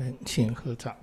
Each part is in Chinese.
们请合掌。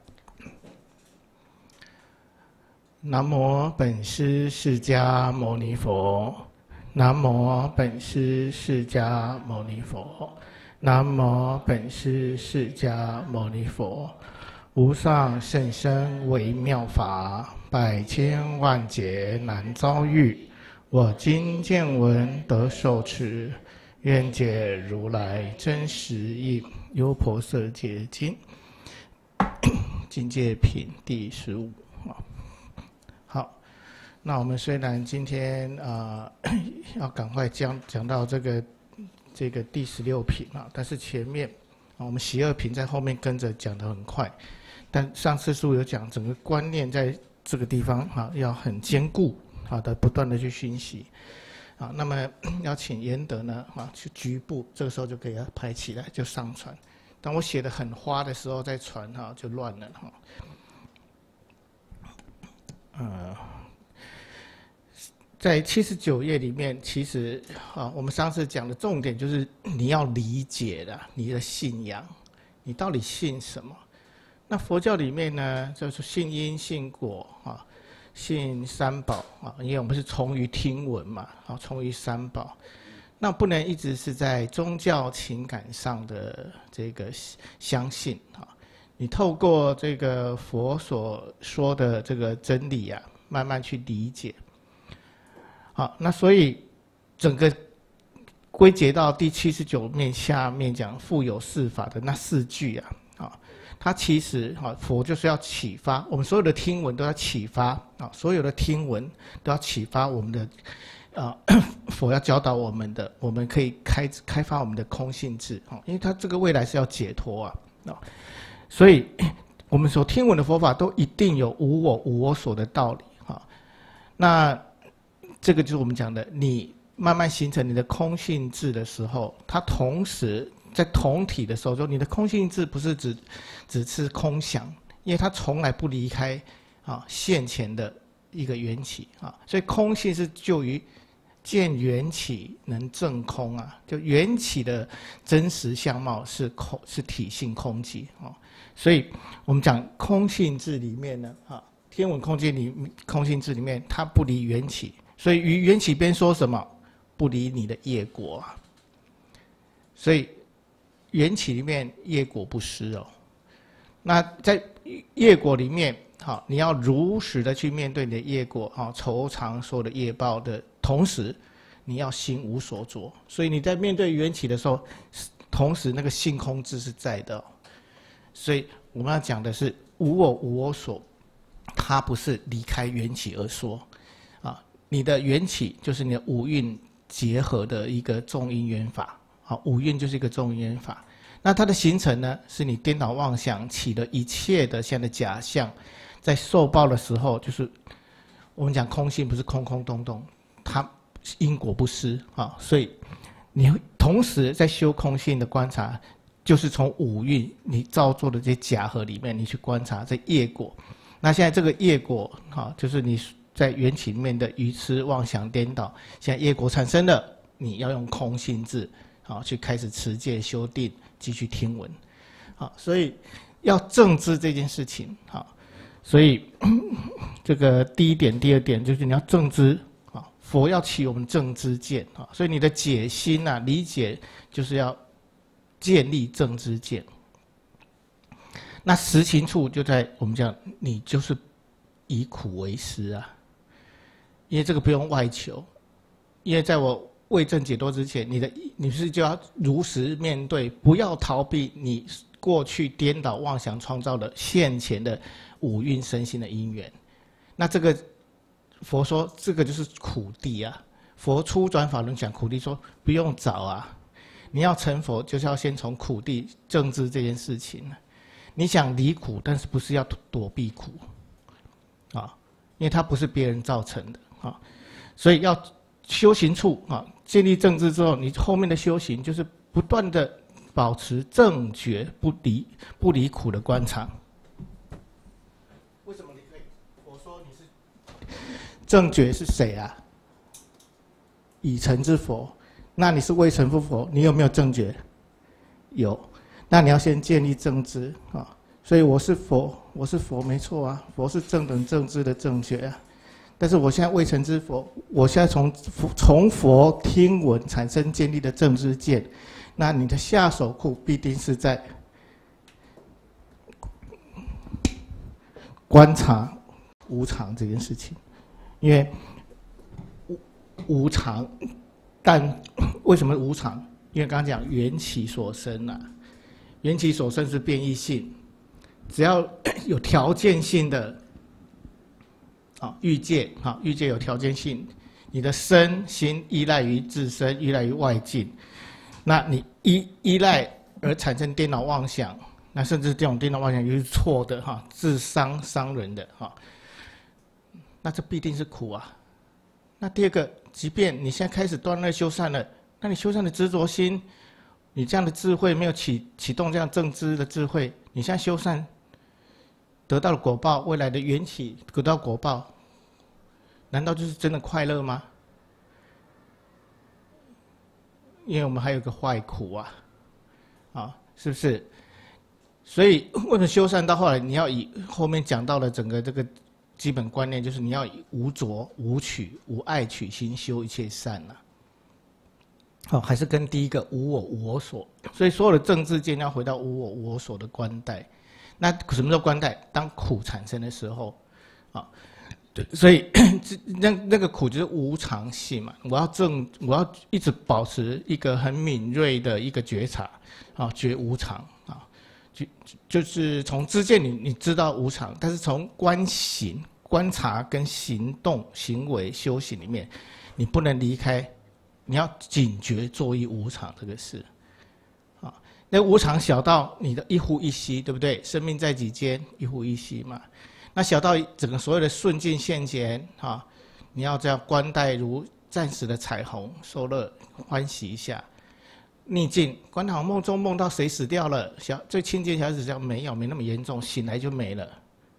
南无本师释迦牟尼佛，南无本师释迦牟尼佛，南无本师释迦牟尼佛。无上甚深微妙法，百千万劫难遭遇。我今见闻得受持，愿解如来真实义。优婆塞戒经境界品第15。好，那我们虽然今天要赶快讲到这个第16品啊，但是前面我们12品在后面跟着讲得很快。但上次书有讲，整个观念在这个地方要很坚固的，不断的去熏习那么要请严德呢去局部，这个时候就给它拍起来，就上传。当我写的很花的时候再传就乱了在79页里面，其实我们上次讲的重点就是你要理解的你的信仰，你到底信什么？那佛教里面呢，就是信因、信果信三宝因为我们是从于听闻嘛从于三宝，那不能一直是在宗教情感上的这个相信你透过这个佛所说的这个真理慢慢去理解。好，那所以整个归结到第79面下面讲富有四法的那4句它其实佛就是要启发我们所有的听闻，都要启发所有的听闻都要启发我们的佛要教导我们的，我们可以开发我们的空性智因为它这个未来是要解脱所以我们所听闻的佛法都一定有无我无我所的道理那这个就是我们讲的，你慢慢形成你的空性智的时候，它同时在同体的时候，就你的空性智不是只是空想，因为它从来不离开现前的一个缘起所以空性是就于见缘起能证空就缘起的真实相貌是体性空寂所以我们讲空性智里面呢天文空性智里面，它不离缘起，所以于缘起边说什么？不离你的业果所以缘起里面业果不失那在业果里面你要如实的去面对你的业果酬偿所有的业报的同时，你要心无所着。所以你在面对缘起的时候，同时那个性空智是在的所以我们要讲的是无我无我所，它不是离开缘起而说你的缘起就是你的五蕴结合的一个众因缘法五蕴就是一个众因缘法。那它的形成呢，是你颠倒妄想起的一切的现在的假象，在受报的时候，就是我们讲空性不是空空洞洞，它因果不失所以你同时在修空性的观察，就是从五蕴你造作的这些假合里面，你去观察这业果。那现在这个业果就是你在缘起里面的愚痴妄想颠倒，现在业果产生了，你要用空性智去开始持戒修定，继续听闻所以要正知这件事情所以这个第一点第二点就是你要正知佛要起我们正知见所以你的解心理解就是要建立正知见。那实行处就在我们讲，你就是以苦为师因为这个不用外求，因为在我未证解脱之前，你是就要如实面对，不要逃避你过去颠倒妄想创造的现前的五蕴身心的因缘。那这个佛说这个就是苦地佛初转法轮讲苦地说不用找你要成佛就是要先从苦地正知这件事情你想离苦，但是不是要躲避苦因为它不是别人造成的所以要修行处建立正知之后，你后面的修行就是不断的保持正觉不离苦的观察。为什么你可以？我说你是正觉是谁已成之佛。那你是未成之佛，你有没有正觉？有。那你要先建立正知所以我是佛没错啊，佛是正等正知的正觉啊。但是我现在未成之佛，我现在从佛听闻产生建立的正知见，那你的下手库必定是在观察无常这件事情，因为无常，但为什么无常？因为刚刚讲缘起所生啊，缘起所生是变异性，只要有条件性的。欲界，欲界有条件性，你的身心依赖于自身，依赖于外境，那你依赖而产生颠倒妄想，那甚至这种颠倒妄想又是错的自伤人的那这必定是苦啊。那第二个，即便你现在开始断恶修善了，那你修善的执着心，你这样的智慧没有启动这样正知的智慧，你现在修善得到了果报，未来的缘起得到果报，难道就是真的快乐吗？因为我们还有个坏苦啊，是不是？所以为了修善到后来，你要以后面讲到的整个这个基本观念，就是你要以无着、无取、无爱取心修一切善还是跟第一个无我无我所，所以所有的正知见要回到无我无我所的观待。那什么叫观待？当苦产生的时候对，所以那个苦就是无常性嘛。我要一直保持一个很敏锐的一个觉察觉无常就是从知见你知道无常，但是从观察跟行动行为修行里面，你不能离开，你要警觉作意无常这个事那无常小到你的一呼一吸，对不对？生命在己间，一呼一吸嘛。那小到整个所有的顺境现前你要这样观待如暂时的彩虹，受乐欢喜一下。逆境观好梦中梦到谁死掉了，最亲近小孩子讲没那么严重，醒来就没了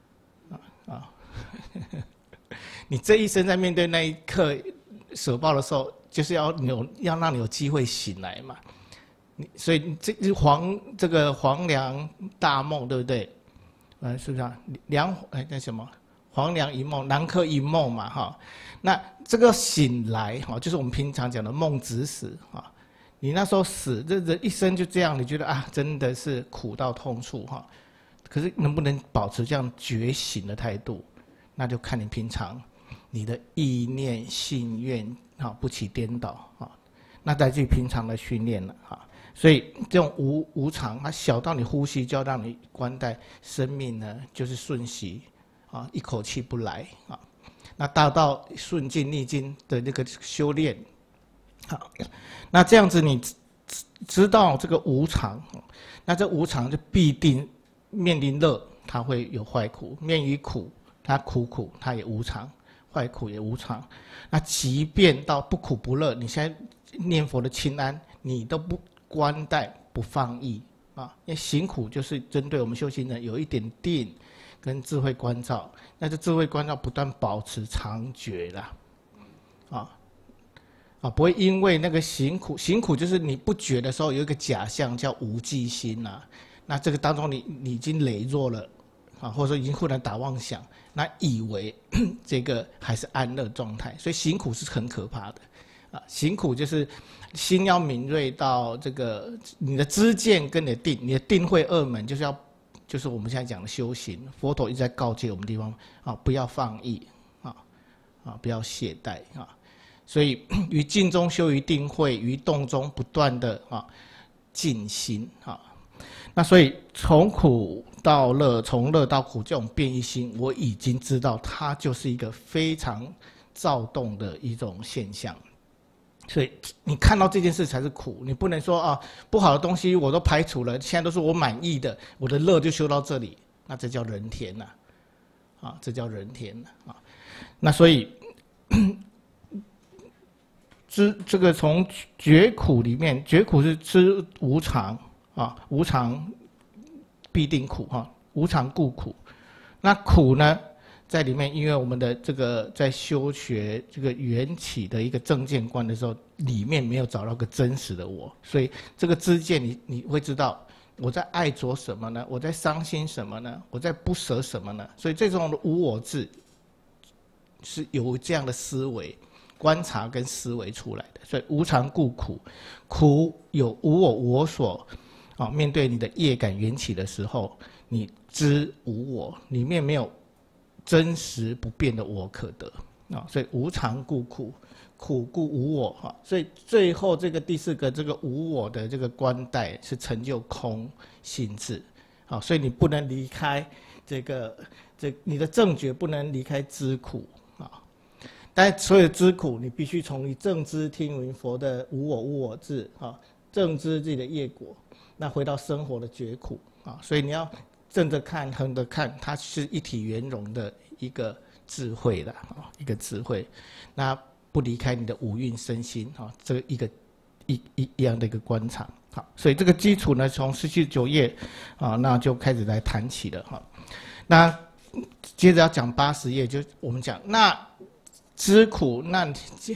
你这一生在面对那一刻舍报的时候，就是要让你有机会醒来嘛。所以这个黄粱大梦，对不对？是不是那什么黄粱一梦，南柯一梦嘛那这个醒来就是我们平常讲的梦止死你那时候死，这人一生就这样，你觉得真的是苦到痛处可是能不能保持这样觉醒的态度，那就看你平常你的意念信愿不起颠倒那来自于平常的训练了所以这种无常，它小到你呼吸就要让你观待生命呢，就是瞬息一口气不来那大到顺境逆境的那个修炼那这样子你知道这个无常那这无常就必定面临乐，它会有坏苦；面于苦，它苦，它也无常，坏苦也无常。那即便到不苦不乐，你现在念佛的清安，你都不观待不放逸因为行苦就是针对我们修行人有一点定跟智慧关照，那这智慧关照不断保持常觉啦不会因为那个行苦就是你不觉的时候有一个假象叫无记心那这个当中你已经羸弱了或者说已经忽然打妄想，那以为这个还是安乐状态，所以行苦是很可怕的行苦就是心要敏锐到这个你的知见跟你的定慧二门，就是我们现在讲的修行。佛陀一直在告诫我们地方不要放逸不要懈怠所以于静中修于定慧，于动中不断的静心那所以从苦到乐，从乐到苦这种变异心，我已经知道它就是一个非常躁动的一种现象。所以你看到这件事才是苦，你不能说不好的东西我都排除了，现在都是我满意的，我的乐就修到这里，那这叫人天这叫人天那所以这个从觉苦里面，觉苦是知无常无常必定苦无常故苦。那苦呢，在里面，因为我们的这个在修学这个缘起的一个正见观的时候，里面没有找到个真实的我，所以这个知见你会知道， 我在爱着什么呢？我在伤心什么呢？我在不舍什么呢？所以这种的无我智是有这样的思维、观察跟思维出来的。所以无常故苦，苦有无我所啊。面对你的业感缘起的时候，你知无我，里面没有真实不变的我可得啊。所以无常故苦。苦故无我哈，所以最后这个第四个这个无我的这个观待是成就空性智，好，所以你不能离开你的正觉不能离开知苦啊。但所有知苦，你必须从你正知听闻佛的无我智啊，正知自己的业果，那回到生活的觉苦啊。所以你要正着看、横着看，它是一体圆融的一个智慧的啊，一个智慧，那。不离开你的五蕴身心啊，这个一样的一个观察。好，所以这个基础呢，从49页啊，那就开始来谈起了哈。那接着要讲80页，就我们讲那知苦，那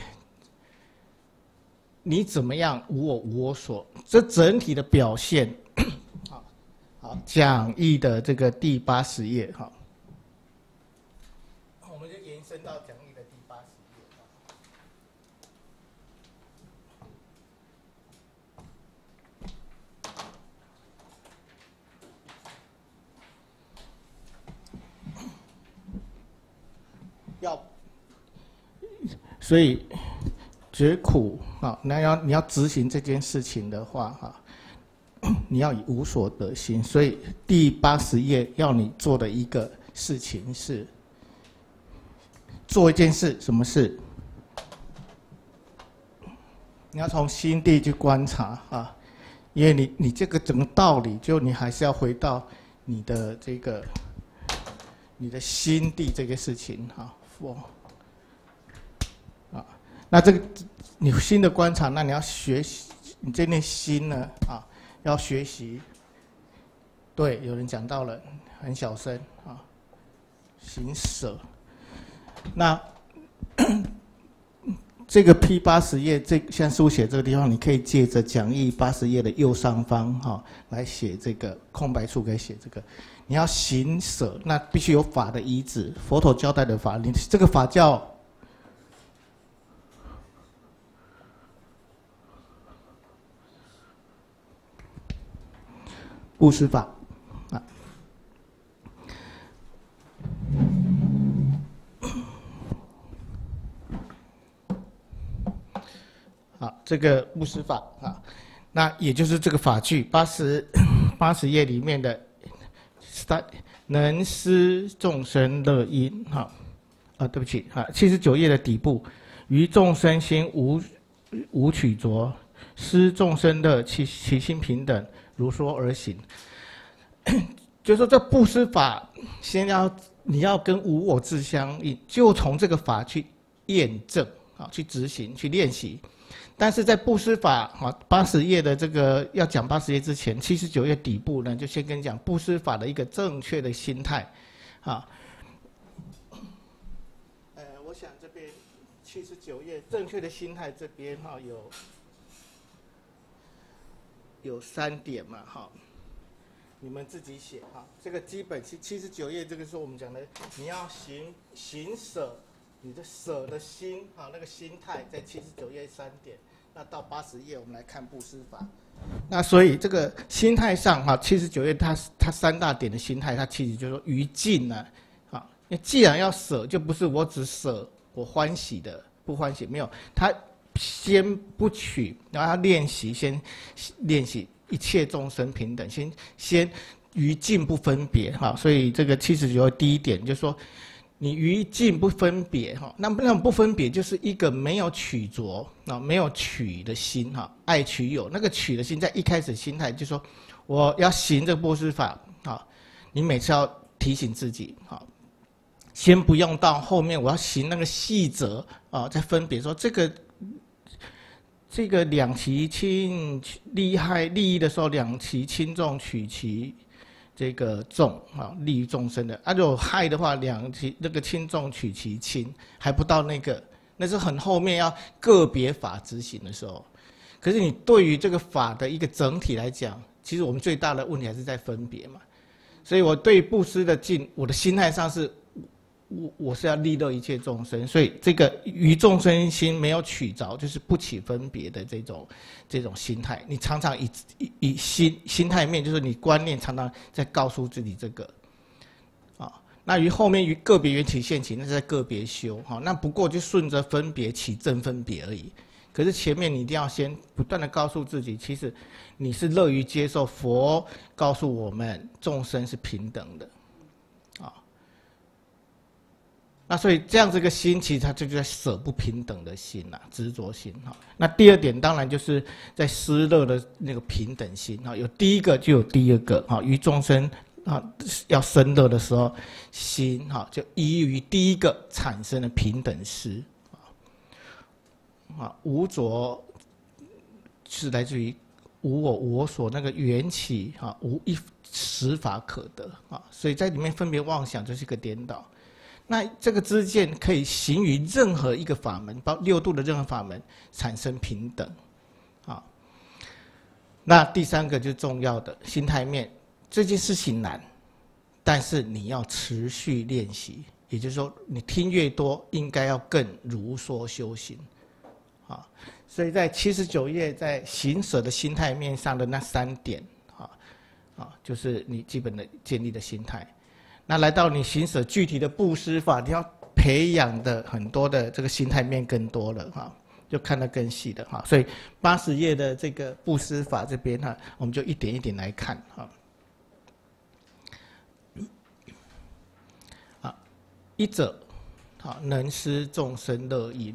你怎么样无我无我所？这整体的表现，好，讲义的这个第80页哈，我们就延伸到讲义的第80页。所以觉苦啊，你要执行这件事情的话哈，你要以无所得心。所以第80页要你做的一个事情是做一件事，什么事？你要从心地去观察啊，因为你这个整个道理，就你还是要回到你的你的心地这个事情哈。那这个你心的观察，那你要学习，你这念心呢啊，要学习。对，有人讲到了，很小声啊，行舍。那这个 P80页，现在书写这个地方，你可以借着讲义80页的右上方哈，来写这个空白处，可以写这个。你要行舍，那必须有法的依止，佛陀交代的法，你这个法叫。布施法，啊，好，这个布施法啊，那也就是这个法句80页里面的能施众生乐因哈对不起啊，79页的底部，于众生心无取着，施众生乐，其心平等。如说而行，就是说这布施法，你要跟无我智相应，就从这个法去验证啊，去执行，去练习。但是在布施法啊80页的这个要讲80页之前，79页底部呢，就先跟你讲布施法的一个正确的心态啊。我想这边79页正确的心态这边哈有3点嘛，哈，你们自己写哈。这个基本79页，这个是我们讲的，你要行舍，你的舍的心啊，那个心态在79页3点。那到80页，我们来看布施法。那所以这个心态上哈，79页它3大点的心态，它其实就是说于尽呢，啊，既然要舍，就不是我只舍我欢喜的，不欢喜没有它。先不取，然后他先练习一切众生平等，先于尽不分别哈。所以这个79第一点就是说，你于尽不分别哈。那种不分别就是一个没有取着啊，没有取的心哈，爱取有那个取的心，在一开始心态就是说，我要行这个布施法啊，你每次要提醒自己啊。先不用到后面，我要行那个细则啊，再分别说这个两其轻利益的时候，两其轻重取其这个重啊，利于众生的。如果害的话，那个轻重取其轻，还不到那是很后面要个别法执行的时候。可是你对于这个法的一个整体来讲， 其实我们最大的问题还是在分别嘛。所以我对布施的尽，我的心态上是，我是要利乐一切众生，所以这个于众生心没有取着，就是不起分别的这种心态。你常常以心态面，就是你观念常常在告诉自己这个，啊，那于后面于个别缘起现起，那是在个别修，哈，那不过就顺着分别起正分别而已。可是前面你一定要先不断的告诉自己，其实你是乐于接受佛告诉我们众生是平等的，啊，那所以这样子一个心，其实它就在舍不平等的心呐，执着心哈。那第二点当然就是在施乐的那个平等心哈，有第一个就有第二个哈，于众生啊要生乐的时候，心哈就依于第一个产生的平等施。啊，无着是来自于无我所那个缘起啊，无一实法可得啊，所以在里面分别妄想就是一个颠倒。那这个知见可以行于任何一个法门，包六度的任何法门产生平等啊。那第三个就是重要的心态面，这件事情难，但是你要持续练习，也就是说，你听越多，应该要更如说修行。啊，所以在79页在行舍的心态面上的那3点，就是你基本的建立的心态。那来到你行舍具体的布施法，你要培养的很多的这个心态面更多了哈，就看得更细的哈。所以80页的这个布施法这边哈，我们就一点一点来看哈。一者，能施众生乐因。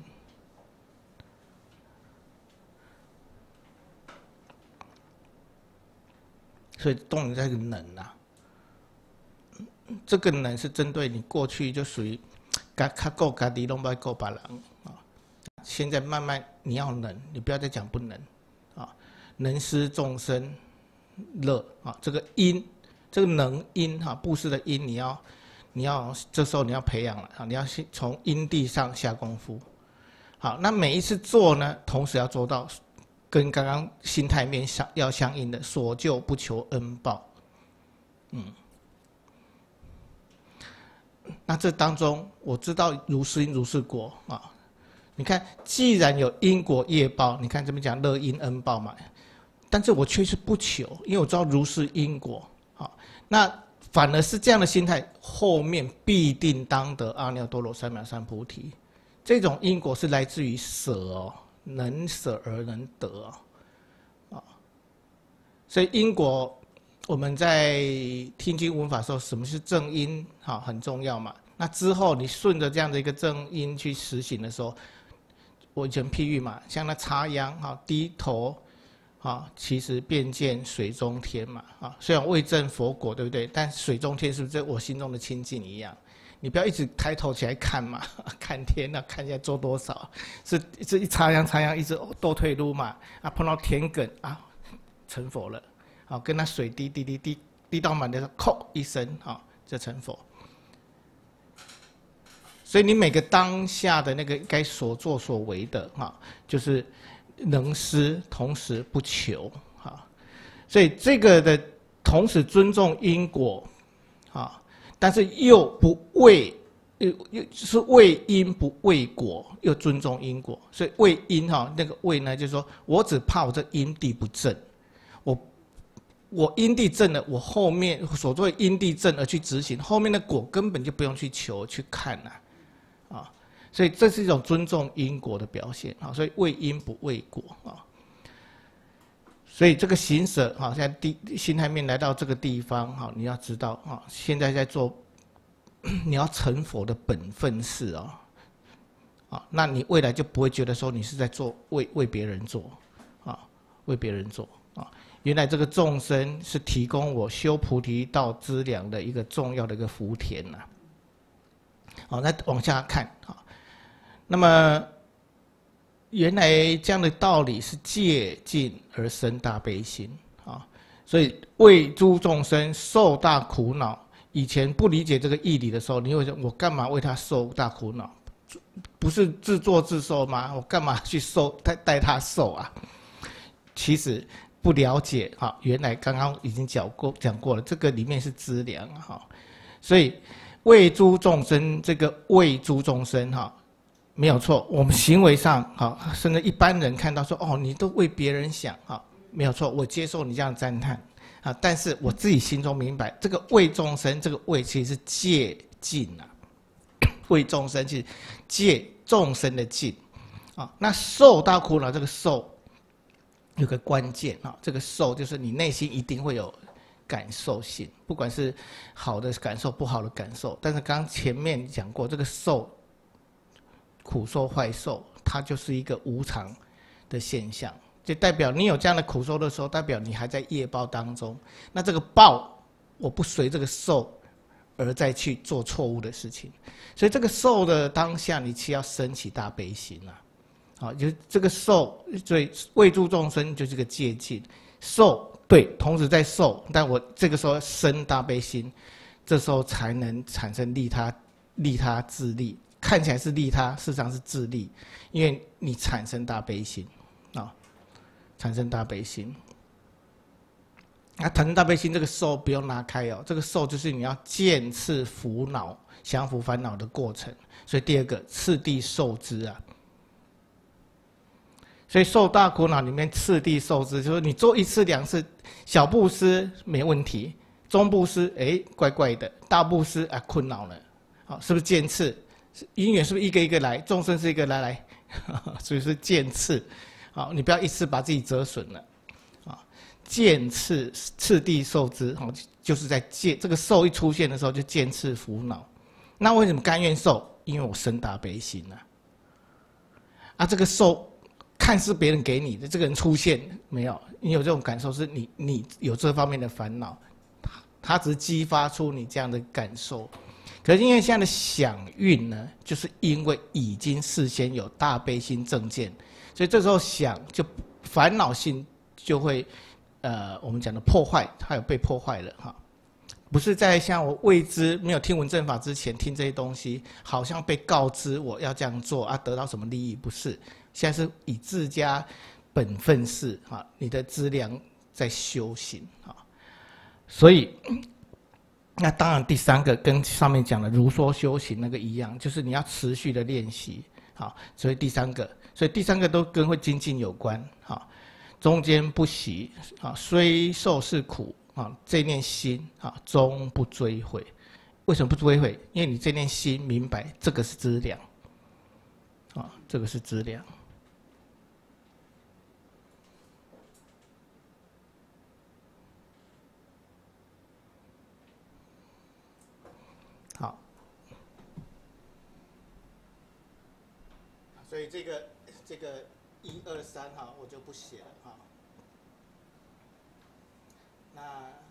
所以重点在这个能啊，这个能是针对你过去就属于较够家己拢不够别人啊。现在慢慢你要能，你不要再讲不能啊。能施众生乐啊，这个因，这个能因哈，布施的因，你要这时候你要培养了啊，你要先从因地上下功夫。好，那每一次做呢，同时要做到。跟刚刚心态面要相应的，所救不求恩报，那这当中我知道如是因如是果啊。你看，既然有因果业报，你看这边讲乐因恩报嘛，但是我却是不求，因为我知道如是因果啊。那反而是这样的心态，后面必定当得阿耨多罗三藐三菩提。这种因果是来自于舍哦。能舍而能得啊，所以因果我们在听经闻法的时候，什么是正因？好，很重要嘛。那之后你顺着这样的一个正因去实行的时候，我以前譬喻嘛，像那插秧哈，低头啊，其实便见水中天嘛啊。虽然未证佛果，对不对？但水中天是不是我心中的清净一样？你不要一直抬头起来看嘛，看天啊，看现在做多少，是一插秧，一直倒退路嘛，啊，碰到田埂啊，成佛了，好，跟那水滴到满的时候，扣一声，好，就成佛。所以你每个当下的那个该所作所为的哈，就是能施，同时不求哈，所以这个的同时尊重因果，啊。但是又不为，又是为因不为果，又尊重因果，所以为因哈，那个为呢，就是说我只怕我这因地不正，我因地正了，我后面所作为因地正而去执行，后面的果根本就不用去求去看呐，啊，所以这是一种尊重因果的表现啊，所以为因不为果啊。所以这个行舍哈，现在心态面来到这个地方哈，你要知道哈，现在在做，你要成佛的本分事啊，啊，那你未来就不会觉得说你是在做为别人做，啊，为别人做啊，原来这个众生是提供我修菩提道资粮的一个重要的一个福田呐。好，那往下看啊，那么。原来这样的道理是借尽而生大悲心啊，所以为诸众生受大苦恼。以前不理解这个义理的时候，你会说：我干嘛为他受大苦恼？不是自作自受吗？我干嘛去受带他受啊？其实不了解哈，原来刚刚已经讲过了，这个里面是资粮哈，所以为诸众生，这个为诸众生哈，没有错。我们行为上哈，甚至一般人看到说哦，你都为别人想哈，没有错，我接受你这样的赞叹啊，但是我自己心中明白，这个为众生，这个为其实是戒尽啊，为众生是戒众生的尽啊。那受大苦恼，这个受有个关键啊，这个受就是你内心一定会有感受性，不管是好的感受、不好的感受。但是刚刚前面讲过，这个受、苦受、坏受，它就是一个无常的现象，就代表你有这样的苦受的时候，代表你还在业报当中。那这个报，我不随这个受而再去做错误的事情，所以这个受的当下，你需要升起大悲心啊。好，就是这个受，所以为诸众生就是个戒尽，受对，同时在受，但我这个时候生大悲心，这时候才能产生利他自利，看起来是利他，事实上是自利，因为你产生大悲心啊，产生大悲心。那产生大悲心，这个受不用拿开哦，这个受就是你要渐次伏恼、降伏烦恼的过程。所以第二个次第受之啊。所以受大苦恼里面次第受之，就是你做一次两次小布施没问题，中布施怪怪的，大布施啊困扰了，好，是不是渐次？因缘是不是一个一个来？众生是一个来，所以是渐次，好，你不要一次把自己折损了，啊，渐次次第受之，好，就是在这个受一出现的时候就渐次伏恼。那为什么甘愿受？因为我生大悲心啊，这个受。看似别人给你的，这个人出现没有？你有这种感受，是你有这方面的烦恼，他只是激发出你这样的感受。可是因为现在的想运呢，就是因为已经事先有大悲心正见，所以这时候想就烦恼性就会我们讲的破坏，它有被破坏了哈。不是在像我未知没有听闻正法之前听这些东西，好像被告知我要这样做啊，得到什么利益？不是。现在是以自家本分事啊，你的资粮在修行啊，所以那当然第三个跟上面讲的如说修行那个一样，就是你要持续的练习啊，所以第三个都跟会精进有关啊，中间不息啊，虽受是苦啊，这念心啊终不追悔。为什么不追悔？因为你这念心明白这个是资粮啊，这个是资粮。好，所以这个1、2、3哈，我就不写了哈。那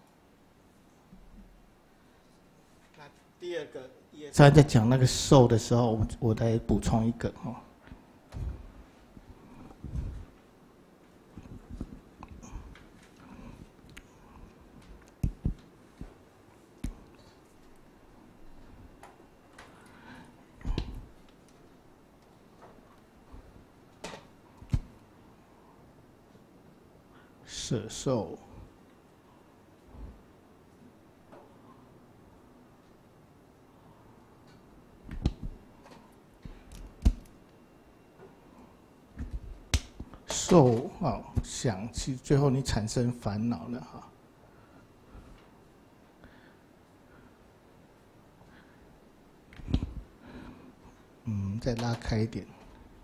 第二个1、2、3在讲那个受的时候，我来补充一个哈。舍受，受啊，想去，最后你产生烦恼了哈。再拉开一点。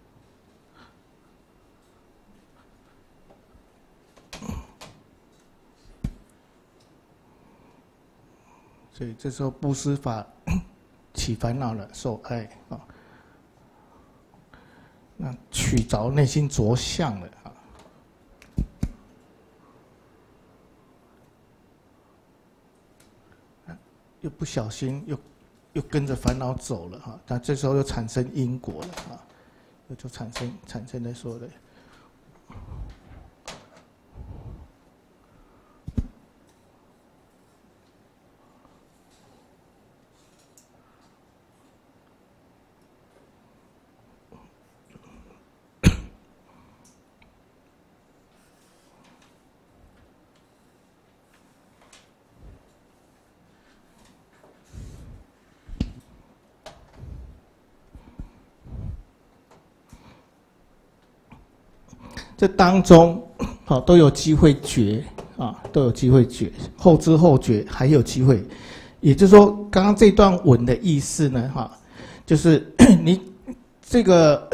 所以这时候布施法起烦恼了，受爱啊，那取着内心着相了啊，又不小心又跟着烦恼走了哈，那这时候又产生因果了啊，就产生的说的。 这当中好都有机会觉啊，都有机会觉，后知后觉还有机会。也就是说，刚刚这段文的意思呢，哈，就是你这个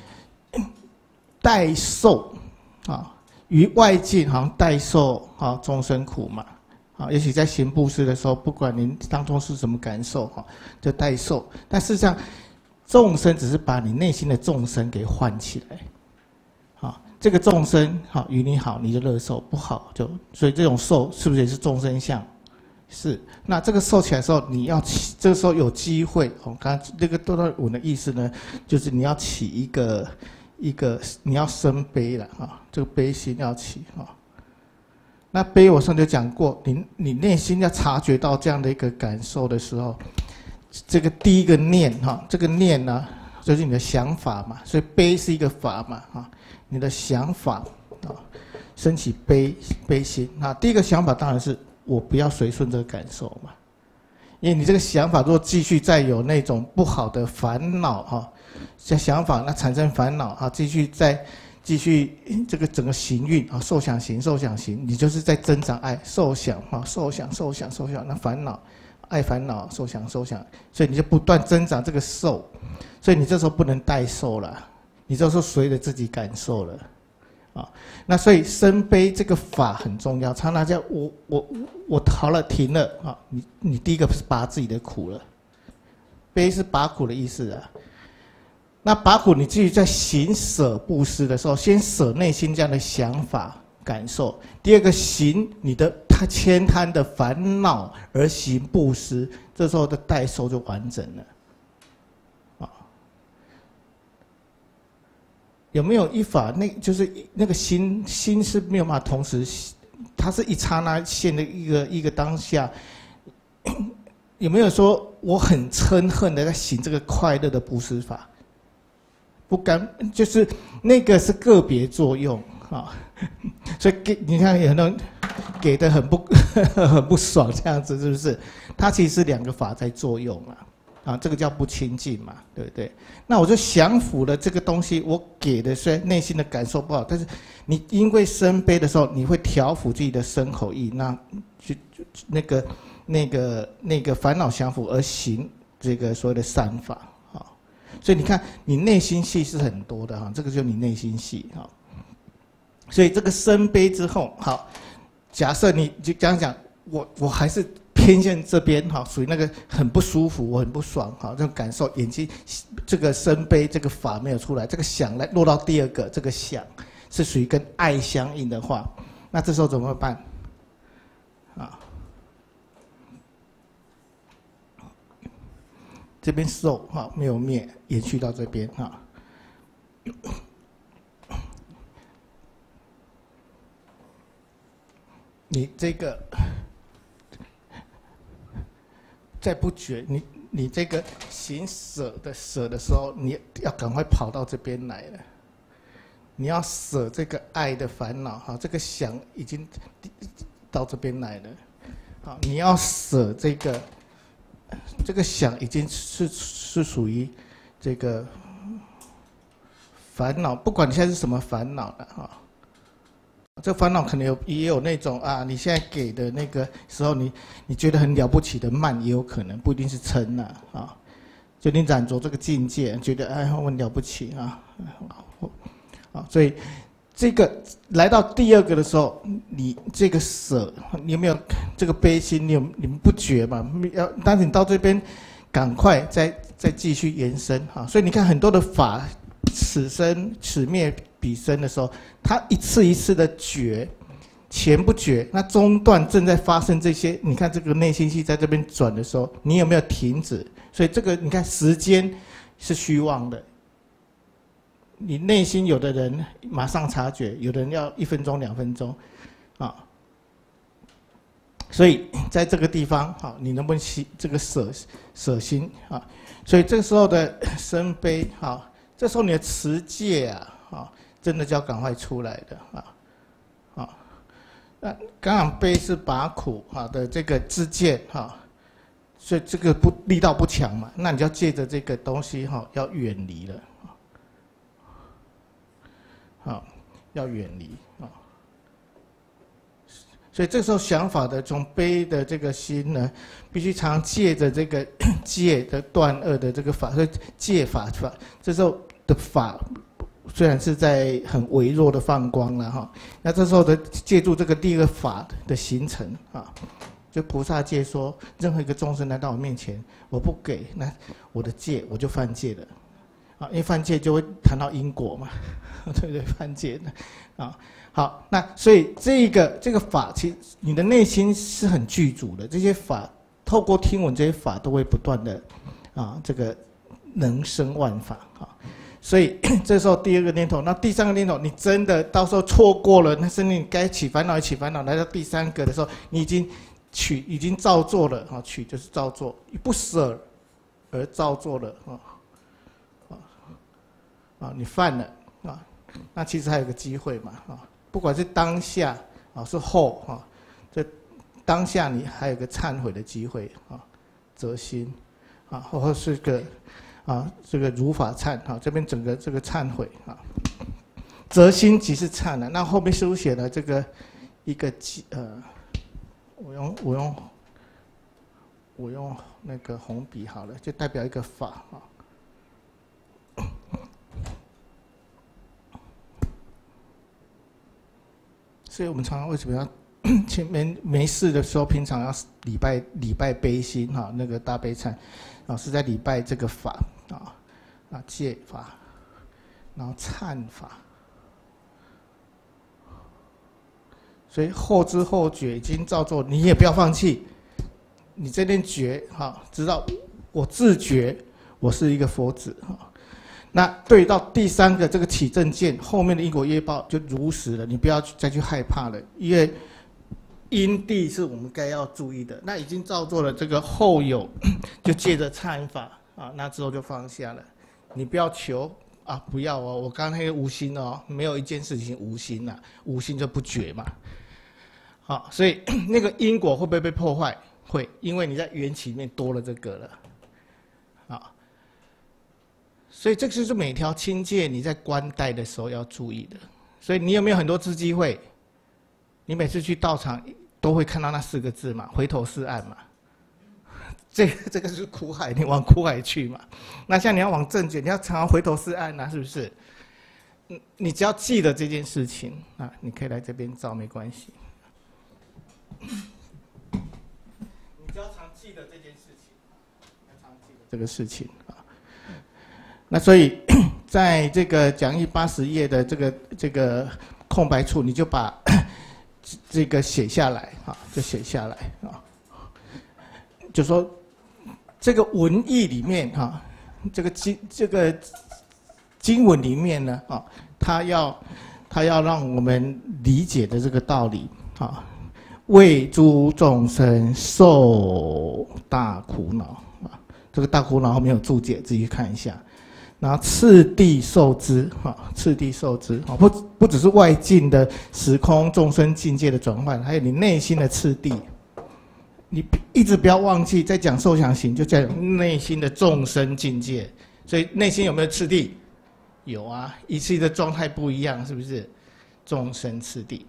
代受啊，于外境好像代受啊众生苦嘛，啊，也许在行布施的时候，不管您当中是什么感受哈，就代受。但事实上，众生只是把你内心的众生给唤起来，啊，这个众生好与你好，你就乐受；不好就，所以这种受是不是也是众生相？是。那这个受起来的时候，你要起，这个时候有机会。哦，刚刚这个多段文的意思呢，就是你要起一个你要生悲了啊，这个悲心要起啊。那悲我上就讲过，你内心要察觉到这样的一个感受的时候，这个第一个念哈，这个念呢就是你的想法嘛，所以悲是一个法嘛啊，你的想法啊，升起悲心啊。第一个想法当然是我不要随顺这个感受嘛，因为你这个想法如果继续再有那种不好的烦恼哈，像想法那产生烦恼啊，继续这个整个行运啊，受想行，你就是在增长爱，受想啊，受想，那烦恼，爱烦恼，受想，所以你就不断增长这个受，所以你这时候不能代受了，你这时候随着自己感受了，啊，那所以生悲这个法很重要，常常叫我逃了停了啊，你第一个是拔自己的苦了，悲是拔苦的意思啊。那拔苦，你继续在行舍布施的时候，先舍内心这样的想法感受。第二个行你的悭贪的烦恼而行布施，这时候的代受就完整了。啊，有没有一法？那就是那个心是没有办法同时，它是一刹那现的一个当下。有没有说我很嗔恨的在行这个快乐的布施法？不甘，就是那个是个别作用啊，所以你看有很多人给的很不爽这样子，是不是？它其实是两个法在作用啊，这个叫不清净嘛，对不对？那我就降服了这个东西，我给的虽然内心的感受不好，但是你因为生悲的时候，你会调伏自己的身口意，那就那个烦恼降服而行这个所谓的善法。所以你看，你内心戏是很多的哈，这个就是你内心戏哈。所以这个生悲之后，好，假设你就刚刚讲，我还是偏向这边哈，属于那个很不舒服，我很不爽哈，这种感受，眼睛这个生悲这个法没有出来，这个想来落到第二个，这个想是属于跟爱相应的话，那这时候怎么办？啊？这边受哈没有灭，延续到这边哈。你这个再不觉，你这个行舍的时候，你要赶快跑到这边来了。你要舍这个爱的烦恼哈，这个想已经到这边来了。好，你要舍这个想已经是属于这个烦恼，不管你现在是什么烦恼了哈。这烦恼可能也有那种啊，你现在给的那个时候，你觉得很了不起的慢，也有可能不一定是嗔呐啊。就你染着这个境界，觉得哎我很了不起啊，所以这个来到第二个的时候，你这个舍，你有没有这个悲心？你们不觉嘛？但是你到这边，赶快再继续延伸哈。所以你看很多的法，此生此灭彼生的时候，它一次一次的觉，前不觉，那中段正在发生这些。你看这个内心戏在这边转的时候，你有没有停止？所以这个你看时间是虚妄的。你内心有的人马上察觉，有的人要1分钟、2分钟，啊，所以在这个地方，好，你能不能这个舍心啊？所以这个时候的生悲，好，这时候你的持戒啊，真的就要赶快出来的啊。那刚好悲是拔苦的这个知见哈，所以这个力道不强嘛，那你就要借着这个东西哈，要远离了。好， 要远离啊。所以这时候想法的从悲的这个心呢，必须常借着这个戒的断恶的这个法，所以戒法，这时候的法虽然是在很微弱的放光了哈，那这时候的借助这个第一个法的形成啊，就菩萨戒说，任何一个众生来到我面前，我不给，那我的戒我就犯戒了啊，因为犯戒就会谈到因果嘛，对不对？犯戒的啊。好，那所以这个法，其实你的内心是很具足的。这些法透过听闻，这些法都会不断的啊，这个能生万法啊。所以这时候第二个念头，那第三个念头，你真的到时候错过了，那是你该起烦恼起烦恼，来到第三个的时候，你已经造作了啊，取就是造作，不舍而造作了你犯了啊，那其实还有个机会嘛啊。不管是当下啊，是后啊，这当下你还有个忏悔的机会啊，择心啊，或者是个啊这个如法忏啊，这边整个这个忏悔啊，择心即是忏了。那后面师父写了这个一个我用那个红笔好了，就代表一个法啊。所以我们常常为什么要前面没事的时候，平常要礼拜悲心哈，那个大悲忏啊，是在礼拜这个法啊戒法，然后忏法。所以后知后觉已经照做，你也不要放弃。你这边觉哈，知道我自觉我是一个佛子哈。那对到第三个这个起正见，后面的因果业报就如实了，你不要再去害怕了，因为因地是我们该要注意的。那已经照做了这个后有，就借着忏法啊，那之后就放下了。你不要求啊，不要哦，我刚刚那个无心哦，没有一件事情无心啊，无心就不觉嘛。好，所以那个因果会不会被破坏？会，因为你在缘起里面多了这个了，啊。所以这个就是每条清戒你在观待的时候要注意的。所以你有没有很多次机会？你每次去道场都会看到那4个字嘛，回头是岸嘛。这个是苦海，你往苦海去嘛。那像你要往正觉，你要常常回头是岸啊，是不是？你只要记得这件事情啊，你可以来这边照没关系。你只要常记得这件事情，要常记得这个事情啊。那所以，在这个讲义80页的这个空白处，你就把这个写下来啊，就写下来啊。就说这个文义里面哈，这个经文里面呢啊，他要让我们理解的这个道理啊，为诸众生受大苦恼啊，这个大苦恼后面有注解，自己去看一下。然后次第受之，次第受之，不只是外境的时空众生境界的转换，还有你内心的次第。你一直不要忘记，在讲受想行，就讲内心的众生境界。所以内心有没有次第？有啊，一次的状态不一样，是不是？众生次第，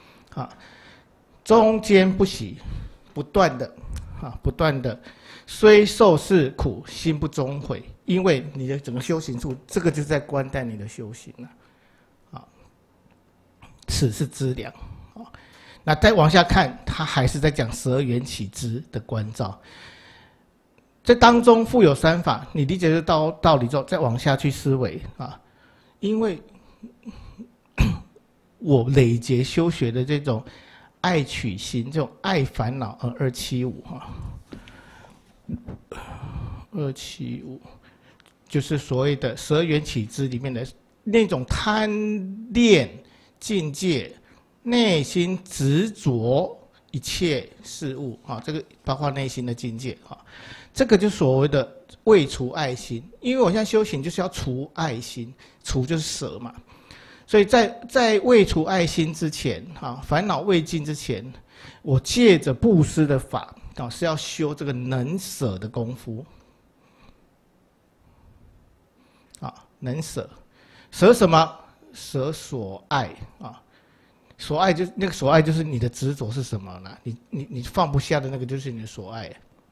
中间不息，不断的，虽受是苦，心不终悔。因为你的整个修行处，这个就是在观待你的修行了，此是资粮，那再往下看，他还是在讲12缘起支的观照。这当中附有3法，你理解这道理之后，再往下去思维啊，因为我累劫修学的这种爱取心，这种爱烦恼，275275。就是所谓的12缘起支里面的那种贪恋境界，内心执着一切事物啊，这个包括内心的境界啊，这个就所谓的未除爱心。因为我现在修行就是要除爱心，除就是舍嘛，所以在未除爱心之前啊，烦恼未尽之前，我借着布施的法啊，是要修这个能舍的功夫。能舍，舍什么？ 舍所爱啊，所爱就那个所爱就是你的执着是什么呢？你放不下的那个就是你的所爱。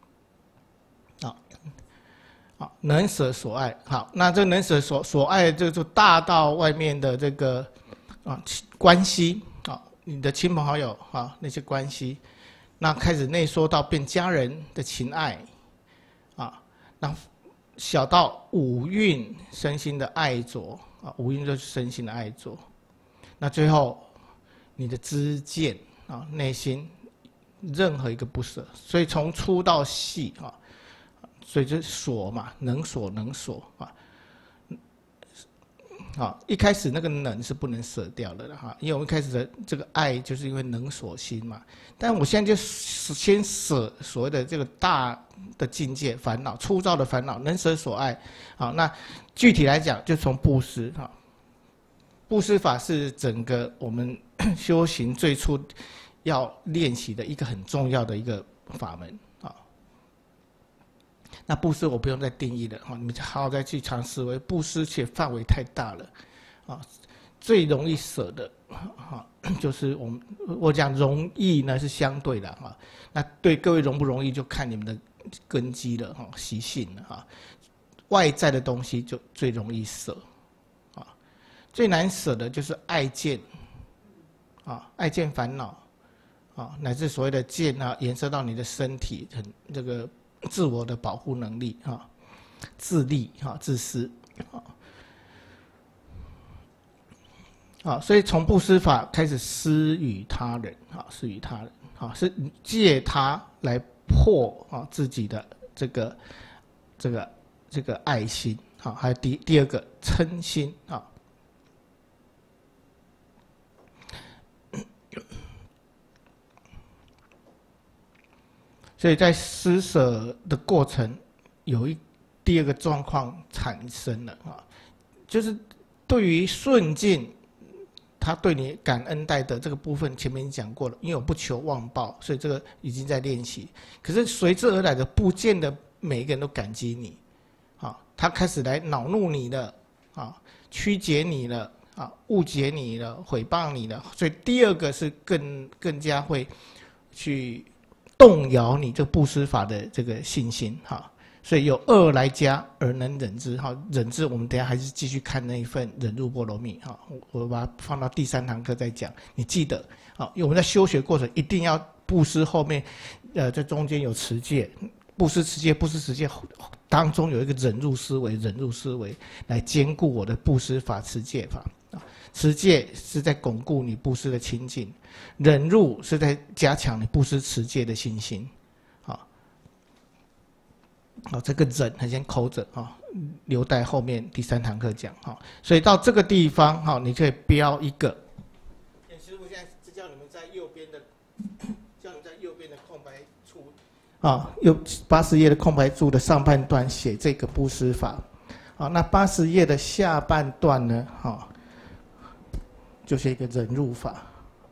好，能舍所爱。好，那这能舍所爱，这就大到外面的这个关系啊，你的亲朋好友啊那些关系，那开始内缩到变家人的情爱啊，那小到五蕴身心的爱着啊，五蕴就是身心的爱着。那最后你的知见啊，内心任何一个不舍，所以从粗到细啊。所以就是所嘛，能所能所啊，一开始那个能是不能舍掉的哈，因为我们一开始的这个爱就是因为能所心嘛。但我现在就先舍所谓的这个大的境界烦恼，粗糙的烦恼，能舍所爱。好，那具体来讲，就从布施哈，布施法是整个我们修行最初要练习的一个很重要的一个法门。那布施我不用再定义了哈，你们好好再去尝试。为布施且范围太大了，啊，最容易舍的，哈，就是我讲容易呢是相对的哈，那对各位容不容易就看你们的根基了哈，习性了哈。外在的东西就最容易舍，啊，最难舍的就是爱见，啊，爱见烦恼，啊，乃至所谓的见啊，延伸到你的身体，这个。自我的保护能力啊，自利啊，自私啊，所以从布施法开始施与他人啊，施与他人啊，是借他来破啊自己的这个爱心啊，还有第二个嗔心啊。所以在施舍的过程，有第二个状况产生了啊，就是对于顺境，他对你感恩戴德这个部分，前面已经讲过了，因为我不求忘报，所以这个已经在练习。可是随之而来的，不见得每一个人都感激你，啊，他开始来恼怒你了，啊，曲解你了，啊，误解你了，诽谤你了，所以第二个是更加会去。动摇你这布施法的这个信心哈，所以有恶来加而能忍之哈，忍之我们等一下还是继续看那一份忍辱波罗蜜哈，我把它放到第3堂课再讲，你记得啊，因为我们在修学过程一定要布施后面，在中间有持戒，布施持戒，布施持戒当中有一个忍辱思维，忍辱思维来兼顾我的布施法、持戒法啊，持戒是在巩固你布施的清净。忍辱是在加强你布施持戒的信心，好，这个忍还先扣着啊，留待后面第3堂课讲哈。所以到这个地方哈，你可以标一个。师父现在是叫你们在右边的，叫你们在右边的空白处啊，右80页的空白处的上半段写这个布施法，好，那80页的下半段呢，哈，就是一个忍辱法。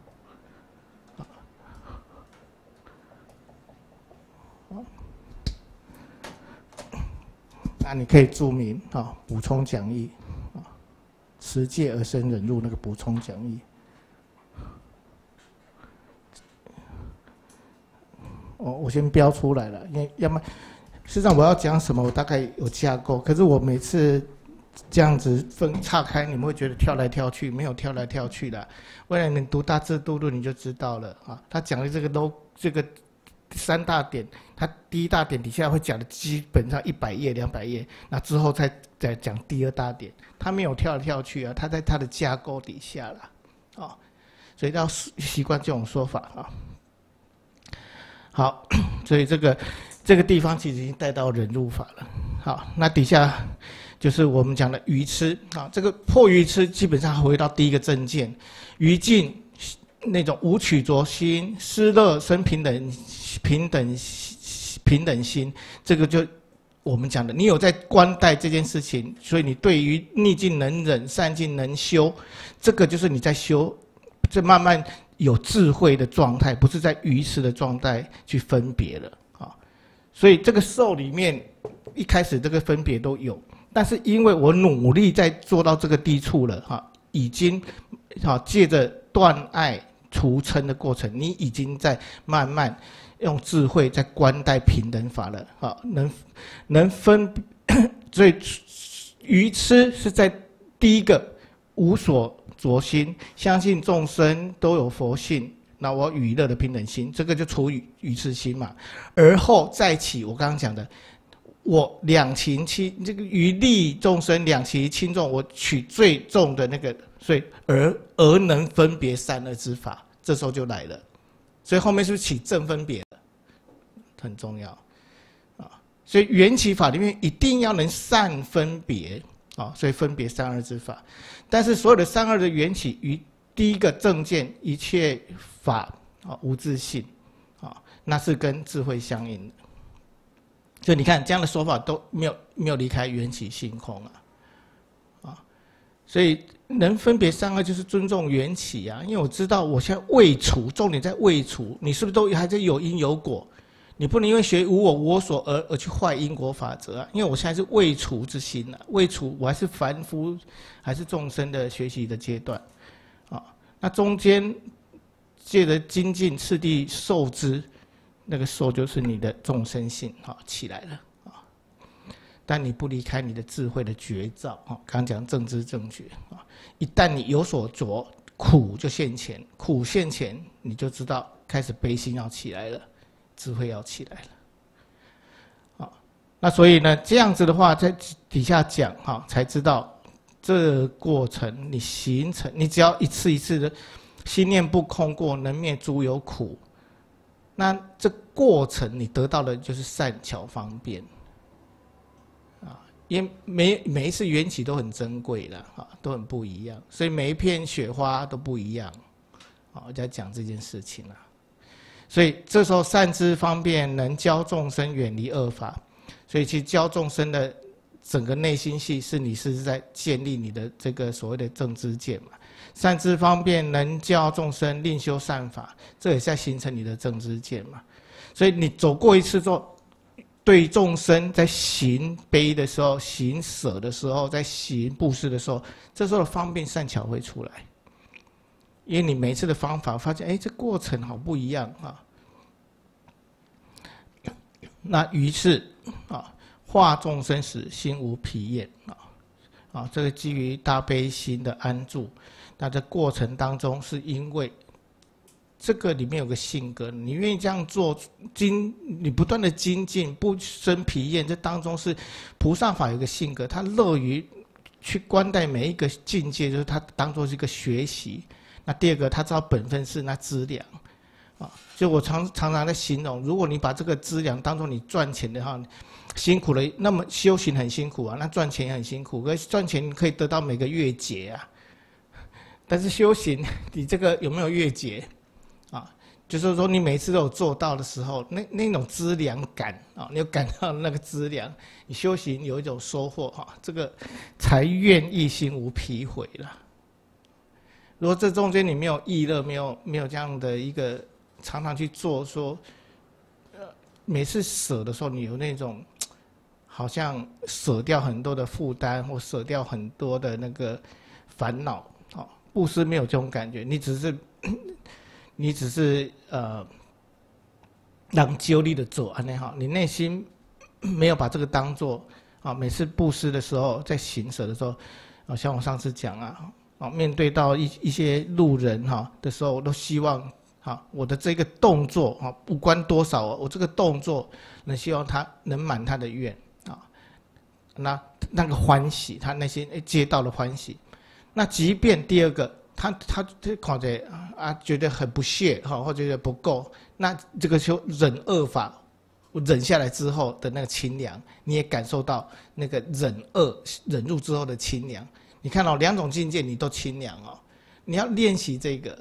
那你可以注明啊，补充讲义啊，持戒而生忍辱那个补充讲义。我先标出来了，因为要么事实上我要讲什么，我大概有架构，可是我每次这样子岔开，你们会觉得跳来跳去，没有跳来跳去的。未来你读大智度论你就知道了啊，他讲的这个3大点，他第1大点底下会讲的基本上100页、200页，那之后再讲第2大点，他没有跳来跳去啊，他在他的架构底下了，啊，所以要习惯这种说法啊。好，所以这个地方其实已经带到忍辱法了。好，那底下就是我们讲的愚痴啊，这个破愚痴基本上回到第1个正见，愚尽那种无取着心，失乐生平等心，这个就我们讲的，你有在观待这件事情，所以你对于逆境能忍，善境能修，这个就是你在修，这慢慢有智慧的状态，不是在愚痴的状态去分别了啊。所以这个受里面一开始这个分别都有，但是因为我努力在做到这个地处了哈， 已经借着断爱除嗔的过程，你已经在慢慢用智慧在观待平等法了。能分，所以愚痴是在第一个无所着心，相信众生都有佛性，那我与乐的平等心，这个就除愚痴心嘛。而后再起我刚刚讲的，我两情轻，这个于利众生两情轻重，我取最重的那个，所以而能分别善恶之法，这时候就来了。所以后面是不是起正分别了？很重要啊。所以缘起法里面一定要能善分别啊，所以分别善恶之法。但是所有的善恶的缘起于第一个正见，一切法啊无自性啊，那是跟智慧相应的。所以你看，这样的说法都没有离开缘起性空啊，所以能分别善恶就是尊重缘起啊。因为我知道我现在未除，重点在未除，你是不是都还在有因有果？你不能因为学无我无我所而去坏因果法则啊。因为我现在是未除之心啊，未除我还是凡夫，还是众生的学习的阶段啊。那中间借着精进次第受之。那个受就是你的众生性起来了啊，但你不离开你的智慧的觉照啊。刚刚讲正知正觉啊，一旦你有所着，苦就现前，苦现前，你就知道开始悲心要起来了，智慧要起来了啊。那所以呢，这样子的话，在底下讲才知道这个过程你形成，你只要一次一次的心念不空过，能灭诸有苦。那这过程你得到的就是善巧方便啊，因为每一次缘起都很珍贵了啊，都很不一样，所以每一片雪花都不一样啊。我在讲这件事情啊，所以这时候善知方便能教众生远离恶法，所以其实教众生的整个内心戏是你是在建立你的这个所谓的正知见嘛。善知方便能教众生另修善法，这也是在形成你的正知见嘛。所以你走过一次之后，对众生在行悲的时候、行舍的时候、在行布施的时候，这时候的方便善巧会出来。因为你每次的方法发现，这过程好不一样啊。那于是化众生时心无疲厌这个基于大悲心的安住。那这过程当中，是因为这个里面有个性格，你愿意这样做，你不断的精进，不生疲厌，这当中是菩萨法有个性格，他乐于去观待每一个境界，就是他当作是一个学习。那第二个，他知道本分是那资粮就我常常在形容，如果你把这个资粮当作你赚钱的话，辛苦了，那么修行很辛苦那赚钱也很辛苦，可是赚钱可以得到每个月结但是修行，你这个有没有月结就是说你每次都有做到的时候，那种资粮感你有感到那个资粮，你修行有一种收获这个才愿意心无疲悔了。如果这中间你没有意乐，没有这样的一个常常去做，说每次舍的时候，你有那种好像舍掉很多的负担，或舍掉很多的那个烦恼布施没有这种感觉，你只是让揪力的做你内心没有把这个当做每次布施的时候，在行舍的时候像我上次讲面对到一些路人的时候，我都希望我的这个动作不管多少，我这个动作能希望他能满他的愿那个欢喜，他内心接到了欢喜。那即便第二个，他看着觉得很不屑或者觉得不够，那这个就忍恶法，忍下来之后的那个清凉，你也感受到那个忍入之后的清凉。你看两种境界你都清凉你要练习这个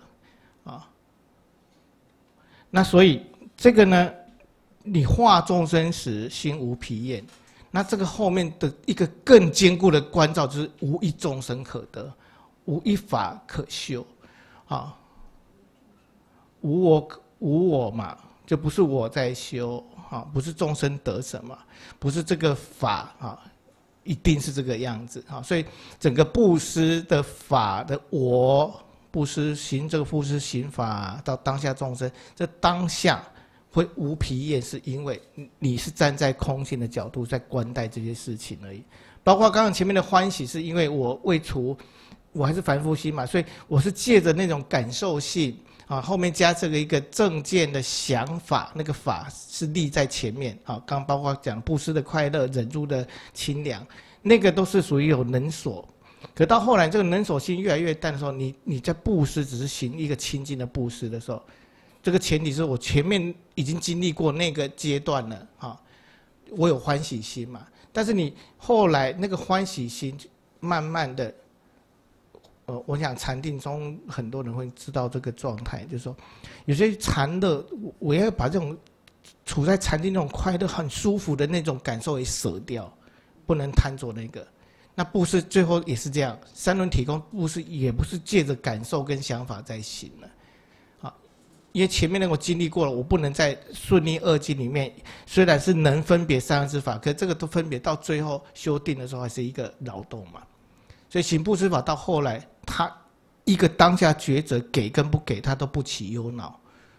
那所以这个呢，你化众生时心无疲厌。那这个后面的一个更坚固的关照，就是无一众生可得，无一法可修无我嘛，就不是我在修不是众生得什么，不是这个法一定是这个样子啊。所以整个布施的法的我布施行这个布施行法到当下众生，这当下会无疲厌，是因为你是站在空性的角度在观待这些事情而已。包括刚刚前面的欢喜，是因为我未除，我还是凡夫心嘛，所以我是借着那种感受性啊，后面加这个一个正见的想法，那个法是立在前面啊。刚包括讲布施的快乐、忍辱的清凉，那个都是属于有能所。可到后来这个能所心越来越淡的时候，你在布施只是行一个清净的布施的时候，这个前提是我前面已经经历过那个阶段了啊，我有欢喜心嘛。但是你后来那个欢喜心，慢慢的，我想禅定中很多人会知道这个状态，就是说，有些禅的，我要把这种处在禅定那种快乐、很舒服的那种感受给舍掉，不能贪着那个。那布施最后也是这样，三轮体空布施也不是借着感受跟想法在行了。因为前面那个我经历过了，我不能在顺逆二境里面，虽然是能分别三之法，可是这个都分别到最后修定的时候还是一个劳动嘛。所以行布施法到后来，他一个当下抉择给跟不给，他都不起忧恼，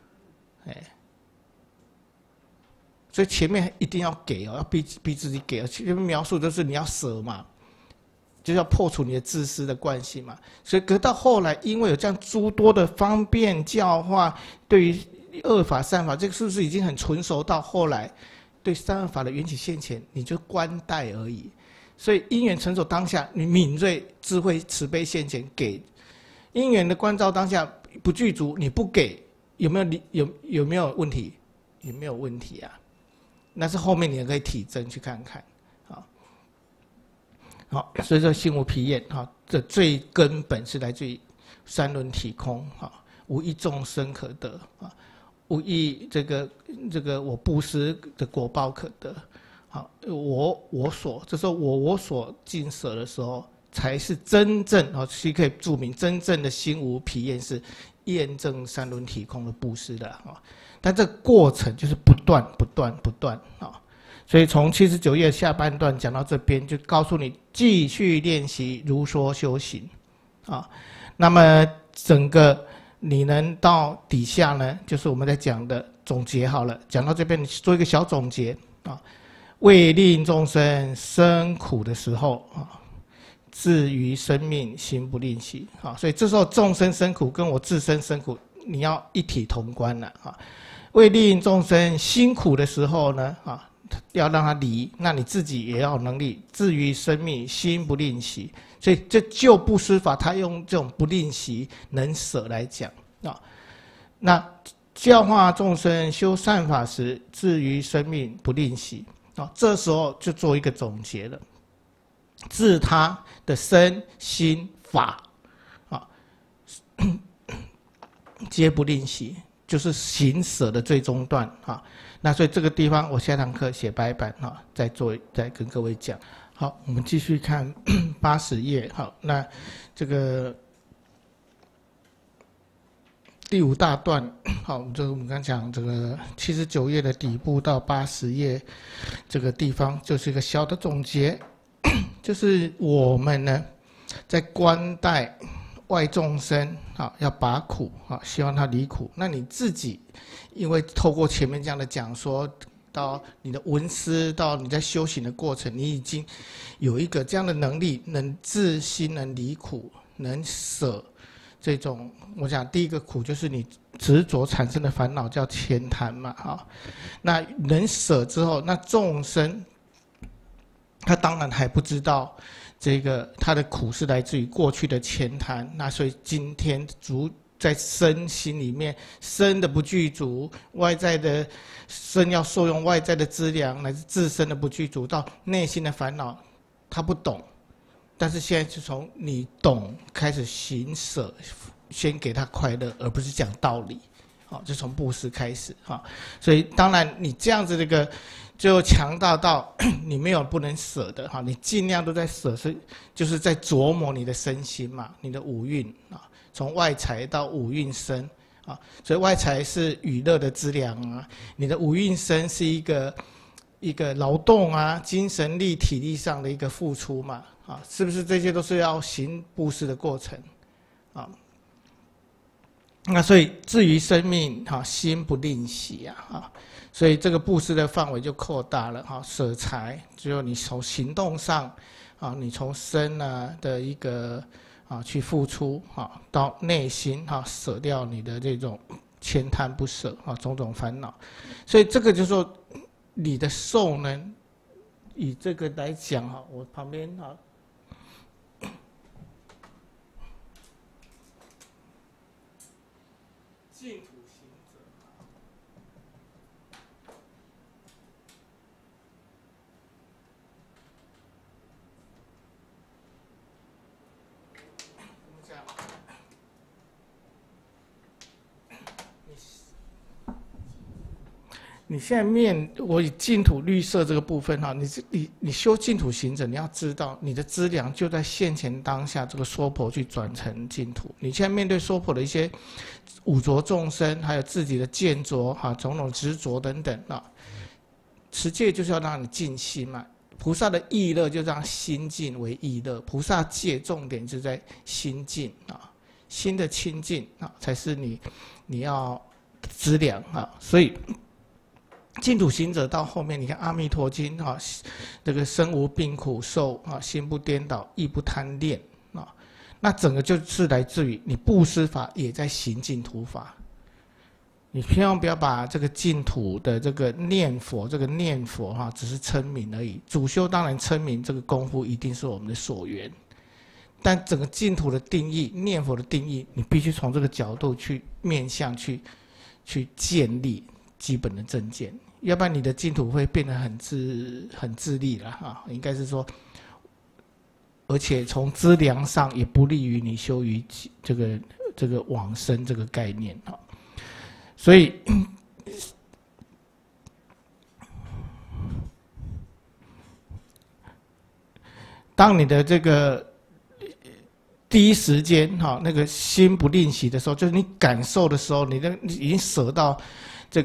所以前面一定要给哦，要逼自己给。前面描述就是你要舍嘛。就要破除你的自私的惯性嘛，所以隔到后来，因为有这样诸多的方便教化，对于恶法善法，这个是不是已经很纯熟到后来，对三恶法的缘起现前，你就观待而已。所以因缘成熟当下，你敏锐智慧慈悲现前给，因缘的关照当下不具足，你不给，有没有问题？也没有问题啊，那是后面你也可以体证去看看。好，所以说心无疲厌，哈，这最根本是来自于三轮体空，哈，无一众生可得，啊，无一这个我布施的果报可得，好，我所，这时候我所尽舍的时候，才是真正啊，其实可以注明真正的心无疲厌，是验证三轮体空的布施的啊，但这个过程就是不断啊。所以从79页下半段讲到这边，就告诉你继续练习如说修行，啊，那么整个你能到底下呢，就是我们在讲的总结好了。讲到这边，你做一个小总结啊，为令众生生苦的时候啊，至于生命心不吝惜啊，所以这时候众生生苦跟我自身生苦，你要一体同观了啊。为令众生辛苦的时候呢，啊。要让他离，那你自己也要有能力。至于生命，心不吝惜，所以这就布施法，他用这种不吝惜、能舍来讲啊。那教化众生修善法时，至于生命不吝惜啊。这时候就做一个总结了，治他的身心法啊，皆不吝惜，就是行舍的最终段啊。那所以这个地方，我下堂课写白板哈，再跟各位讲。好，我们继续看80页。好，那这个第5大段，好，这个我们刚讲这个79页的底部到80页这个地方，就是一个小的总结，就是我们呢在观待外众生啊，要拔苦啊，希望他离苦。那你自己，因为透过前面这样的讲说，到你的闻思，到你在修行的过程，你已经有一个这样的能力，能自心，能离苦，能舍这种。我想第一个苦就是你执着产生的烦恼叫慳贪嘛，哈。那能舍之后，那众生他当然还不知道。这个他的苦是来自于过去的慳贪，那所以今天在身心里面身的不具足，外在的身要受用外在的资粮，乃至自身的不具足，到内心的烦恼，他不懂。但是现在就从你懂开始行舍，先给他快乐，而不是讲道理，好，就从布施开始哈。所以当然你这样子这个。就强大到你没有不能舍的哈，你尽量都在舍，就是在琢磨你的身心嘛，你的五蕴啊，从外财到五蕴身啊，所以外财是娱乐的资粮啊，你的五蕴身是一个一个劳动啊、精神力、体力上的一个付出嘛，啊，是不是这些都是要行布施的过程，啊？那所以至于生命，哈，心不吝惜啊，哈，所以这个布施的范围就扩大了，哈，舍财，只有你从行动上，啊，你从身啊的一个啊去付出，啊，到内心哈舍掉你的这种悭贪不舍啊种种烦恼，所以这个就是说你的受呢，以这个来讲哈，我旁边哈。净土行者，我们讲，你现在我以净土绿色这个部分哈，你修净土行者，你要知道你的资粮就在现前当下这个娑婆去转成净土。你现在面对娑婆的一些五浊众生，还有自己的见着哈，种种执着等等啊，持戒就是要让你净心嘛。菩萨的意乐就让心净为意乐，菩萨戒重点就在心净啊，心的清净啊，才是你要资粮啊，所以。净土行者到后面，你看《阿弥陀经》啊，这个身无病苦受啊，心不颠倒，意不贪恋啊，那整个就是来自于你布施法也在行净土法。你千万不要把这个净土的这个念佛哈，只是称名而已。主修当然称名这个功夫一定是我们的所缘，但整个净土的定义、念佛的定义，你必须从这个角度去面向去建立。基本的正见，要不然你的净土会变得很自利了哈，应该是说，而且从资粮上也不利于你修于这个往生这个概念哈，所以当你的这个第一时间哈，那个心不吝惜的时候，就是你感受的时候，你已经舍到。这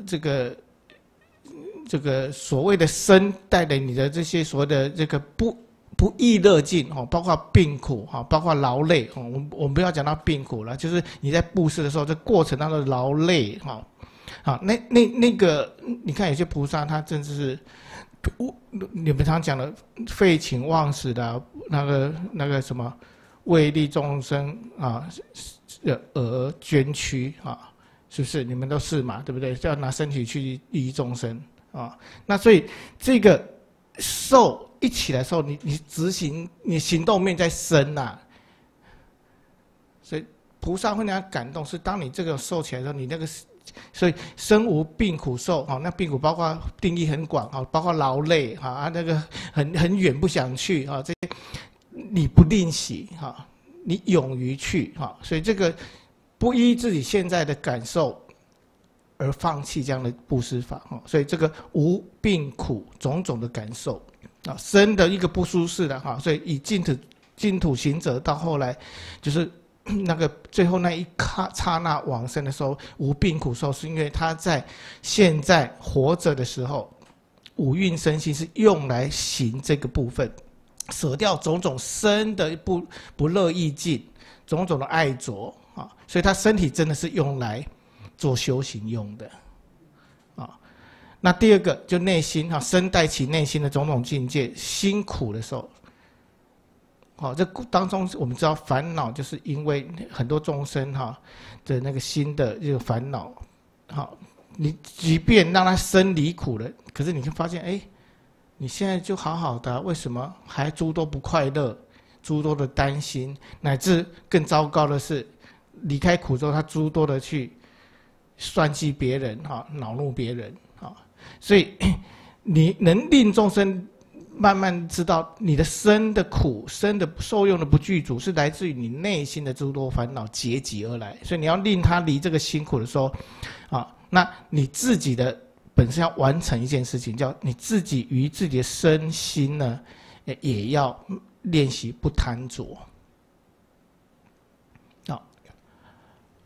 个所谓的身带给你的这些所谓的这个不亦乐尽哦，包括病苦哈，包括劳累哦，我们不要讲到病苦了，就是你在布施的时候，这过程当中的劳累哈，好，那个你看有些菩萨他真的是，你们常讲的废寝忘食的那个什么为利众生啊而捐躯啊。是不是你们都是嘛？对不对？要拿身体去利益众生啊！那所以这个受一起来的时候，你执行你行动面在身呐、啊，所以菩萨会让他感动，是当你这个受起来的时候，你那个所以身无病苦受啊，那病苦包括定义很广啊，包括劳累啊，那个很远不想去啊，这些你不吝惜哈，你勇于去哈，所以这个。不依自己现在的感受而放弃这样的布施法，所以这个无病苦种种的感受啊，生的一个不舒适的哈，所以以净土行者到后来就是那个最后那一刹那往生的时候无病苦受，是因为他在现在活着的时候，五蕴身心是用来行这个部分，舍掉种种生的不乐意境，种种的爱着。所以他身体真的是用来做修行用的，啊，那第二个就内心哈，身带起内心的种种境界，辛苦的时候，好，这当中我们知道烦恼，就是因为很多众生哈的那个心的这个烦恼，好，你即便让他生离苦了，可是你会发现，哎，你现在就好好的，为什么还诸多不快乐，诸多的担心，乃至更糟糕的是。离开苦之后，他诸多的去算计别人哈，恼怒别人哈，所以你能令众生慢慢知道你的身的苦、身的受用的不具足，是来自于你内心的诸多烦恼结集而来。所以你要令他离这个辛苦的时候，啊，那你自己的本身要完成一件事情，叫你自己与自己的身心呢，也要练习不贪着。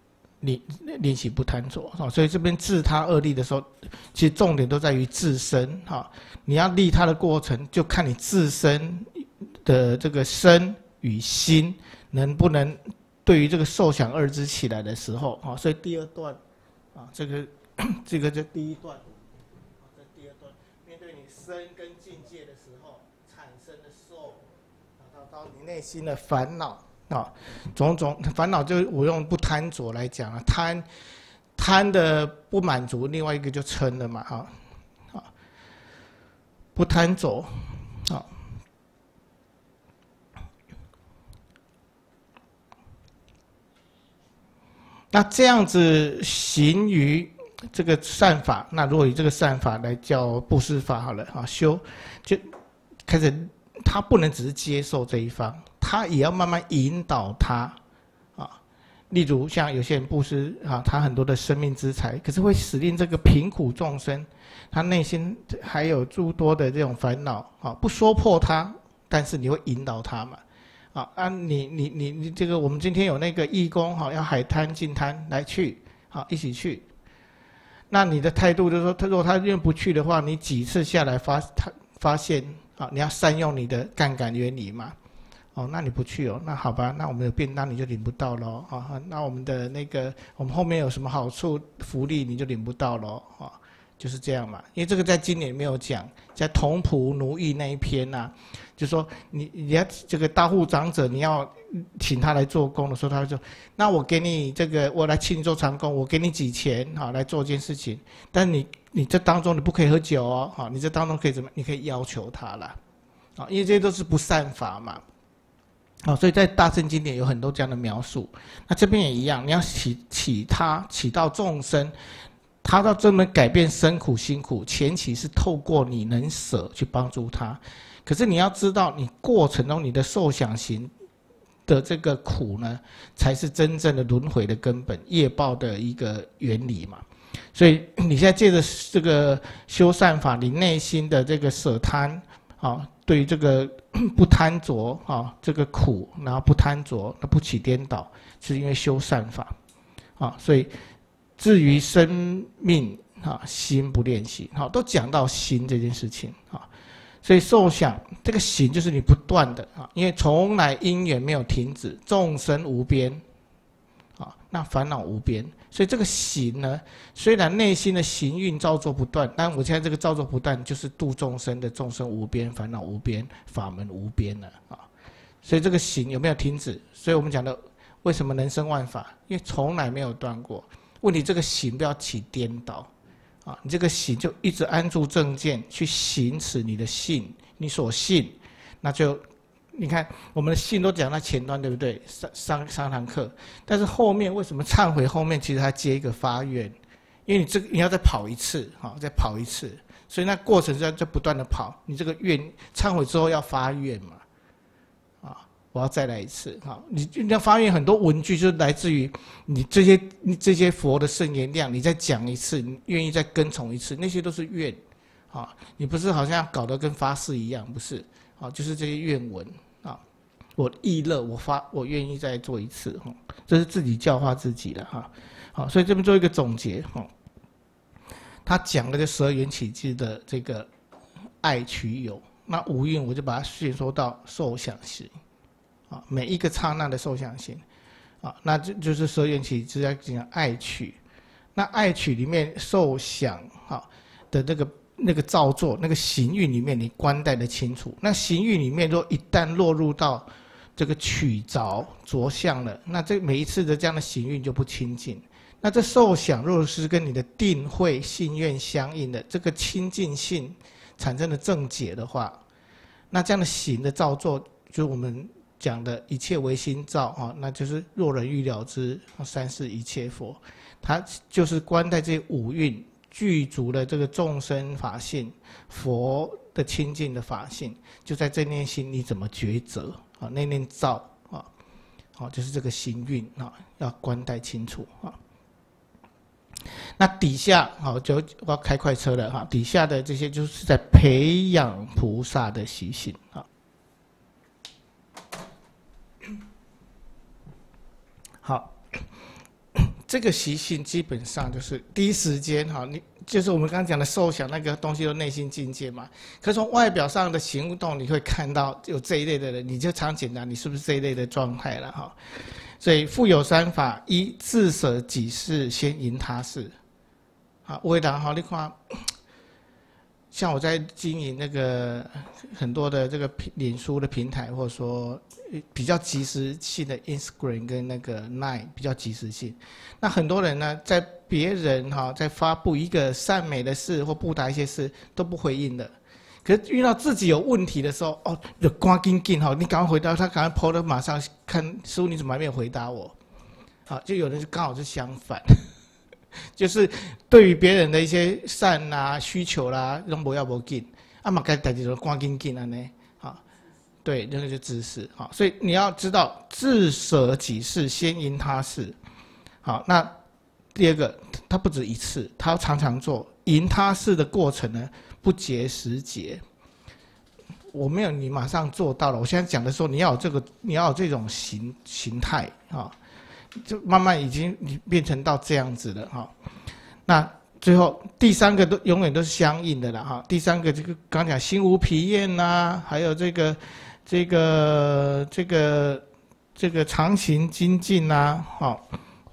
练习不贪着啊。所以这边自他二利的时候，其实重点都在于自身哈。你要利他的过程，就看你自身的这个身与心能不能对于这个受想二支起来的时候啊。所以第二段啊，这个这第一段。面对你身跟境界的时候产生的受，到你内心的烦恼啊，种种烦恼，就我用不贪着来讲啊，贪的不满足，另外一个就嗔了嘛，不贪着，那这样子行于这个善法，那如果以这个善法来叫布施法好了啊，修就开始，他不能只是接受这一方，他也要慢慢引导他啊。例如像有些人布施啊，他很多的生命资财，可是会使令这个贫苦众生，他内心还有诸多的这种烦恼啊，不说破他，但是你会引导他嘛。你这个我们今天有那个义工哈，要海滩净滩来去，好一起去。那你的态度就是说，如果他愿不去的话，你几次下来发现啊，你要善用你的杠杆原理嘛。哦，那你不去哦，那好吧，那我们的便当你就领不到咯啊。那我们的那个我们后面有什么好处福利你就领不到咯啊，就是这样嘛。因为这个在经典没有讲，在童仆奴役那一篇啊。就说你要这个大户长者，你要请他来做工的时候，他会说：“那我给你这个，我来请你做长工，我给你几钱，好来做一件事情。但你这当中你不可以喝酒哦，好，你这当中可以怎么？你可以要求他啦，啊，因为这些都是不善法嘛，好，所以在大乘经典有很多这样的描述。那这边也一样，你要起到众生，他到这么改变身苦辛苦，前期是透过你能舍去帮助他。可是你要知道，你过程中你的受想行的这个苦呢，才是真正的轮回的根本，业报的一个原理嘛。所以你现在借着这个修善法，你内心的这个舍贪啊，对于这个不贪着啊，这个苦，然后不贪着，那不起颠倒，是因为修善法啊。所以至于生命啊，心不练习，好，都讲到心这件事情啊。所以受想这个行就是你不断的啊，因为从来因缘没有停止，众生无边啊，那烦恼无边，所以这个行呢，虽然内心的行运造作不断，但我现在这个造作不断，就是度众生的众生无边，烦恼无边，法门无边了啊。所以这个行有没有停止？所以我们讲的为什么能生万法？因为从来没有断过。问题这个行不要起颠倒。啊，你这个行就一直安住正见，去行持你的信，你所信，那就你看我们的信都讲到前端，对不对？上堂课，但是后面为什么忏悔后面其实还接一个发愿？因为你要再跑一次，再跑一次，所以那过程在不断的跑，你这个愿忏悔之后要发愿嘛，我要再来一次，你要发愿很多文句，就是来自于你这些佛的圣言量，你再讲一次，你愿意再跟从一次，那些都是愿，你不是好像搞得跟发誓一样，不是，就是这些愿文啊，我意乐，我愿意再做一次，这是自己教化自己的哈，好，所以这边做一个总结哈，他讲了这12缘起支的这个爱取有，那五蕴我就把它限缩到受想行。每一个刹那的受想行，那就是12缘起支要讲爱取。那爱取里面受想的那个造作，那个行运里面你观待得清楚。那行运里面若一旦落入到这个取着相了，那这每一次的这样的行运就不清净。那这受想若是跟你的定慧信愿相应的这个清净性产生的正解的话，那这样的行的造作，就是我们讲的一切唯心造那就是若人欲了之，三世一切佛，它就是观待这五蕴具足了这个众生法性，佛的清净的法性，就在这念心你怎么抉择那念造就是这个行运要观待清楚那底下就我要开快车了底下的这些就是在培养菩萨的习性好， 这个习性基本上就是第一时间哈，你就是我们刚刚讲的受想那个东西的内心境界嘛。可是从外表上的行动，你会看到有这一类的人，你就常检查你是不是这一类的状态了哈。所以富有三法：一、自舍己事，先营他事。好，为然哈，你看。像我在经营那个很多的这个脸书的平台，或者说比较即时性的 Instagram 跟那个 Line 比较即时性，那很多人呢，在别人在发布一个善美的事或布达一些事都不回应的，可是遇到自己有问题的时候，哦，就赶紧你赶快回答他，赶快 po 了，马上看师父你怎么还没有回答我？好，就有人就刚好是相反。就是对于别人的一些善啊、需求啦，都不要不紧，啊嘛该代志就赶紧啊呢，好，对，那个就自私，好，所以你要知道自舍己事，先营他事，好，那第二个，他不止一次，他要常常做营他事的过程呢，不节时节。我没有你马上做到了，我现在讲的时候，你要有这个，你要有这种形态啊。就慢慢已经变成到这样子了哈，那最后第三个都永远都是相应的了哈。第三个这个刚讲心无疲厌呐，还有这个常行精进呐，好，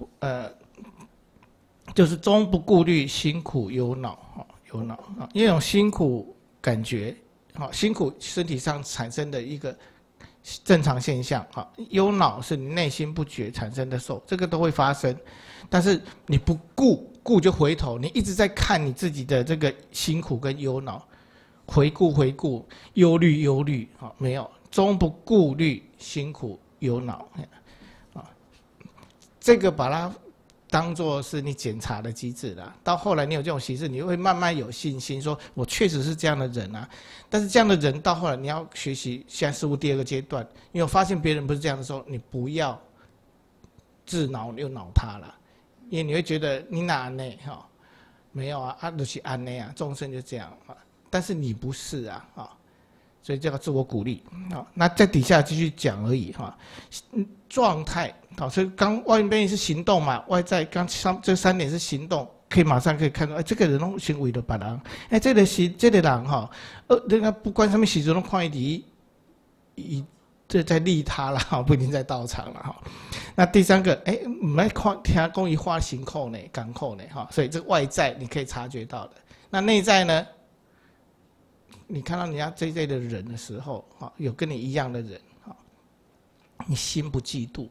就是终不顾虑辛苦忧恼哈，忧恼啊，因为有辛苦感觉，好，辛苦身体上产生的一个。正常现象，哈，忧恼是你内心不觉产生的受，这个都会发生，但是你不顾就回头，你一直在看你自己的这个辛苦跟忧恼，回顾，忧虑，好，没有，终不顾虑辛苦忧恼，啊，这个把它当作是你检查的机制啦。到后来你有这种习事，你会慢慢有信心，说我确实是这样的人啊。但是这样的人到后来你要学习现在师父第二个阶段，因为我发现别人不是这样的时候，你不要自恼又恼他了，因为你会觉得你哪呢哈？没有啊，就是安内啊，众生就这样啊。但是你不是啊，所以这个自我鼓励啊。那在底下继续讲而已哈。状态好，所以刚外面是行动嘛，外在刚这3点是行动，可以马上可以看到，哎，这个人拢行为的别人，哎，这个人哈，那个不管什么时阵拢看伊这在利他啦，不一定在道场了哈。那第三个，哎，唔来看听讲伊花辛苦呢、艰苦呢哈，所以这个外在你可以察觉到的。那内在呢？你看到人家这一类的人的时候，哈，有跟你一样的人，哈，你心不嫉妒，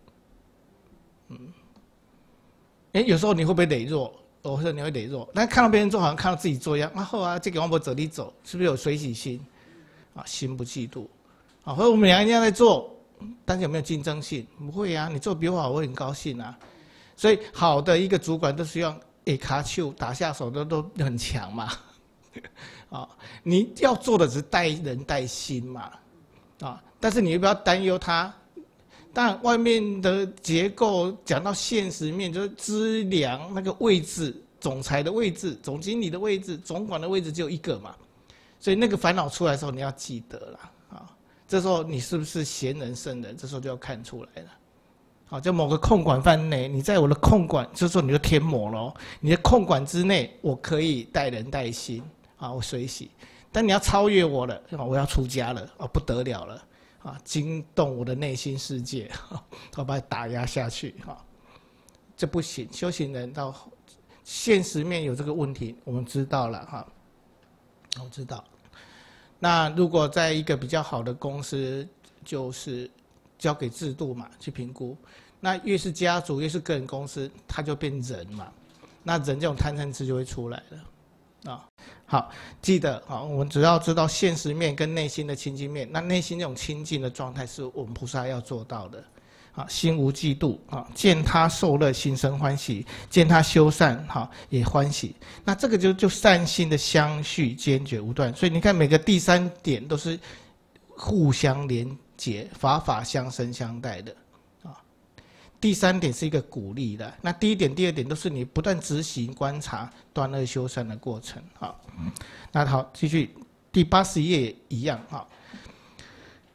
哎，有时候你会不会羸弱？有时候你会羸弱，但看到别人做，好像看到自己做一样。啊，好啊，这个我不走你走，是不是有随喜心？啊，心不嫉妒，啊，或者我们两个人在做，但是有没有竞争性？不会啊，你做比我好，我会很高兴啊。所以好的一个主管都希望卡丘打下手都很强嘛。啊，你要做的只是带人带心嘛，啊，但是你不要担忧他。当然，外面的结构讲到现实面，就是资粮那个位置，总裁的位置、总经理的位置、总管的位置只有一个嘛，所以那个烦恼出来的时候，你要记得啦，啊，这时候你是不是贤人圣人？这时候就要看出来了。好，在某个控管范围内，你在我的控管，这时候你就天魔咯。你的控管之内，我可以带人带心。啊，我随喜，但你要超越我了，我要出家了，哦，不得了了，啊，惊动我的内心世界，我把它打压下去，哈，这不行。修行人到现实面有这个问题，我们知道了，哈，我知道。那如果在一个比较好的公司，就是交给制度嘛去评估，那越是家族越是个人公司，它就变人嘛，那人这种贪嗔痴就会出来了。啊，好，记得啊，我们只要知道现实面跟内心的清净面，那内心这种清净的状态是我们菩萨要做到的。啊，心无嫉妒啊，见他受乐，心生欢喜；见他修善，哈，也欢喜。那这个就善心的相续坚决无断。所以你看，每个第3点都是互相连结，法相生相待的。第3点是一个鼓励的，那第1点、第2点都是你不断执行、观察、断恶修善的过程。好，那好，继续第81页也一样。好，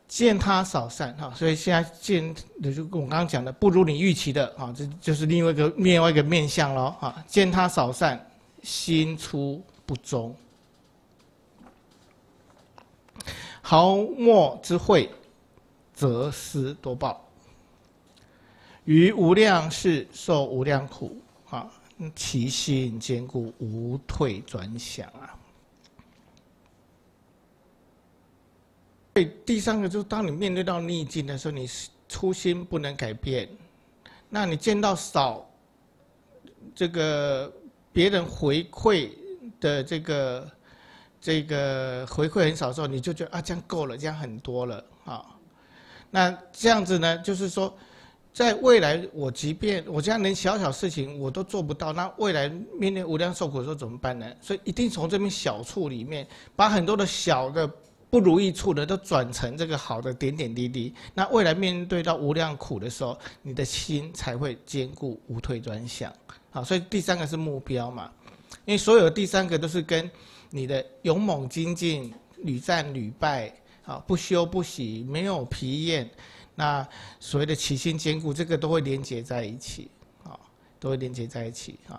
见他少善哈，所以现在见就跟我刚刚讲的不如你预期的啊，这就是另外一个面向咯啊。见他少善，心出不忠。毫末之慧，则失多报。于无量事受无量苦啊，其心坚固，无退转想啊。所以第三个就是，当你面对到逆境的时候，你初心不能改变，那你见到少这个别人回馈的这个回馈很少的时候，你就觉得啊，这样够了，这样很多了啊。那这样子呢，就是说，在未来我即便我这样连小小事情我都做不到，那未来面对无量受苦的时候怎么办呢？所以一定从这边小处里面，把很多的小的不如意处的都转成这个好的点点滴滴。那未来面对到无量苦的时候，你的心才会坚固，无退转想。好，所以第三个是目标嘛，因为所有的第三个都是跟你的勇猛精进、屡战屡败、啊不休不息、没有疲厌，那所谓的起心坚固，这个都会连结在一起，啊，都会连结在一起啊。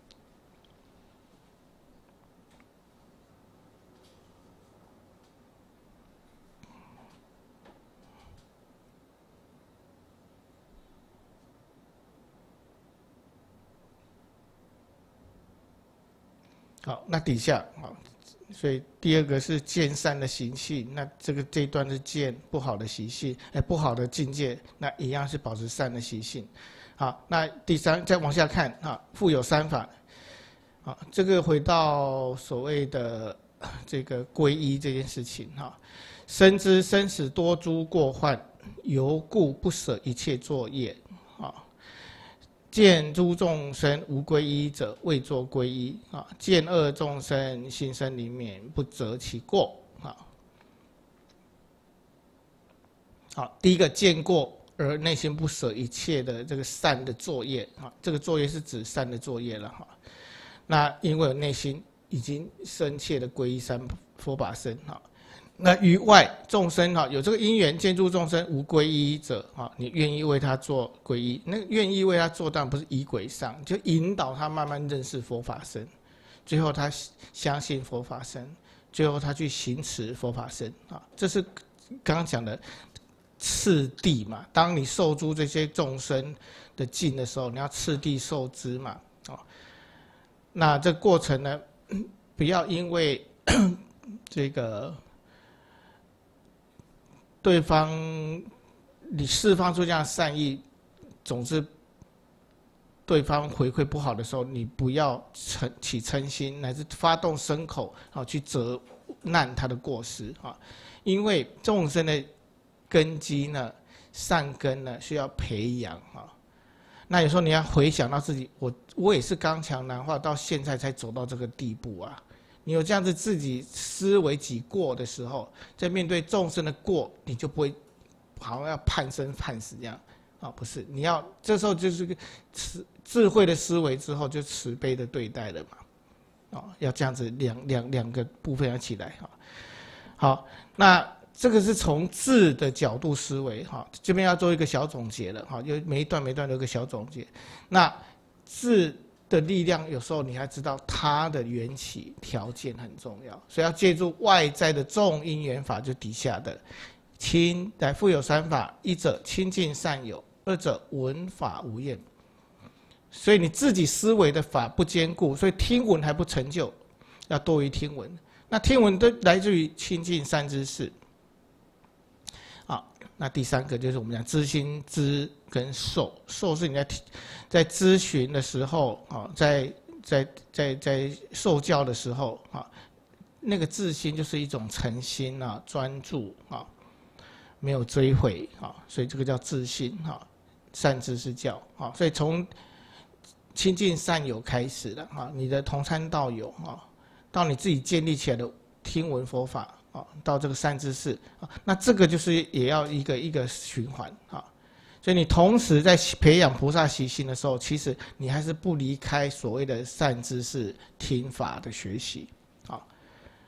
好，那底下啊，所以第二个是见善的习性，那这一段是见不好的习性，不好的境界，那一样是保持善的习性。好，那第三再往下看啊，复有三法，啊，这个回到所谓的这个皈依这件事情哈，深知生死多诸过患，犹故不舍一切作业啊。见诸众生无皈依者，未作皈依啊；见恶众生心生怜悯，不责其过啊。好，第一个见过而内心不舍一切的这个善的作业啊，这个作业是指善的作业了哈。那因为内心已经深切的皈依三佛法身哈。那于外众生哈，有这个因缘见诸众生无皈依者哈，你愿意为他做皈依，那愿意为他做，当然不是仪轨上，就引导他慢慢认识佛法身，最后他相信佛法身，最后他去行持佛法身啊，这是刚刚讲的次第嘛。当你受诸这些众生的境的时候，你要次第受之嘛，啊，那这过程呢，不要因为这个。对方，你释放出这样的善意，总之，对方回馈不好的时候，你不要起嗔心，乃至发动牲口啊去责难他的过失啊，因为众生的根基呢，善根呢需要培养啊。那有时候你要回想到自己，我也是刚强难化，到现在才走到这个地步啊。你有这样子自己思维己过的时候，在面对众生的过，你就不会好像要判生判死这样啊，不是？你要这时候就是个智慧的思维之后，就慈悲的对待了嘛，啊，要这样子两个部分要起来哈。好，那这个是从智的角度思维哈，这边要做一个小总结了哈，有每一段都有一个小总结。那智的力量有时候你还知道它的缘起条件很重要，所以要借助外在的众因缘法，就底下的来复有三法：一者亲近善友，二者闻法无厌。所以你自己思维的法不坚固，所以听闻还不成就，要多于听闻。那听闻都来自于亲近善知识。那第三个就是我们讲知心知跟受，受是你在咨询的时候啊，在受教的时候啊，那个自心就是一种诚心啊、专注啊，没有追悔啊，所以这个叫自心啊，善知识教啊，所以从亲近善友开始的啊，你的同参道友啊，到你自己建立起来的听闻佛法。到这个善知识啊，那这个就是也要一个循环啊，所以你同时在培养菩萨习性的时候，其实你还是不离开所谓的善知识听法的学习啊。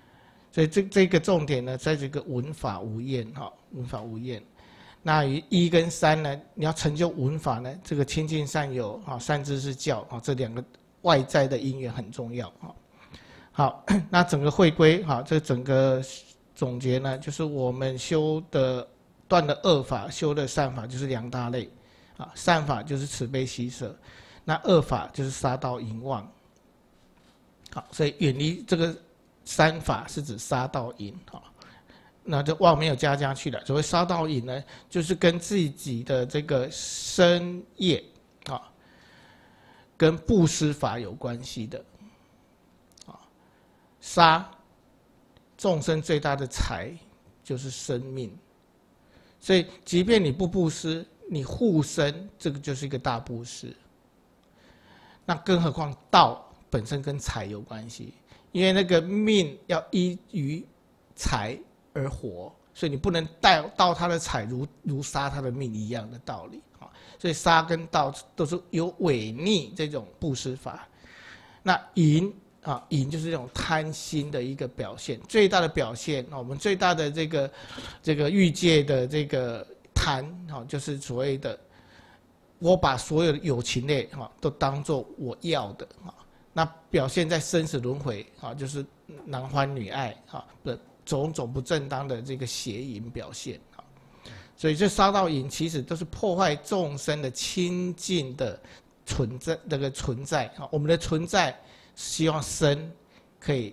所以这个重点呢，在这个文法无厌哈，文法无厌。那于1跟3呢，你要成就文法呢，这个亲近善友啊，善知识教啊，这2个外在的因缘很重要啊。好，那整个回归哈，这整个总结呢，就是我们修的断的恶法，修的善法就是2大类啊。善法就是慈悲喜舍，那恶法就是杀盗淫妄。好，所以远离这个3法是指杀盗淫啊。那这妄没有加进去了。所谓杀盗淫呢，就是跟自己的这个身业啊，跟布施法有关系的啊。杀众生最大的财就是生命，所以即便你不布施，你护身，这个就是一个大布施。那更何况道本身跟财有关系，因为那个命要依于财而活，所以你不能盗他的财如杀他的命一样的道理啊。所以杀跟盗都是有违逆这种布施法。那淫啊，淫就是这种贪心的一个表现，最大的表现啊，我们最大的这个欲界的这个贪啊，就是所谓的我把所有的有情类啊都当作我要的啊。那表现在生死轮回啊，就是男欢女爱啊的种种不正当的这个邪淫表现啊。所以这杀盗淫其实都是破坏众生的清净的存在啊。我们的存在希望身可以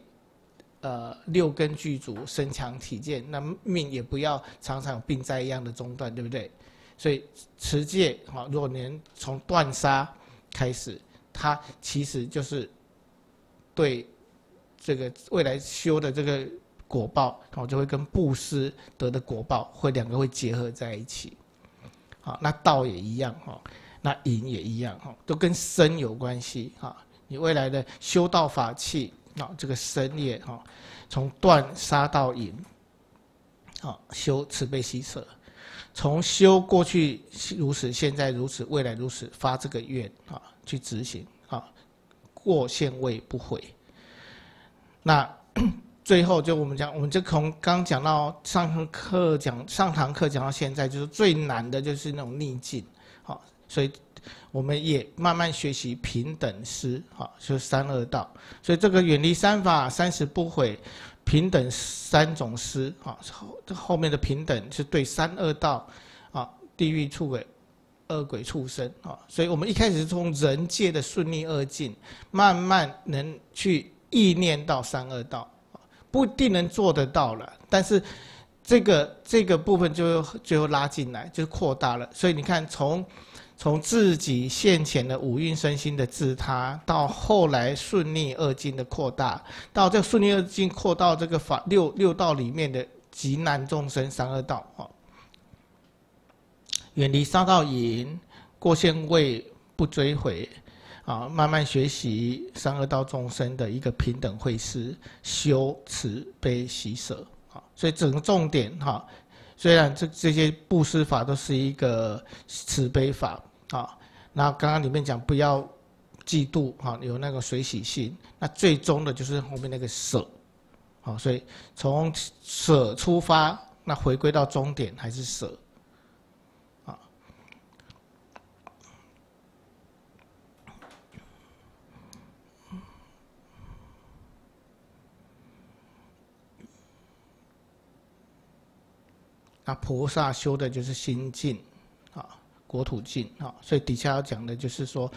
6根具足，身强体健，那命也不要常常有病灾一样的中断，对不对？所以持戒啊，如果能从断杀开始，它其实就是对这个未来修的这个果报，就会跟布施得的果报2个会结合在一起。好，那道也一样哈，那淫也一样哈，都跟身有关系哈。你未来的修道法器啊，这个身业哈，从断杀到淫，啊，修慈悲喜舍，从修过去如此，现在如此，未来如此，发这个愿啊，去执行啊，过现位不悔。那最后就我们就从刚讲到上堂课讲到现在，就是最难的就是那种逆境，好，所以我们也慢慢学习平等思，好，就是3恶道。所以这个远离3法，30不悔，平等3种思，啊，后面的平等是对3恶道，啊，地狱畜鬼、恶鬼畜生，啊，所以我们一开始是从人界的顺逆恶境，慢慢能去意念到3恶道，不一定能做得到了，但是这个部分就最后拉进来，就扩大了。所以你看，从自己现前的五蕴身心的自他，到后来顺逆恶境的扩大，到这个顺逆恶境扩到这个六道里面的极难众生3恶道，远离杀盗淫，过现位不追悔，啊，慢慢学习3恶道众生的一个平等慧思，修慈悲喜舍，啊，所以整个重点哈。虽然这些布施法都是一个慈悲法啊，那刚刚里面讲不要嫉妒啊，有那个随喜心，那最终的就是后面那个舍，啊，所以从舍出发，那回归到终点还是舍，啊。那菩萨修的就是心净，啊，国土净，啊，所以底下要讲的就是说，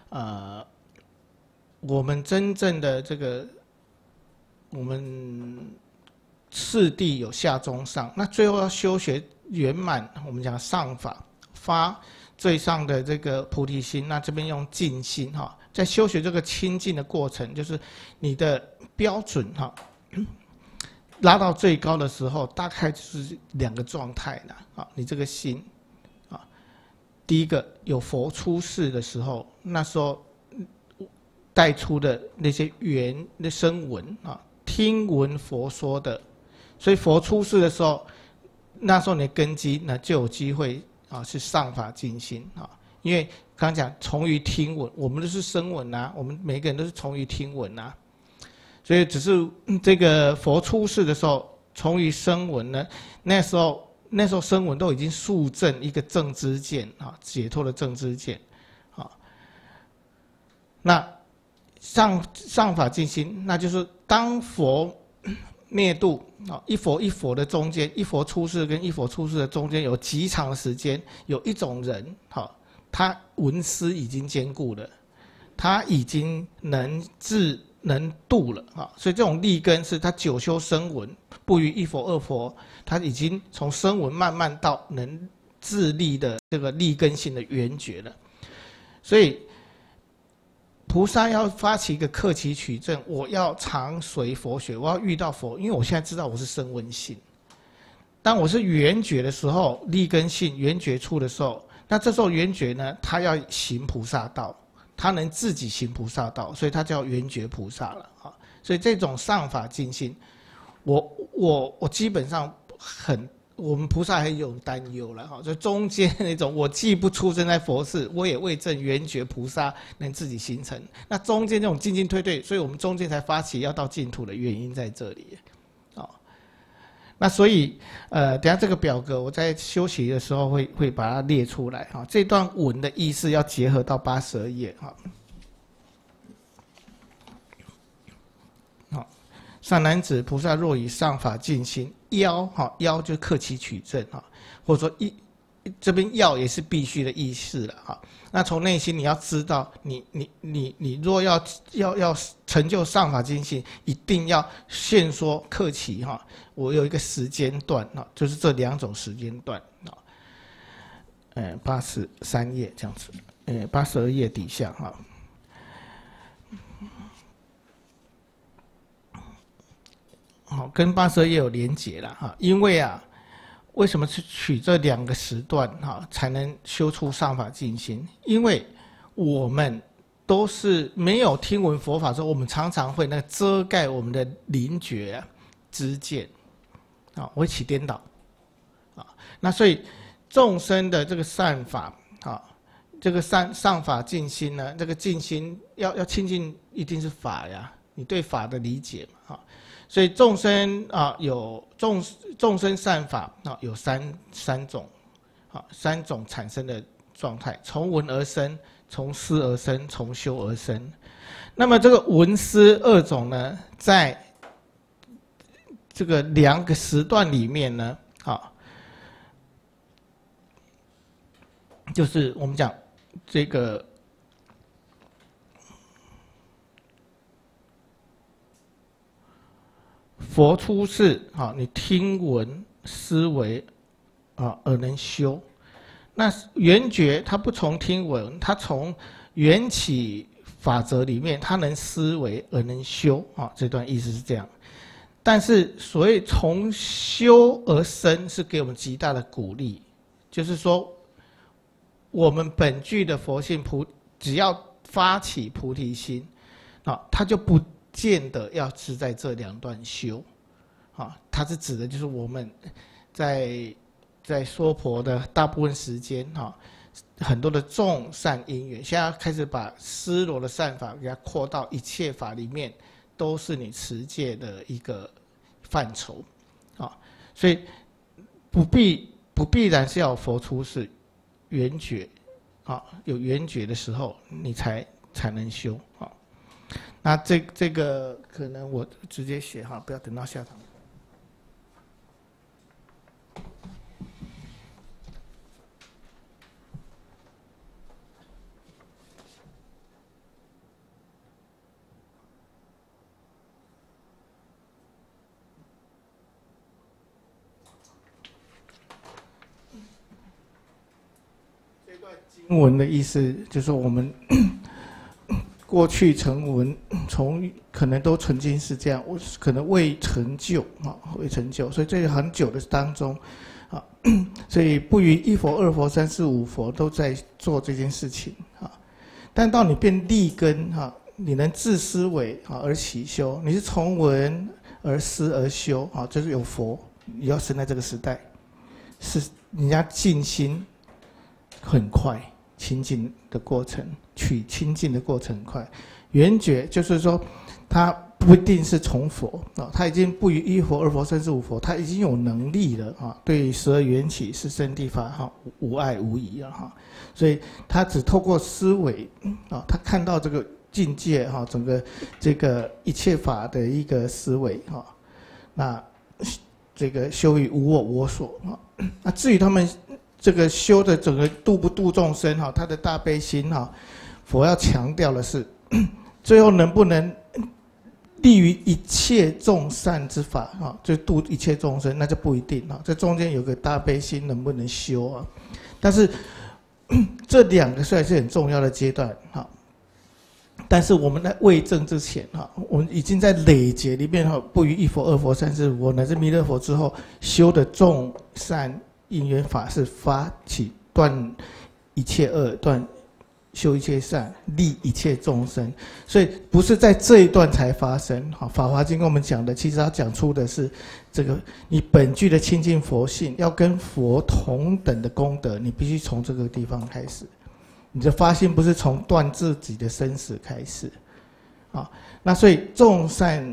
我们真正的这个，我们四谛有下中上，那最后要修学圆满，我们讲上法，发最上的这个菩提心，那这边用净心哈，在修学这个清净的过程，就是你的标准哈。拉到最高的时候，大概就是2个状态了啊。你这个心，啊，第一个有佛出世的时候，那时候带出的那些的声闻啊，听闻佛说的，所以佛出世的时候，那时候你的根基那就有机会啊，是上法净心啊。因为刚刚讲从于听闻，我们都是声闻啊，我们每个人都是从于听闻啊。 所以只是这个佛出世的时候，从于声闻呢，那时候声闻都已经速证一个正知见啊，解脱的正知见啊。那上法进心，那就是当佛灭度啊，一佛一佛的中间，一佛出世跟一佛出世的中间有极长的时间，有一种人好，他闻思已经坚固了，他已经能度了啊，所以这种利根是他久修声闻，不于一佛二佛，他已经从声闻慢慢到能自立的这个利根性的圆觉了，所以。菩萨要发起一个克期取证，我要常随佛学，我要遇到佛，因为我现在知道我是声闻性。当我是圆觉的时候，利根性圆觉处的时候，那这时候圆觉呢，他要行菩萨道，他能自己行菩萨道，所以他叫圆觉菩萨了啊。所以这种上法进心，我基本上我们菩萨很有担忧了哈，就中间那种，我既不出生在佛寺，我也未证圆觉菩萨能自己形成。那中间这种进进退退，所以我们中间才发起要到净土的原因在这里，哦。那所以等一下这个表格我在修习的时候会把它列出来哈。这段文的意思要结合到82页哈。好，善男子，菩萨若以上法进心。要就是克期取证哈，或者说这边要也是必须的意思了哈。那从内心你要知道，你若要成就上法进心，一定要现说克期哈。我有一个时间段哈，就是这2种时间段啊。83页这样子，82页底下哈。好，跟82页有连结了哈，因为为什么是取这2个时段哈，才能修出上法进心？因为我们都是没有听闻佛法的时候，我们常常会那个遮盖我们的灵觉知见啊，会起颠倒啊。那所以众生的这个善法啊，这个上法进心呢，这个进心要亲近，一定是法呀，你对法的理解嘛啊。所以众生有众生善法有三种3种产生的状态：从闻而生，从思而生，从修而生。那么这个闻思2种呢，在这个2个时段里面呢，就是我们讲这个。佛出世，你听闻思维，而能修。那圆觉他不从听闻，他从缘起法则里面，他能思维而能修这段意思是这样。但是所谓从修而生，是给我们极大的鼓励，就是说，我们本具的佛性只要发起菩提心，他就不见得要是在这2段修，它是指的就是我们在说婆的大部分时间很多的众善因缘，现在开始把思罗的善法给它扩到一切法里面，都是你持戒的一个范畴，所以不必然是要佛出世圆觉，有圆觉的时候你才能修那这个可能我直接写不要等到下堂。这段经文的意思就是我们过去成闻，可能都曾经是这样，可能未成就未成就，所以这个很久的当中所以不于一佛、2佛、3、4、5佛都在做这件事情但到你变利根你能自思维而起修，你是从闻而思而修就是有佛，你要生在这个时代，是人家静心很快。清净的过程，取清净的过程很快。圆觉就是说，他不一定是从佛啊，他已经不于一佛、二佛、三世五佛，他已经有能力了啊，对12缘起、是圣谛法哈无碍无疑了哈，所以他只透过思维啊，他看到这个境界哈，整个这个一切法的一个思维哈，那这个修于无我我所啊，那至于他们这个修的整个度不度众生哈，他的大悲心哈，佛要强调的是，最后能不能利于一切众善之法啊，就度一切众生，那就不一定啊。这中间有个大悲心能不能修啊？但是这两个虽然是很重要的阶段哈，但是我们在未证之前哈，我们已经在累劫里面哈，不于一佛、二佛、三世佛乃至弥勒佛之后修的众善因缘法是发起断一切恶，断修一切善，利一切众生，所以不是在这一段才发生。好，《法华经》跟我们讲的，其实它讲出的是这个你本具的清净佛性，要跟佛同等的功德，你必须从这个地方开始。你的发心不是从断自己的生死开始，啊，那所以众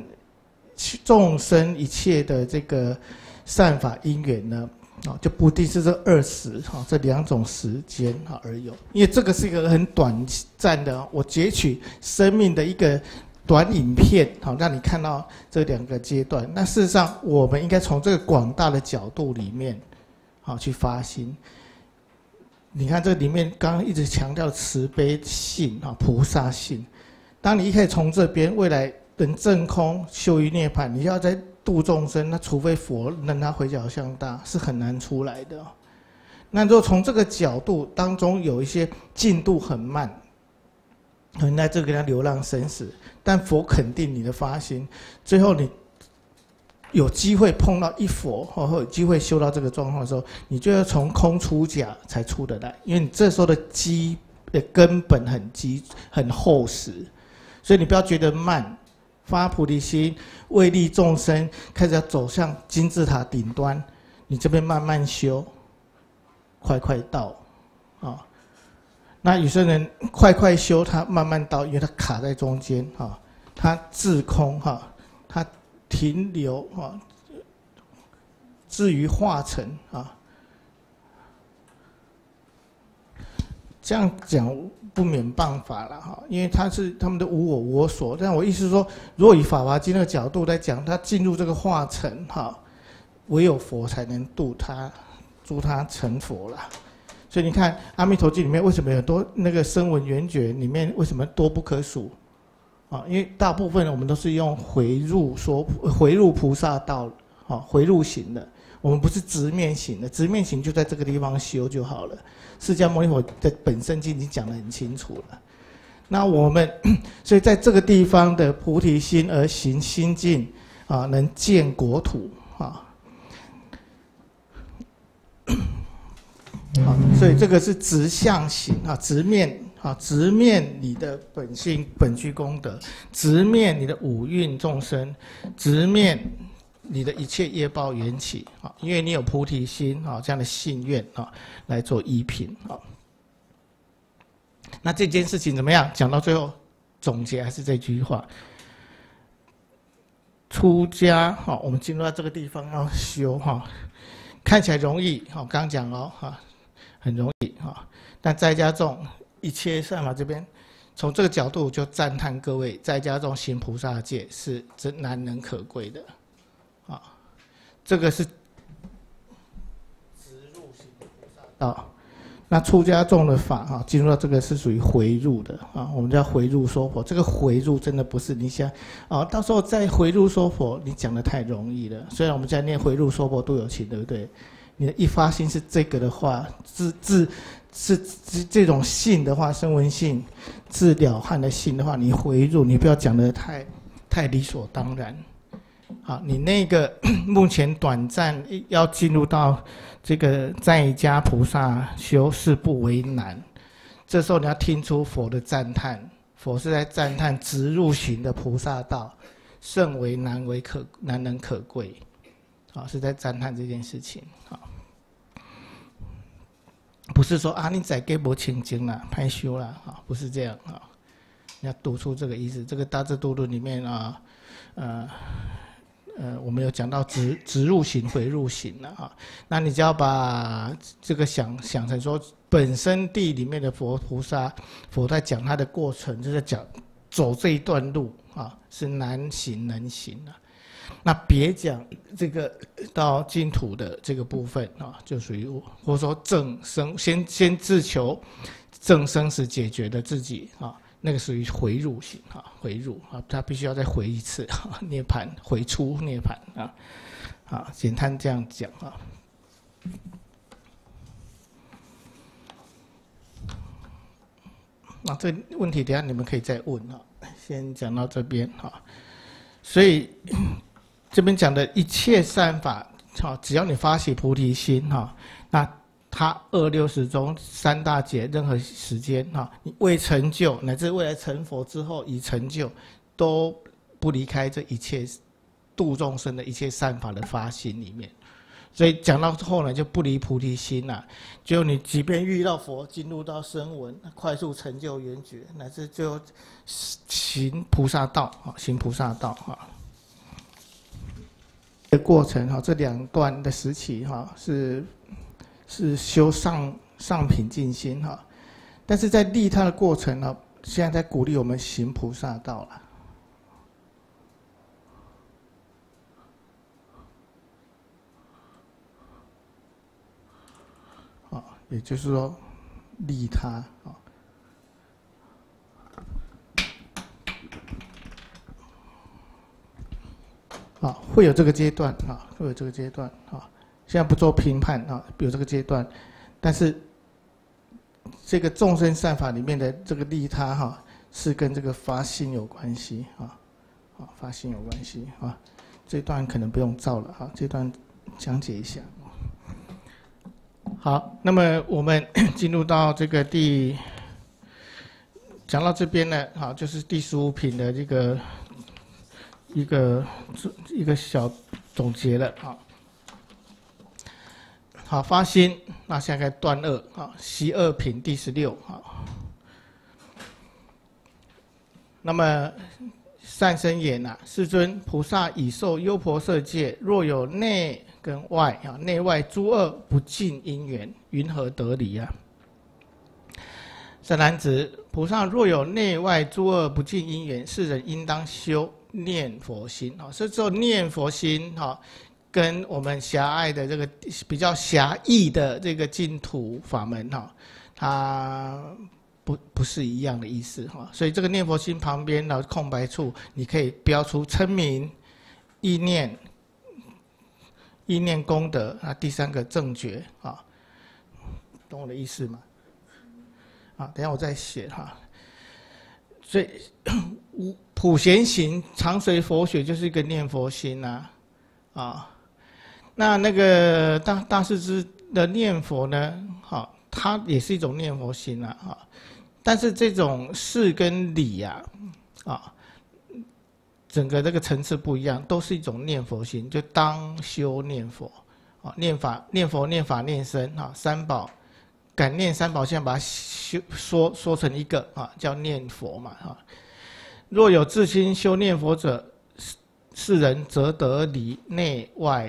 生一切的这个善法因缘呢？就不一定是这20这2种时间而有，因为这个是一个很短暂的，我截取生命的一个短影片，让你看到这2个阶段。那事实上，我们应该从这个广大的角度里面，去发心。你看这里面刚刚一直强调慈悲性菩萨性。当你一开始从这边，未来等证空修于涅槃，你要在度众生，那除非佛能他回脚向大，是很难出来的。那如果从这个角度当中有一些进度很慢，可能在这个跟他流浪生死，但佛肯定你的发心，最后你有机会碰到一佛，或有机会修到这个状况的时候，你就要从空出假才出得来，因为你这时候的根本很厚实，所以你不要觉得慢。发菩提心，为利众生，开始要走向金字塔顶端，你这边慢慢修，快到，那有些人快修，他慢慢到，因为他卡在中间，他自空，他停留，至于化成，这样讲不免谤法了哈，因为他们的无我我所。但我意思是说，如果以《法华经》的角度来讲，他进入这个化成哈，唯有佛才能度他，助他成佛啦。所以你看《阿弥陀经》里面为什么有很多那个声闻缘觉里面为什么多不可数啊？因为大部分我们都是用回入菩萨道，回入行的。我们不是直面行的，直面行就在这个地方修就好了。释迦牟尼佛的本身经已经讲得很清楚了。那我们所以在这个地方的菩提心而行心境能见国土所以这个是直向行直面你的本性本具功德，直面你的五蕴众生，直面你的一切业报缘起因为你有菩提心这样的信愿来做依凭那这件事情怎么样？讲到最后总结还是这句话：出家我们进入到这个地方要修看起来容易刚刚讲很容易但在家众一切善法这边，从这个角度就赞叹各位在家众行菩萨戒是真难能可贵的。这个是直入型的菩萨道，那出家众的法进入到这个是属于回入的我们叫回入说佛。这个回入真的不是你想到时候再回入说佛，你讲的太容易了。虽然我们在念回入说佛度有情，对不对？你的一发心是这个的话，是这种性的话，声闻性、自了汉的性的话，你回入，你不要讲的太理所当然。你那个目前短暂要进入到这个在家菩萨修是不为难，这时候你要听出佛的赞叹，佛是在赞叹直入行的菩萨道甚为难能可贵，是在赞叹这件事情不是说你在给不清净啦，拍修啦不是这样你要读出这个意思。这个大智度论里面我们有讲到直入行、回入行了哈。那你只要把这个想成说，本身地里面的佛菩萨，佛在讲他的过程，就是讲走这一段路啊，是难行能行啊。那别讲这个到净土的这个部分啊，就属于或者说正生，先自求正生死解决的自己啊。那个属于回入型啊，回入啊，他必须要再回一次啊，涅槃回出涅槃啊，啊，简单这样讲啊。那这问题等一下你们可以再问啊，先讲到这边哈。所以这边讲的一切善法，哈，只要你发起菩提心哈，那他260中3大劫，任何时间哈，你未成就，乃至未来成佛之后已成就，都不离开这一切度众生的一切善法的发心里面。所以讲到后来就不离菩提心啦，就你即便遇到佛，进入到声闻，快速成就圆觉，乃至最后行菩萨道啊，行菩萨道哈。的过程哈，这2段的时期哈是修上品净心哈，但是在利他的过程呢，现在在鼓励我们行菩萨道了。也就是说，利他会有这个阶段会有这个阶段现在不做评判有这个阶段，但是这个众生善法里面的这个利他是跟这个发心有关系发心有关系这段可能不用照了这段讲解一下。好，那么我们进入到这个讲到这边呢就是第15品的这个一个小总结了好，发心，那现在断恶习恶品第16那么善生言世尊，菩萨已受优婆塞戒，若有内跟外内外诸恶不尽因缘，云何得离善男子，菩萨若有内外诸恶不尽因缘，世人应当修念佛心所以只有念佛心跟我们狭隘的这个比较狭义的这个净土法门它不是一样的意思所以这个念佛心旁边的空白处，你可以标出称名、意念功德第3个正觉懂我的意思吗？等一下我再写所以普贤行常随佛学就是一个念佛心那个大势至的念佛呢它也是一种念佛心但是这种事跟理整个这个层次不一样，都是一种念佛心，就当修念佛念法、念佛、念法、念僧三宝，感念三宝，现在把它说成一个叫念佛嘛若有自心修念佛者，世人则得离内外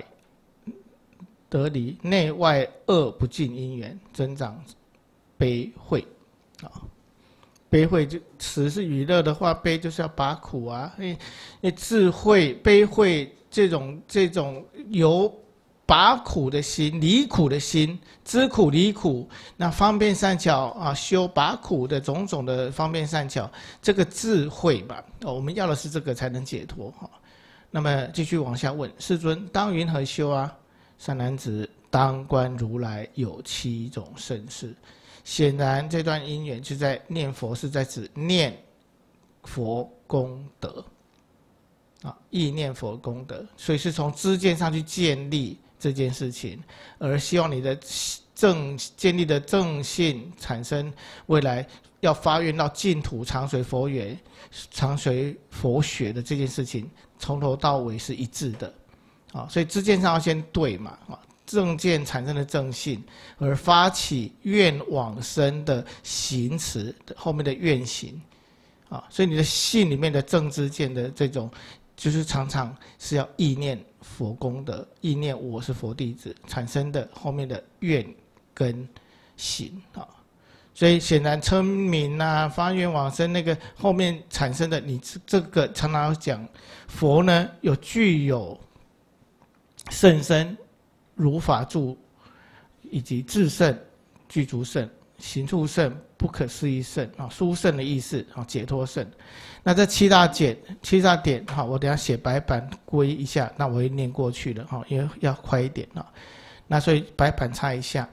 恶不尽因缘，增长悲慧悲慧就慈是娱乐的话，悲就是要拔苦因为智慧悲慧这种由拔苦的心、离苦的心、知苦离苦，那方便善巧修拔苦的种种的方便善巧，这个智慧吧我们要的是这个才能解脱那么继续往下问，世尊当云何修善男子，当观如来有7种盛世。显然这段因缘是在念佛，是在指念佛功德意念佛功德，所以是从知见上去建立这件事情，而希望你的建立的正信产生未来要发愿到净土常随佛缘、常随佛学的这件事情，从头到尾是一致的所以知见上要先对嘛正见产生的正信，而发起愿往生的行持后面的愿行所以你的信里面的正知见的这种就是常常是要意念佛功德，意念我是佛弟子产生的后面的愿跟行啊。所以显然称名啊、发愿往生那个后面产生的，你这个常常讲佛呢，具有甚深、如法住，以及至圣、具足圣、行处圣、不可思议圣啊，殊胜的意思啊，解脱圣。那这七大点哈，我等一下写白板归一下，那我会念过去的哈，因为要快一点啊。那所以白板擦一下。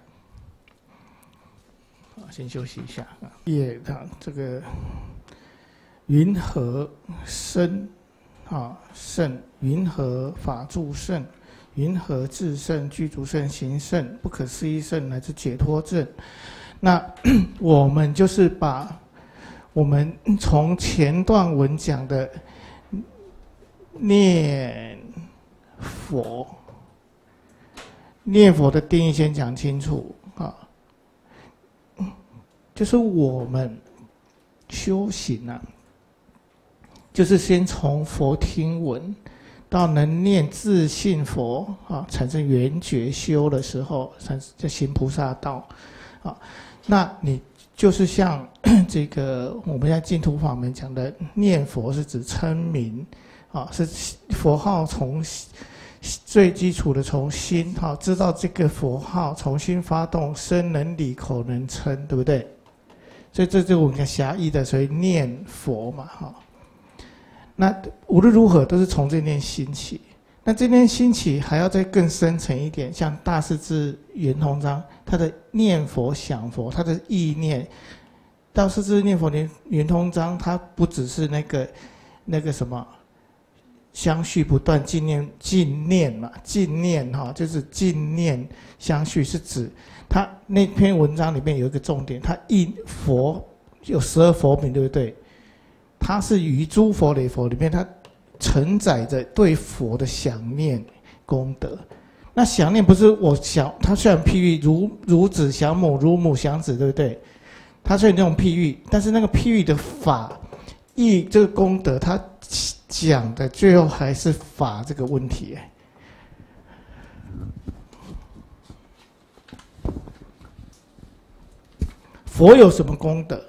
先休息一下啊。这个云何生啊圣，云何法住圣，云何至圣、具足圣、行圣、不可思议圣，乃至解脱证。那我们就是把我们从前段文讲的念佛的定义先讲清楚啊。就是我们修行啊，就是先从佛听闻到能念自信佛啊，产生圆觉修的时候，在行菩萨道啊。那你就是像这个我们现在净土法门讲的念佛，是指称名啊，是佛号从最基础的从心哈，知道这个佛号从心发动，身能理，口能称，对不对？所以这就是我们讲狭义的，所以念佛嘛，哈。那无论如何都是从这念心起。那这念心起还要再更深层一点，像大势至圆通章，他的念佛想佛，他的意念，大势至念佛圆通章，它不只是那个什么相续不断，净念嘛，净念哈，就是净念相续，是指。他那篇文章里面有一个重点，他佛有12佛名，对不对？他是于诸佛雷佛里面，他承载着对佛的想念功德。那想念不是我想，他虽然譬喻如子想母，如母想子，对不对？他虽然那种譬喻，但是那个譬喻的法义这个功德，他讲的最后还是法这个问题。佛有什么功德？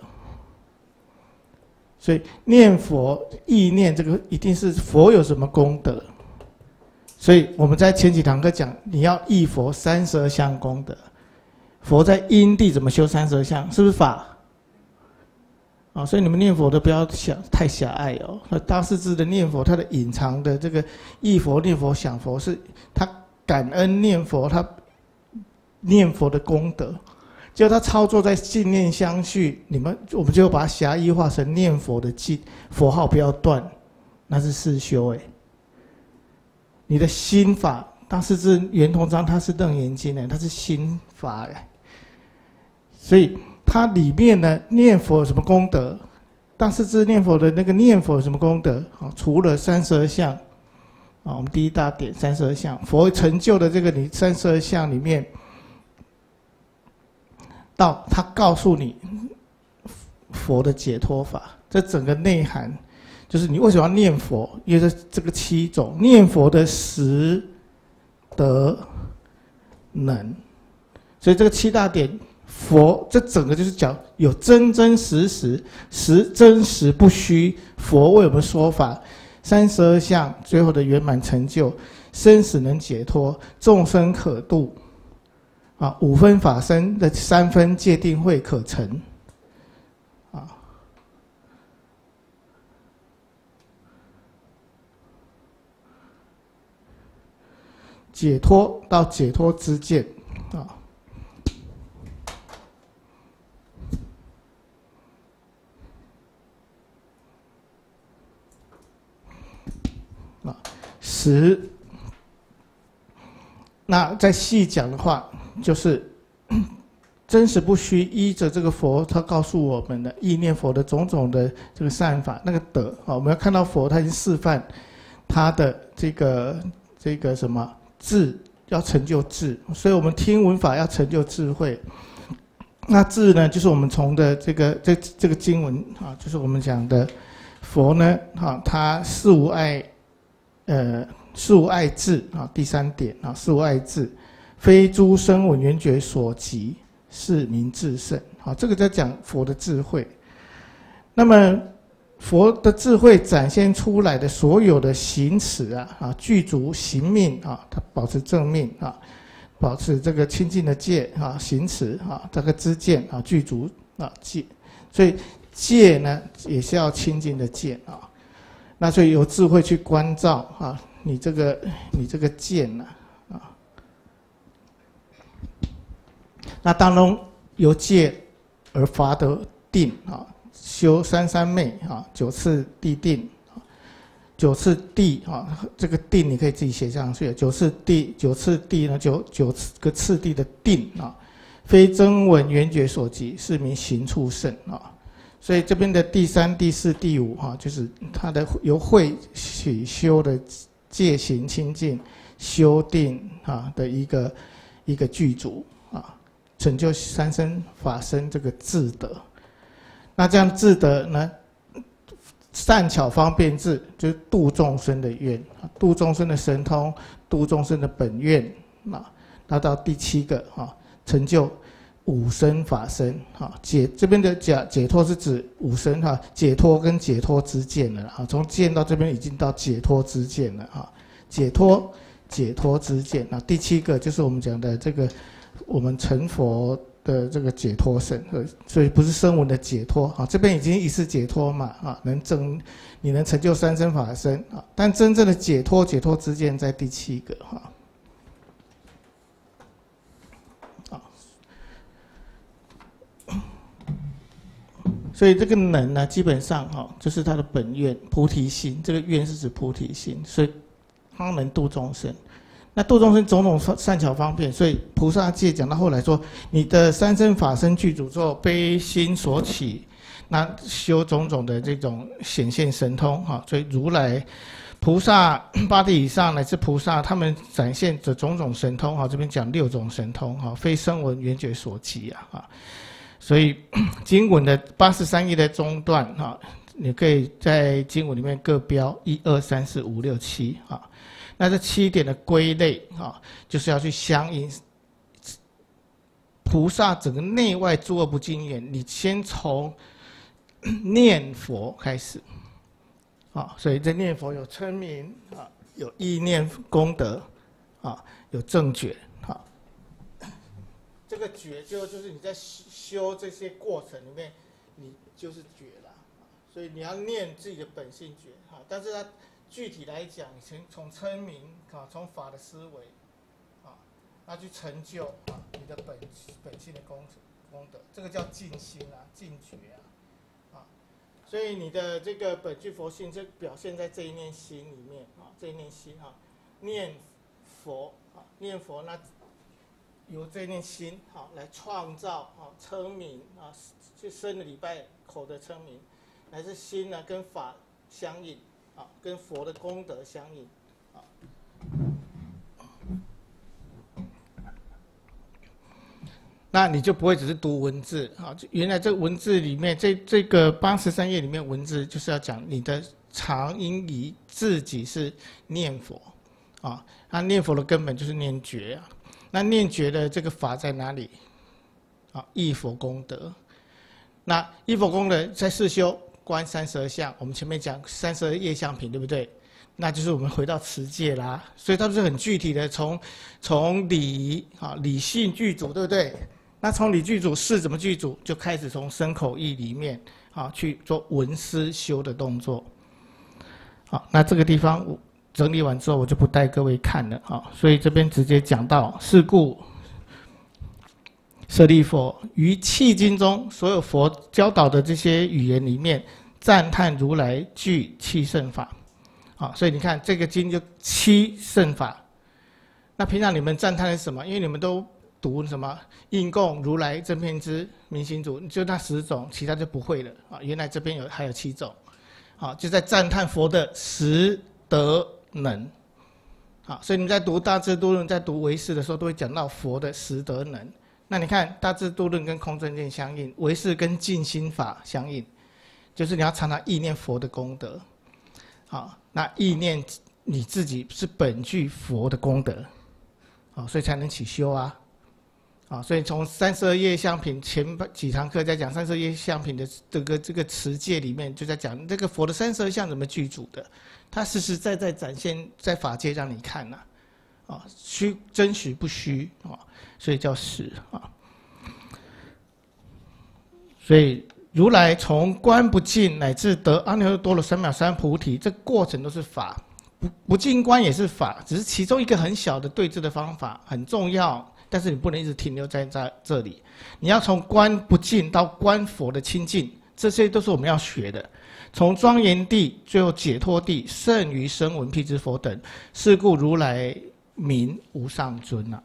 所以念佛意念这个一定是佛有什么功德。所以我们在前几堂课讲，你要忆佛32项功德。佛在因地怎么修32项？是不是法？啊，所以你们念佛的不要想太狭隘哦。大势至的念佛，它的隐藏的这个忆佛、念佛、想佛，是他感恩念佛，他念佛的功德。就他操作在净念相续，我们就把它狭义化成念佛的佛号不要断，那是四修你的心法，大势至圆通章，它是楞严经它是心法所以它里面呢，念佛有什么功德？大势至念佛的那个念佛有什么功德？除了32项我们第一大点32项，佛成就的这个你32项里面。到他告诉你佛的解脱法，这整个内涵就是你为什么要念佛？因为这个7种念佛的实德能，所以这个7大点，佛这整个就是讲有真真实实真实不虚，佛为我们说法，32项最后的圆满成就，生死能解脱，众生可度。5分法身的3分戒定慧可成，解脱到解脱之见10。那再细讲的话。就是真实不虚，依着这个佛，他告诉我们的意念佛的种种的这个善法，那个德我们要看到佛他已经示范他的这个什么智，要成就智，所以我们听闻法要成就智慧。那智呢，就是我们从的这个经文就是我们讲的佛呢他四无碍事无碍智啊，第3点啊，事无碍智，非诸声闻缘觉所及，是名至圣。好，这个在讲佛的智慧。那么佛的智慧展现出来的所有的行持具足行命他保持正命保持这个清净的戒行持这个知见具足戒，所以戒呢也是要清净的戒那所以有智慧去关照你这个见那当中由戒而发得定修三三昧9次地定，9次地这个定你可以自己写上去。9次地呢，9个次第的定非真闻缘觉所及，是名行处圣所以这边的第3、第4、第5就是它的由慧起修的戒行清净修定的一个具足成就三身法身这个智德。那这样智德呢，善巧方便智，就是度众生的愿，度众生的神通，度众生的本愿那到第7个成就五身法身这边的解脱是指五身解脱跟解脱之见了从见到这边已经到解脱之见了解脱之见第7个就是我们讲的这个我们成佛的这个解脱身，所以不是声闻的解脱这边已经一次解脱嘛你能成就三身法身但真正的解脱之见在第7个所以这个能呢，基本上就是他的本愿菩提心，这个愿是指菩提心，所以他能度众生。那度众生种种善巧方便，所以菩萨戒讲到后来说，你的三身法身具足之后，悲心所起，那修种种的这种显现神通所以如来、菩萨、八地以上乃至菩萨，他们展现的种种神通这边讲6种神通非声闻缘觉所及所以经文的83页的中段你可以在经文里面各标1、2、3、4、5、6、7那这7点的归类就是要去相应菩萨整个内外诸恶不净业，你先从念佛开始所以这念佛有称名有意念功德有正觉这个觉就是你在修这些过程里面，你就是觉了所以你要念自己的本性觉但是它具体来讲，先从称名从法的思维那去成就你的本性的功德，这个叫净心净觉所以你的这个本具佛性就表现在这一念心里面这一念心念佛念佛那由这一念心来创造称名去生的礼拜口的称名，乃至心呢跟法相应跟佛的功德相应那你就不会只是读文字原来这个文字里面这个83页里面文字就是要讲你的常应以自己是念佛那念佛的根本就是念觉那念觉的这个法在哪里忆佛功德。那忆佛功德在四修观32相，我们前面讲32业相品，对不对？那就是我们回到持戒啦，所以它是很具体的，从理理性具足，对不对？那从理具足，事怎么具足，就开始从身口意里面去做闻思修的动作。好，那这个地方我整理完之后，我就不带各位看了所以这边直接讲到，是故舍利弗，于契经中所有佛教导的这些语言里面，赞叹如来具七圣法。所以你看这个经就七圣法。那平常你们赞叹的是什么？因为你们都读什么应供如来正遍知明行足，就那10种，其他就不会了原来这边还有7种，就在赞叹佛的实德能。所以你们在读大智度论、在读唯识的时候，都会讲到佛的实德能。那你看大智度论跟空正见相应，唯识跟净心法相应，就是你要常常意念佛的功德。那意念你自己是本具佛的功德，所以才能起修啊。所以从32业相品前几堂课在讲32业相品的这个持戒里面，就在讲这个佛的32相怎么具足的，它实实在在展现在法界让你看呐，虚真实不虚所以叫实所以如来从观不净乃至得阿耨多罗三藐三菩提，这过程都是法，不净观也是法，只是其中一个很小的对治的方法，很重要。但是你不能一直停留在这里，你要从观不净到观佛的清净，这些都是我们要学的。从庄严地，最后解脱地，甚于声闻辟支佛等，是故如来名无上尊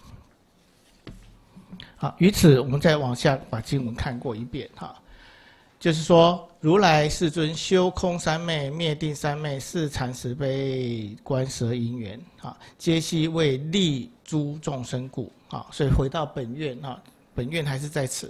好，于此我们再往下把经文看过一遍就是说，如来世尊修空三昧、灭定三昧、四禅十悲、观十二因缘皆悉为利诸众生故所以回到本愿本愿还是在此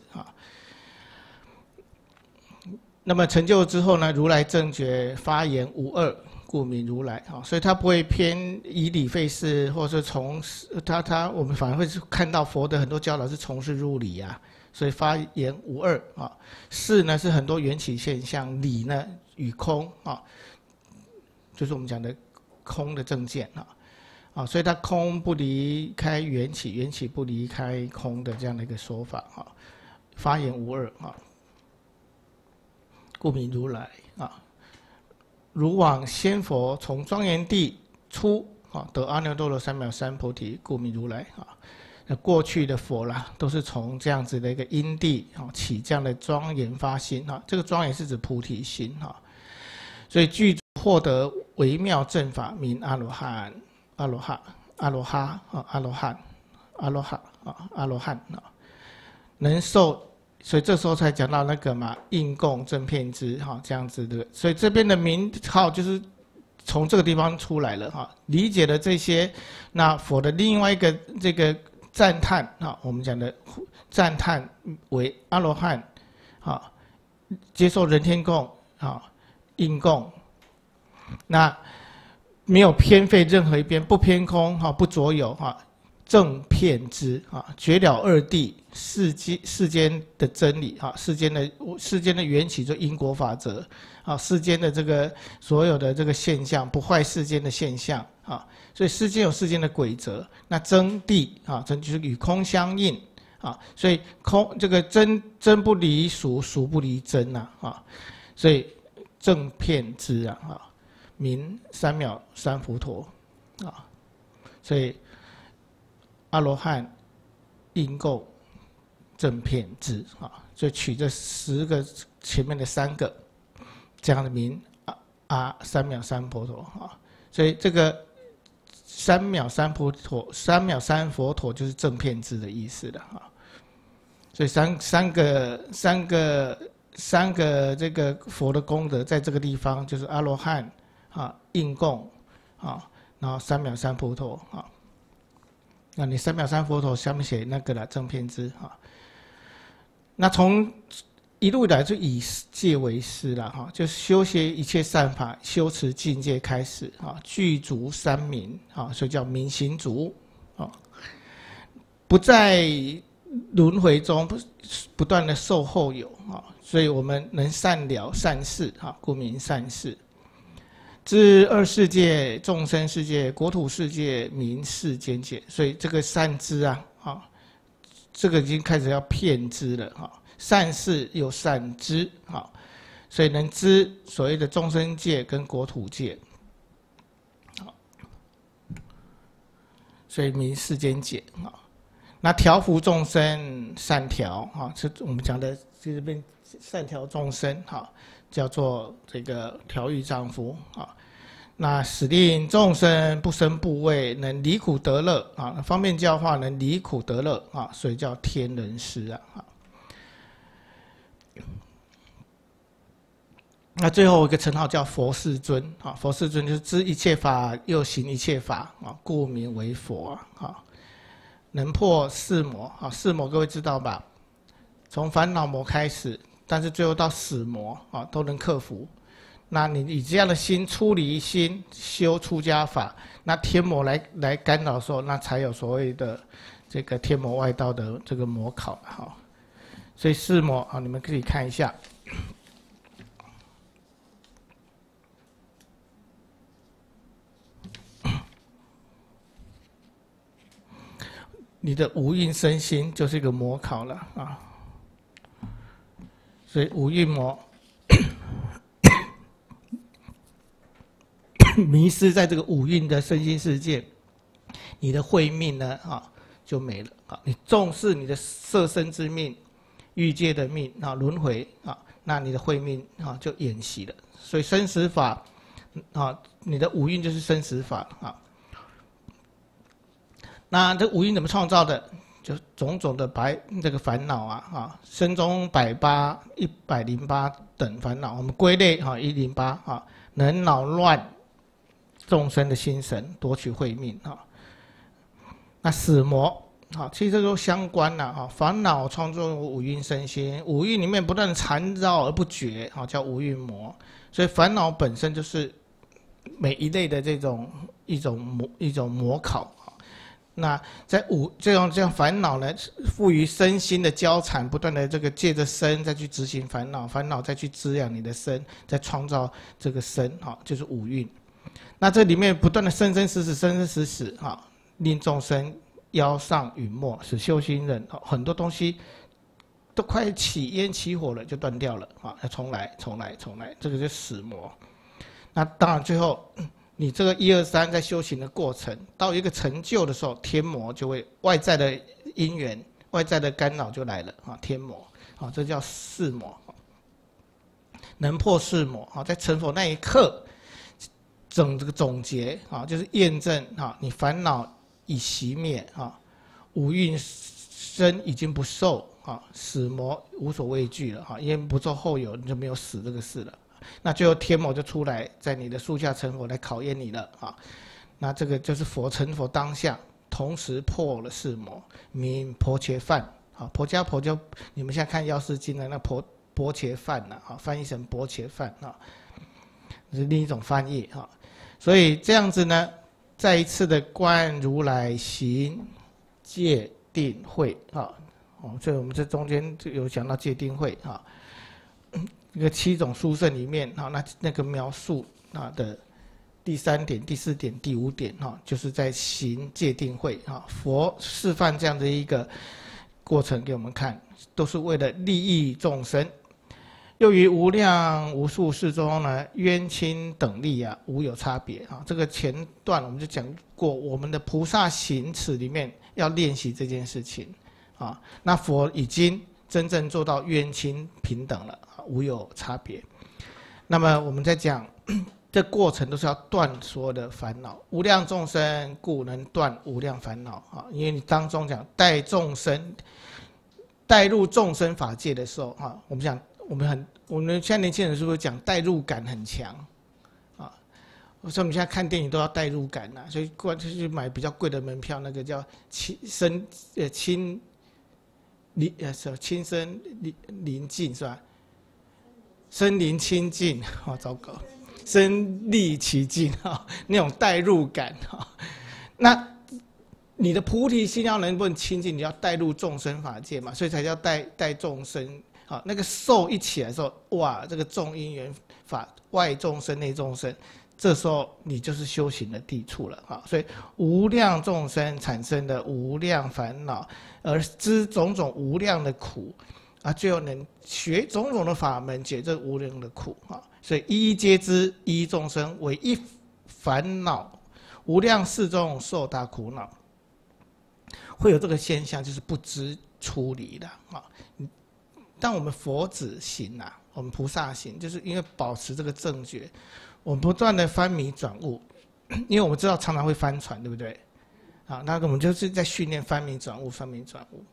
那么成就之后呢，如来正觉发言无二，故名如来所以他不会偏以理废事，或者是从我们反而会看到佛的很多教导是从事入理所以发言无二事呢是很多缘起现象，理呢与空就是我们讲的空的正见所以它空不离开缘起，缘起不离开空的这样的一个说法发言无二故名如来如往先佛从庄严地出得阿耨多罗三藐三菩提，故名如来那过去的佛啦，都是从这样子的一个因地起这样的庄严发心这个庄严是指菩提心所以具足获得微妙正法，名阿罗汉、阿罗汉、阿罗哈阿罗汉、阿罗汉阿罗汉能受。所以这时候才讲到那个嘛，应供正遍知这样子的。所以这边的名号就是从这个地方出来了理解了这些，那佛的另外一个这个赞叹我们讲的赞叹为阿罗汉接受人天供应供，那没有偏废任何一边，不偏空不着有正遍知绝了二谛世间的真理世间的缘起就因果法则世间的这个所有的这个现象，不坏世间的现象所以世间有世间的规则，那真谛真就是与空相应所以空这个真不离俗，俗不离真所以正遍知名三藐三佛陀所以阿罗汉应供正遍知就取这10个前面的3个这样的名三藐三佛陀所以这个三藐三佛陀就是正遍知的意思了所以三个这个佛的功德在这个地方就是阿罗汉应供然后三藐三佛陀那你三藐三佛陀下面写那个正遍知那从一路以来就以戒为师了就修学一切善法，修持境界开始具足三明所以叫明行足不在轮回中不断的受后有所以我们能善了善事故名善事。知二世界、众生世界、国土世界、名世间界，所以这个善知这个已经开始要遍知了善事又善知所以能知所谓的众生界跟国土界所以名世间界那调伏众生善调是我们讲的这边善调众生叫做这个调御丈夫那使令众生不生怖畏，能离苦得乐方便教化能离苦得乐所以叫天人师那最后一个称号叫佛世尊佛世尊就是知一切法又行一切法故名为佛能破四魔四魔各位知道吧？从烦恼魔开始，但是最后到死魔都能克服。 那你以这样的心出离心修出家法，那天魔来干扰的时候，那才有所谓的这个天魔外道的这个魔考哈。所以四魔啊，你们可以看一下。你的五蕴身心就是一个魔考了啊，所以五蕴魔迷失在这个五蕴的身心世界，你的慧命呢就没了啊。你重视你的色身之命、欲界的命啊、轮回啊，那你的慧命就演习了。所以生死法啊，你的五蕴就是生死法啊。那这五蕴怎么创造的？就种种的这个烦恼身中108等烦恼，我们归类108能扰乱众生的心神，夺取慧命那死魔其实这都相关烦恼创作五蕴身心，五蕴里面不断缠绕而不绝叫五蕴魔。所以烦恼本身就是每一类的一种魔考。那在这样烦恼呢，赋予身心的交缠，不断的这个借着身再去执行烦恼，烦恼再去滋养你的身，再创造这个身就是五蕴。那这里面不断的生生死死，生生死死令众生腰上陨没，使修行人很多东西都快起烟起火了，就断掉了要重来，这个就死魔。那当然最后。你这个1、2、3在修行的过程，到一个成就的时候，天魔就会外在的因缘、外在的干扰就来了天魔这叫四魔。能破四魔在成佛那一刻，这个总结就是验证你烦恼已熄灭五蕴身已经不受死魔无所畏惧了因为不做后有，你就没有死这个事了。那最后天魔就出来，在你的树下成佛来考验你了那这个就是佛成佛当下，同时破了四魔，名婆伽梵婆家婆就你们现在看药师经的那婆伽梵翻译成婆伽梵是另一种翻译所以这样子呢，再一次的观如来行戒定慧所以我们这中间就有讲到戒定慧这个7种殊胜里面那个描述的第3点、第4点、第5点就是在行戒定慧佛示范这样的一个过程给我们看，都是为了利益众生。又于无量无数世中呢，冤亲等力无有差别这个前段我们就讲过，我们的菩萨行持里面要练习这件事情那佛已经真正做到冤亲平等了，无有差别。那么我们在讲这过程都是要断所有的烦恼，无量众生故能断无量烦恼因为你当中讲带入众生法界的时候我们讲我们现在年轻人是不是讲代入感很强所以我们现在看电影都要代入感所以过去去买比较贵的门票，那个叫亲身临近是吧？身临亲近糟糕，身历其境那种代入感那你的菩提心要能不能亲近，你要带入众生法界嘛，所以才叫带众生那个受一起来的时候，哇，这个众因缘法外众生内众生，这时候你就是修行的地处了所以无量众生产生的无量烦恼，而知种种无量的苦最后能学种种的法门解这无量的苦所以一一皆知，一一众生为一烦恼，无量世中受大苦恼。会有这个现象，就是不知出离的当我们佛子行我们菩萨行，就是因为保持这个正觉，我们不断的翻迷转悟，因为我们知道常常会翻船，对不对？那我们就是在训练翻迷转悟，翻迷转悟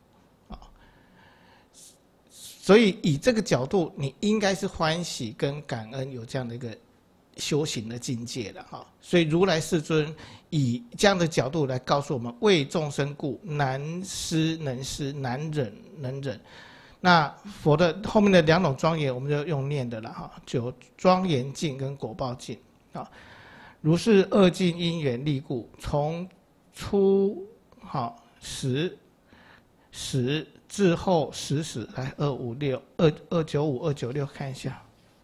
所以以这个角度，你应该是欢喜跟感恩有这样的一个修行的境界的所以如来世尊以这样的角度来告诉我们：为众生故，难施能施，难忍能忍。 那佛的后面的2种庄严，我们就用念的了哈，就庄严境跟果报境啊。如是二境因缘力故，从初好时至后时来256、295、296看一下。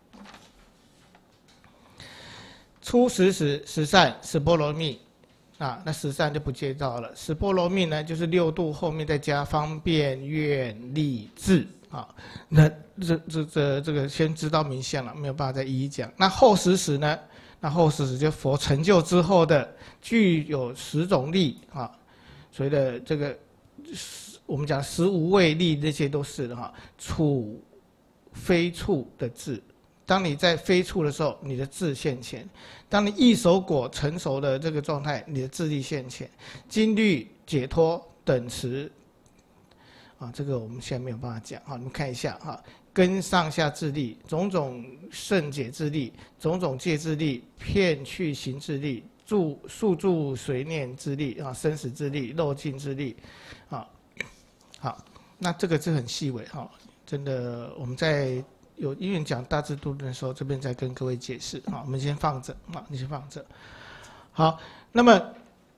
初时善十波罗蜜啊，那十善就不介绍了。十波罗蜜呢，就是6度后面再加方便愿力智啊。那这个先知道名相了，没有办法再一一讲。那后时呢？那后时就佛成就之后的具有10种力啊，所谓的这个我们讲15位力，这些都是的哈。处非处的智，当你在非处的时候，你的智现前；当你异熟果成熟的这个状态，你的智力现前。金律解脱等持啊，这个我们现在没有办法讲哈，你们看一下哈。根上下智力，种种圣解智力，种种戒智力，片去行智力，速住随念智力啊，生死智力，漏尽智力，啊，好，那这个是很细微哈，真的，我们在有因缘讲大智度论的时候，这边再跟各位解释啊，我们先放着啊，你先放着。好，那么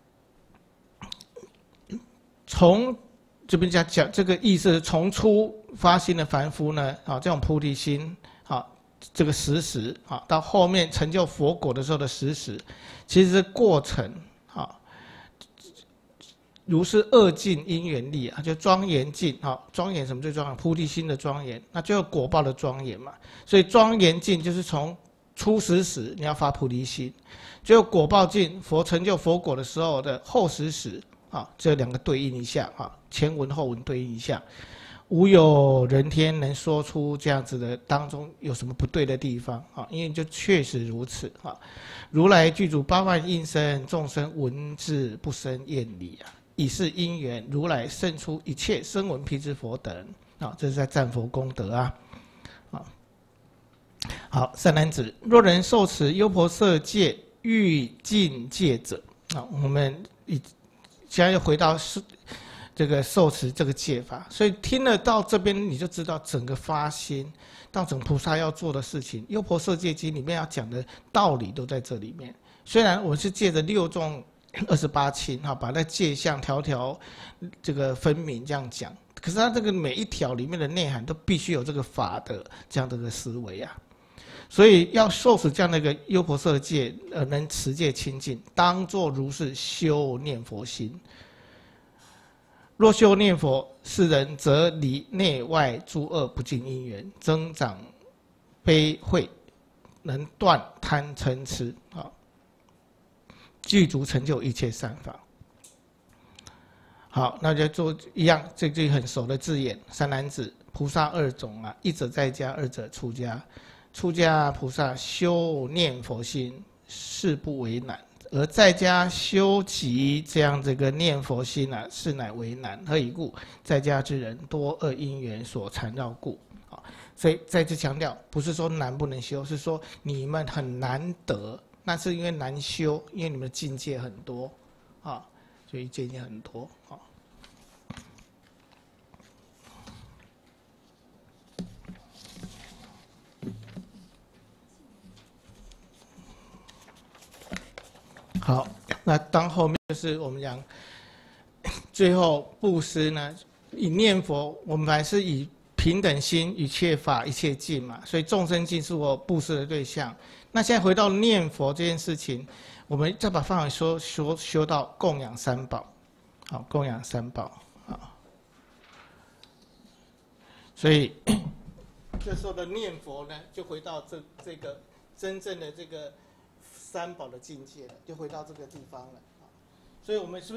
从这边讲这个意思，从初发心的凡夫呢，啊，这种菩提心，啊，这个时，啊，到后面成就佛果的时候的时，其实是过程，啊，如是二境因缘力啊，就庄严境，啊，庄严什么最庄严？菩提心的庄严，那就有果报的庄严嘛。所以庄严境就是从初时你要发菩提心，就有果报境，佛成就佛果的时候的后时。啊，这2个对应一下啊，前文后文对应一下，无有人天能说出这样子的当中有什么不对的地方啊？因为就确实如此啊。如来具足8万应身，众生闻之不生厌离啊，以是因缘，如来胜出一切声闻辟支佛等啊，这是在赞佛功德啊。啊，好，善男子，若人受持优婆塞戒欲尽戒者啊，我们现在又回到这个受持这个戒法，所以听了到这边你就知道整个发心到整菩萨要做的事情，优婆塞戒经里面要讲的道理都在这里面。虽然我们是借着6众28轻哈，把那戒相条这个分明这样讲，可是它这个每一条里面的内涵都必须有这个法的这样的一个思维啊。所以要受持这样的一个优婆塞戒，能持戒清净，当作如是修念佛心。若修念佛，是人则离内外诸恶不净因缘，增长悲慧，能断贪嗔痴啊，具足成就一切善法。好，那就做一样，这句很熟的字眼。善男子，菩萨2种啊，一者在家，二者出家。出家菩萨修念佛心，是不为难；而在家修习这样这个念佛心啊，是乃为难。何以故？在家之人多恶因缘所缠绕故。啊，所以再次强调，不是说难不能修，是说你们很难得，那是因为难修，因为你们的境界很多，啊，所以境界很多啊。好，那当后面就是我们讲，最后布施呢，以念佛，我们还是以平等心，一切法一切尽嘛，所以众生尽是我布施的对象。那现在回到念佛这件事情，我们再把范围修到供养3宝，好，供养3宝啊。所以这时候的念佛呢，就回到这个真正的这个3宝的境界了，就回到这个地方了。所以我们是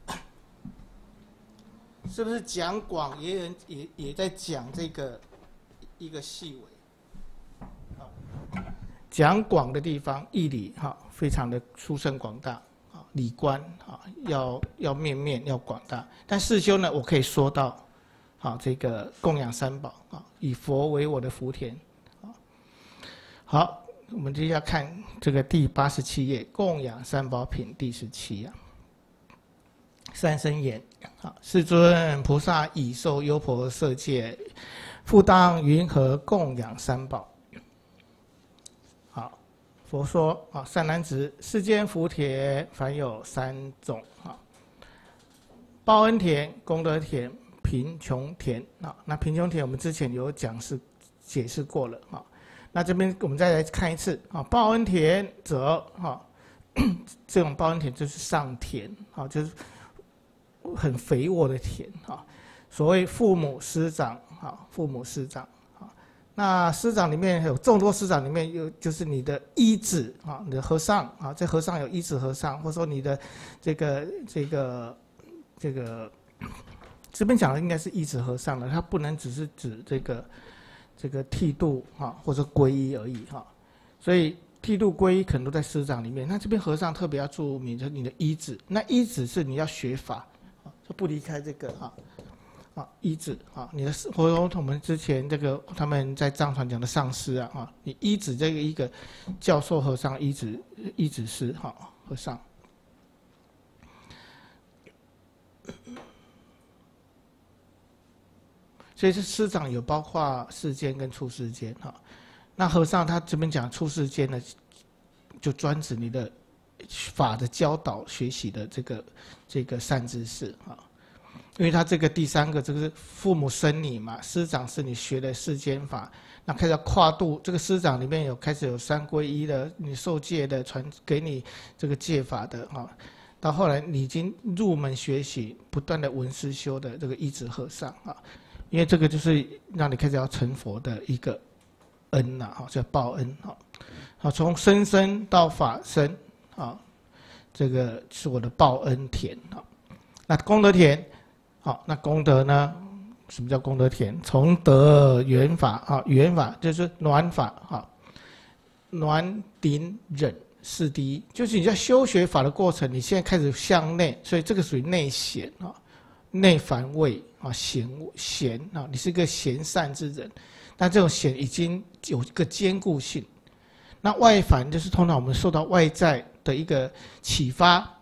不是讲广也在讲这个一个细微？讲广的地方义理哈，非常的殊胜广大啊，理观啊要面要广大。但世修呢，我可以说到，好这个供养3宝啊，以佛为我的福田啊。好，我们接下来看这个第87页，供养3宝品第17啊。 三生言：啊，世尊菩萨已受优婆塞戒，复当云何供养三宝？好，佛说啊，善男子，世间福田凡有三种啊，报恩田、功德田、贫穷田啊。那贫穷田我们之前有解释过了啊。那这边我们再来看一次啊，报恩田者啊，这种报恩田就是上田啊，就是很肥沃的田啊。所谓父母师长啊，父母师长啊，那师长里面有众多师长里面有就是你的依止啊，你的和尚啊，这和尚有依止和尚，或者说你的这个这边讲的应该是依止和尚的，它不能只是指这个剃度啊或者皈依而已哈，所以剃度皈依可能都在师长里面。那这边和尚特别要注明，就是你的依止，那依止是你要学法，就不离开这个依止啊，你的或者说我们之前这个他们在藏传讲的上师啊，你依止这个一个教授和尚依止师和尚。所以这师长有包括世间跟出世间哈，那和尚他这边讲出世间呢，就专指你的法的教导学习的这个善知识啊，因为他这个第三个这个是父母生你嘛，师长是你学的世间法，那开始要跨度，这个师长里面开始有三皈依的，你受戒的传给你这个戒法的哈，到后来你已经入门学习，不断的闻思修的这个依止和尚啊。因为这个就是让你开始要成佛的一个恩呐，叫报恩好，从生生到法身这个是我的报恩田那功德田那功德呢？什么叫功德田？从得缘法缘法就是暖法暖顶忍是第一，就是你在修学法的过程，你现在开始向内，所以这个属于内显内凡位贤你是个贤善之人，那这种贤已经有一个坚固性。那外凡就是通常我们受到外在的一个启发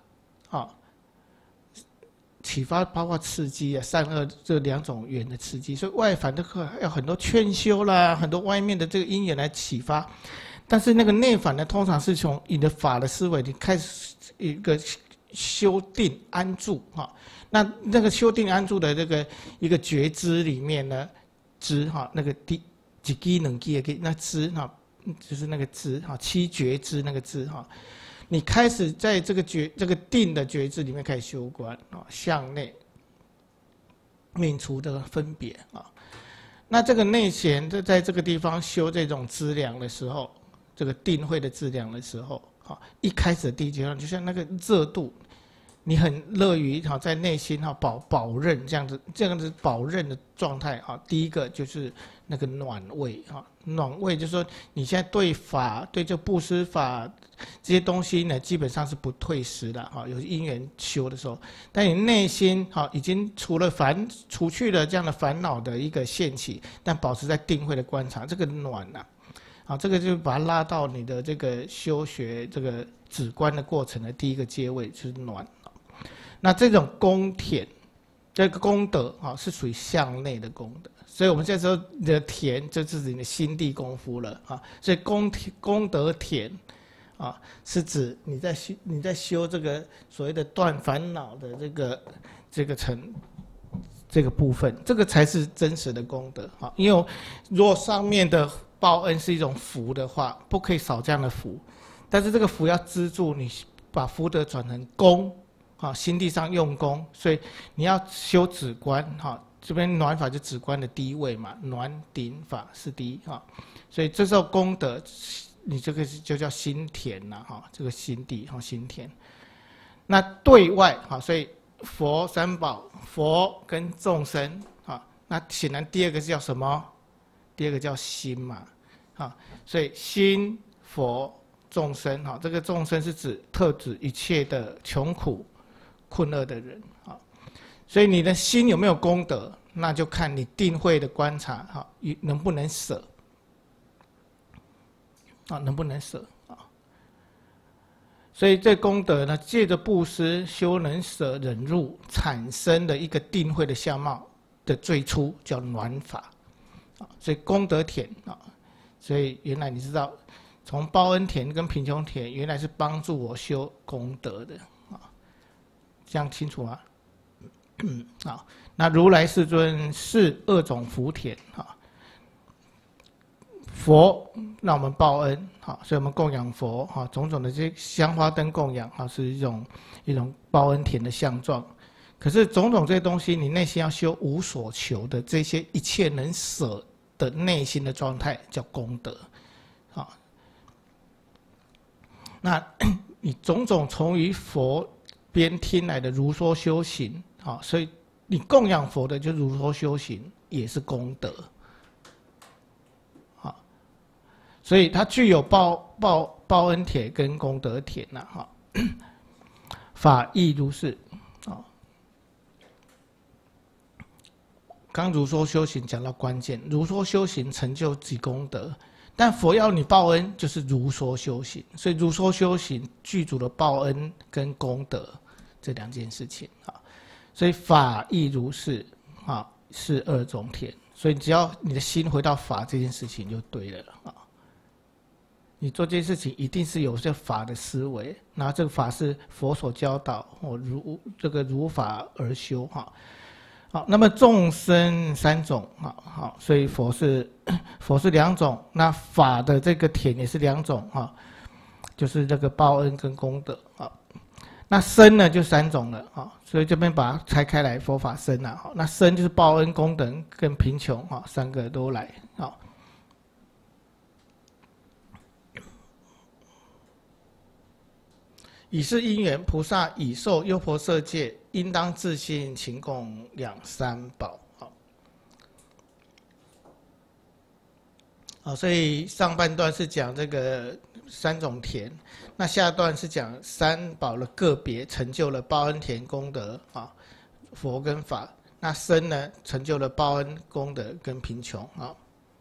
启发包括刺激善恶这两种缘的刺激，所以外凡都要很多劝修啦，很多外面的这个因缘来启发。但是那个内凡呢，通常是从你的法的思维，你开始一个修定安住那个修定安住的这个一个觉知里面呢，知那个第几基能基的那知就是那个知七觉知那个知你开始在这个定的觉知里面开始修观向内泯除的分别那这个内贤在这个地方修这种资粮的时候，这个定慧的资粮的时候一开始的第一阶段，就像那个热度。你很乐于在内心保任这样子保任的状态第一个就是那个暖位暖位就是说你现在对法对这布施法这些东西呢，基本上是不退失的有因缘修的时候，但你内心已经除去了这样的烦恼的一个现起，但保持在定慧的观察，这个暖这个就把它拉到你的这个修学这个止观的过程的第一个阶位就是暖。那这种功田，这个功德是属于向内的功德，所以我们现在说你的田就是你的心地功夫了所以功德田是指你在修这个所谓的断烦恼的这个部分，这个才是真实的功德因为如果上面的报恩是一种福的话，不可以少这样的福，但是这个福要资助你把福德转成功。心地上用功，所以你要修止观这边暖法就止观的第一位嘛，暖顶法是第一所以这时候功德，你这个就叫心田这个心地心田。那对外所以佛三宝，佛跟众生那显然第二个是叫什么？第二个叫心嘛所以心佛众生这个众生是特指一切的穷苦。困厄的人所以你的心有没有功德，那就看你定慧的观察能不能舍能不能舍所以这功德呢，借着布施、修能舍、忍辱，产生的一个定慧的相貌的最初叫暖法，所以功德田啊，所以原来你知道，从报恩田跟贫穷田，原来是帮助我修功德的啊，这样清楚吗？好，那如来世尊是2种福田啊。佛让我们报恩，好，所以我们供养佛，哈，种种的这些香花灯供养，哈，是一种报恩田的相状。可是种种这些东西，你内心要修无所求的这些一切能舍的内心的状态，叫功德，好。那你种种从于佛边听来的如说修行，好，所以你供养佛的就如说修行，也是功德。所以它具有报恩田跟功德田呐，哈，法亦如是，啊。刚如说修行讲到关键，如说修行成就即功德，但佛要你报恩就是如说修行，所以如说修行具足了报恩跟功德这2件事情啊，所以法亦如是啊，是2种田，所以只要你的心回到法这件事情就对了啊。你做这件事情一定是有这法的思维，然后这个法是佛所教导，如法而修哈。好，那么众生3种啊，好，所以佛是2种，那法的这个田也是2种哈，就是这个报恩跟功德啊。那身呢就3种了啊，所以这边把它拆开来，佛法身啊，好，那身就是报恩、功德跟贫穷啊，3个都来啊。以是因缘，菩萨已受优婆塞戒，应当自信勤供养3宝。好，所以上半段是讲这个3种田，那下段是讲3宝的个别成就了报恩田功德啊，佛跟法。那身呢，成就了报恩功德跟贫穷啊。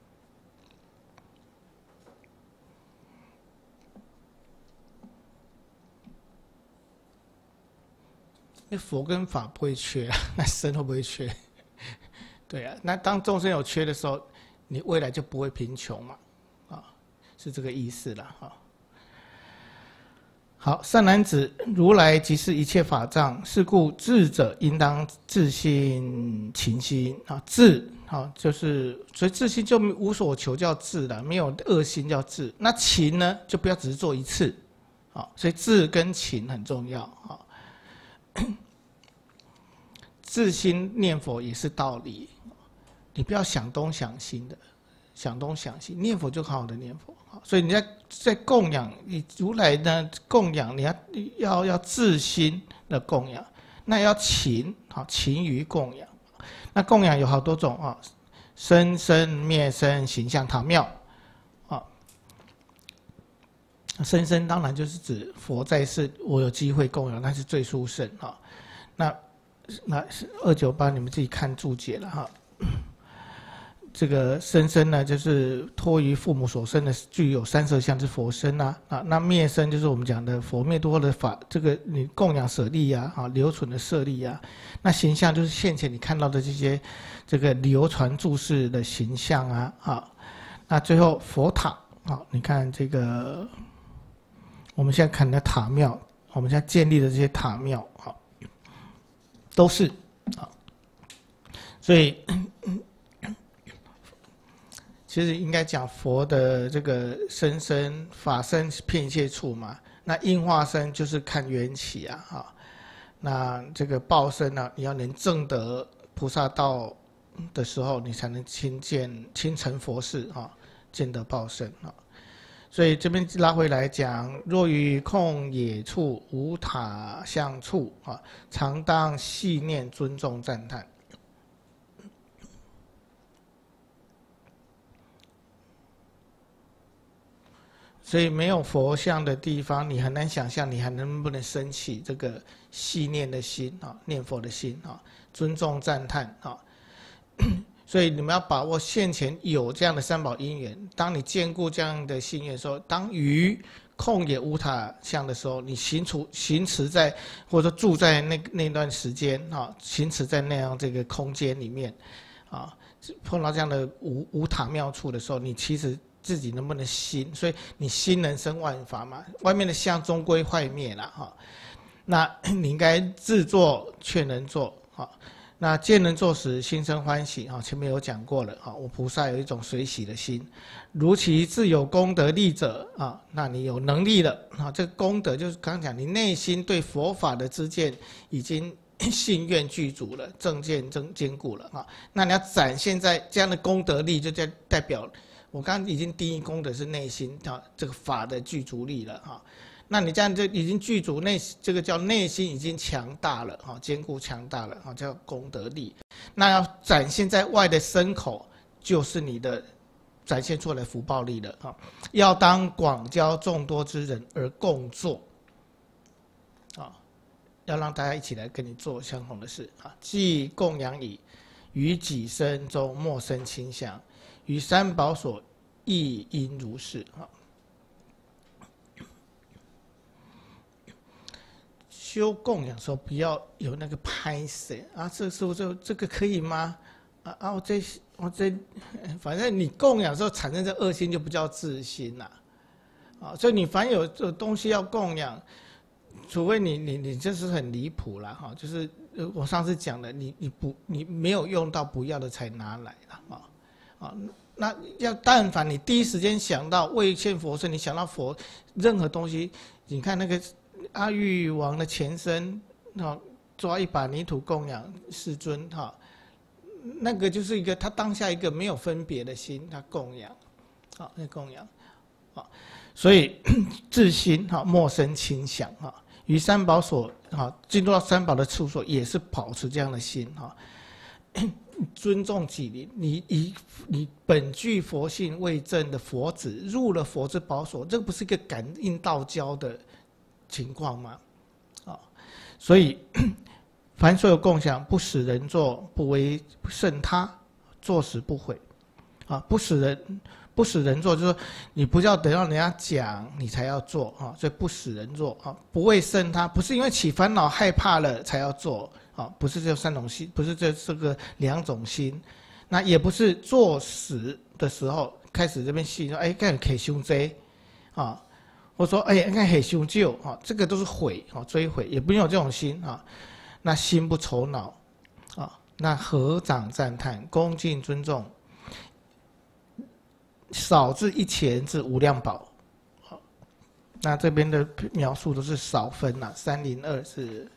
那佛跟法不会缺啊，那身会不会缺？对啊，那当众生有缺的时候，你未来就不会贫穷嘛，啊，是这个意思了啊。好，善男子，如来即是一切法藏，是故智者应当自心勤心啊，智啊就是所以自心就无所求叫智了，没有恶心叫智。那勤呢，就不要只是做一次，啊，所以智跟勤很重要啊。自心念佛也是道理，你不要想东想西的，想东想西，念佛就好好的念佛。所以你在供养你如来呢，供养你要自心的供养，那要勤，好勤于供养。那供养有好多种啊，生身、灭身、形象、塔庙，啊，生身当然就是指佛在世，我有机会供养，那是最殊胜啊。那是298，你们自己看注解了哈。这个生身呢，就是托于父母所生的，具有3色相之佛身啊。那灭身就是我们讲的佛灭多的法，这个你供养舍利啊，留存的舍利啊。那形象就是现前你看到的这些这个流传注释的形象啊。那最后佛塔啊，你看这个我们现在看的塔庙，我们现在建立的这些塔庙啊。都是啊，所以其实应该讲佛的这个身法身遍一切处嘛，那应化身就是看缘起啊，那这个报身呢，你要能证得菩萨道的时候，你才能亲成佛事啊，见得报身啊。所以这边拉回来讲，若于空野处无塔相处啊，常当细念尊重赞叹。所以没有佛像的地方，你很难想象你还能不能升起这个细念的心啊，念佛的心啊，尊重赞叹啊。所以你们要把握现前有这样的3宝因缘，当你见过这样的心愿的时候，当于空也无塔相的时候，你行持在或者说住在那段时间啊，行持在那样这个空间里面啊，碰到这样的无塔妙处的时候，你其实自己能不能心？所以你心能生万法嘛，外面的相终归坏灭了哈。那你应该自作却能作哈。那见能作时，心生欢喜哈。前面有讲过了哈，我菩萨有一种随喜的心，如其自有功德力者啊，那你有能力了啊。这个功德就是刚刚讲，你内心对佛法的知见已经信愿具足了，正见坚固了啊。那你要展现在这样的功德力，就代表我刚刚已经定义功德是内心啊，这个法的具足力了哈。那你这样就已经具足这个叫内心已经强大了哈，坚固强大了哈，叫功德力。那要展现在外的身口，就是你的展现出来的福报力了哈。要当广交众多之人而共作啊，要让大家一起来跟你做相同的事啊。既供养矣，于己身中莫生倾向，于三宝所亦应如是啊。修供养的时候，不要有那个拍摄啊，这师傅这个可以吗？我这，反正你供养的时候产生这恶心，就不叫自心啦，啊，所以你凡有这东西要供养，除非你这是很离谱啦哈，就是我上次讲的，你没有用到不要的才拿来了啊，那但凡你第一时间想到未现佛身，你想到佛任何东西，你看那个。阿育王的前身，抓一把泥土供养世尊哈，那个就是一个他当下一个没有分别的心，他供养，好，那供养，好，所以自心哈莫生倾向哈，于三宝所哈进入到三宝的处所也是保持这样的心哈，尊重己灵，你本具佛性未证的佛子入了佛之宝所，这个不是一个感应道交的。情况嘛，啊，所以凡所有共享，不使人作，不为胜他，作时不悔，啊，不使人做，就是说你不要等到人家讲你才要做啊，所以不使人做啊，不为胜他，不是因为起烦恼害怕了才要做啊，不是这三种心，不是这个两种心，那也不是做时的时候开始这边戏说，哎，干可以凶贼，啊。我说，哎，看很修旧啊，这个都是悔啊，追悔也不用有这种心啊。那心不愁恼啊，那合掌赞叹，恭敬尊重，少至一钱至无量宝。好，那这边的描述都是少分呐，302是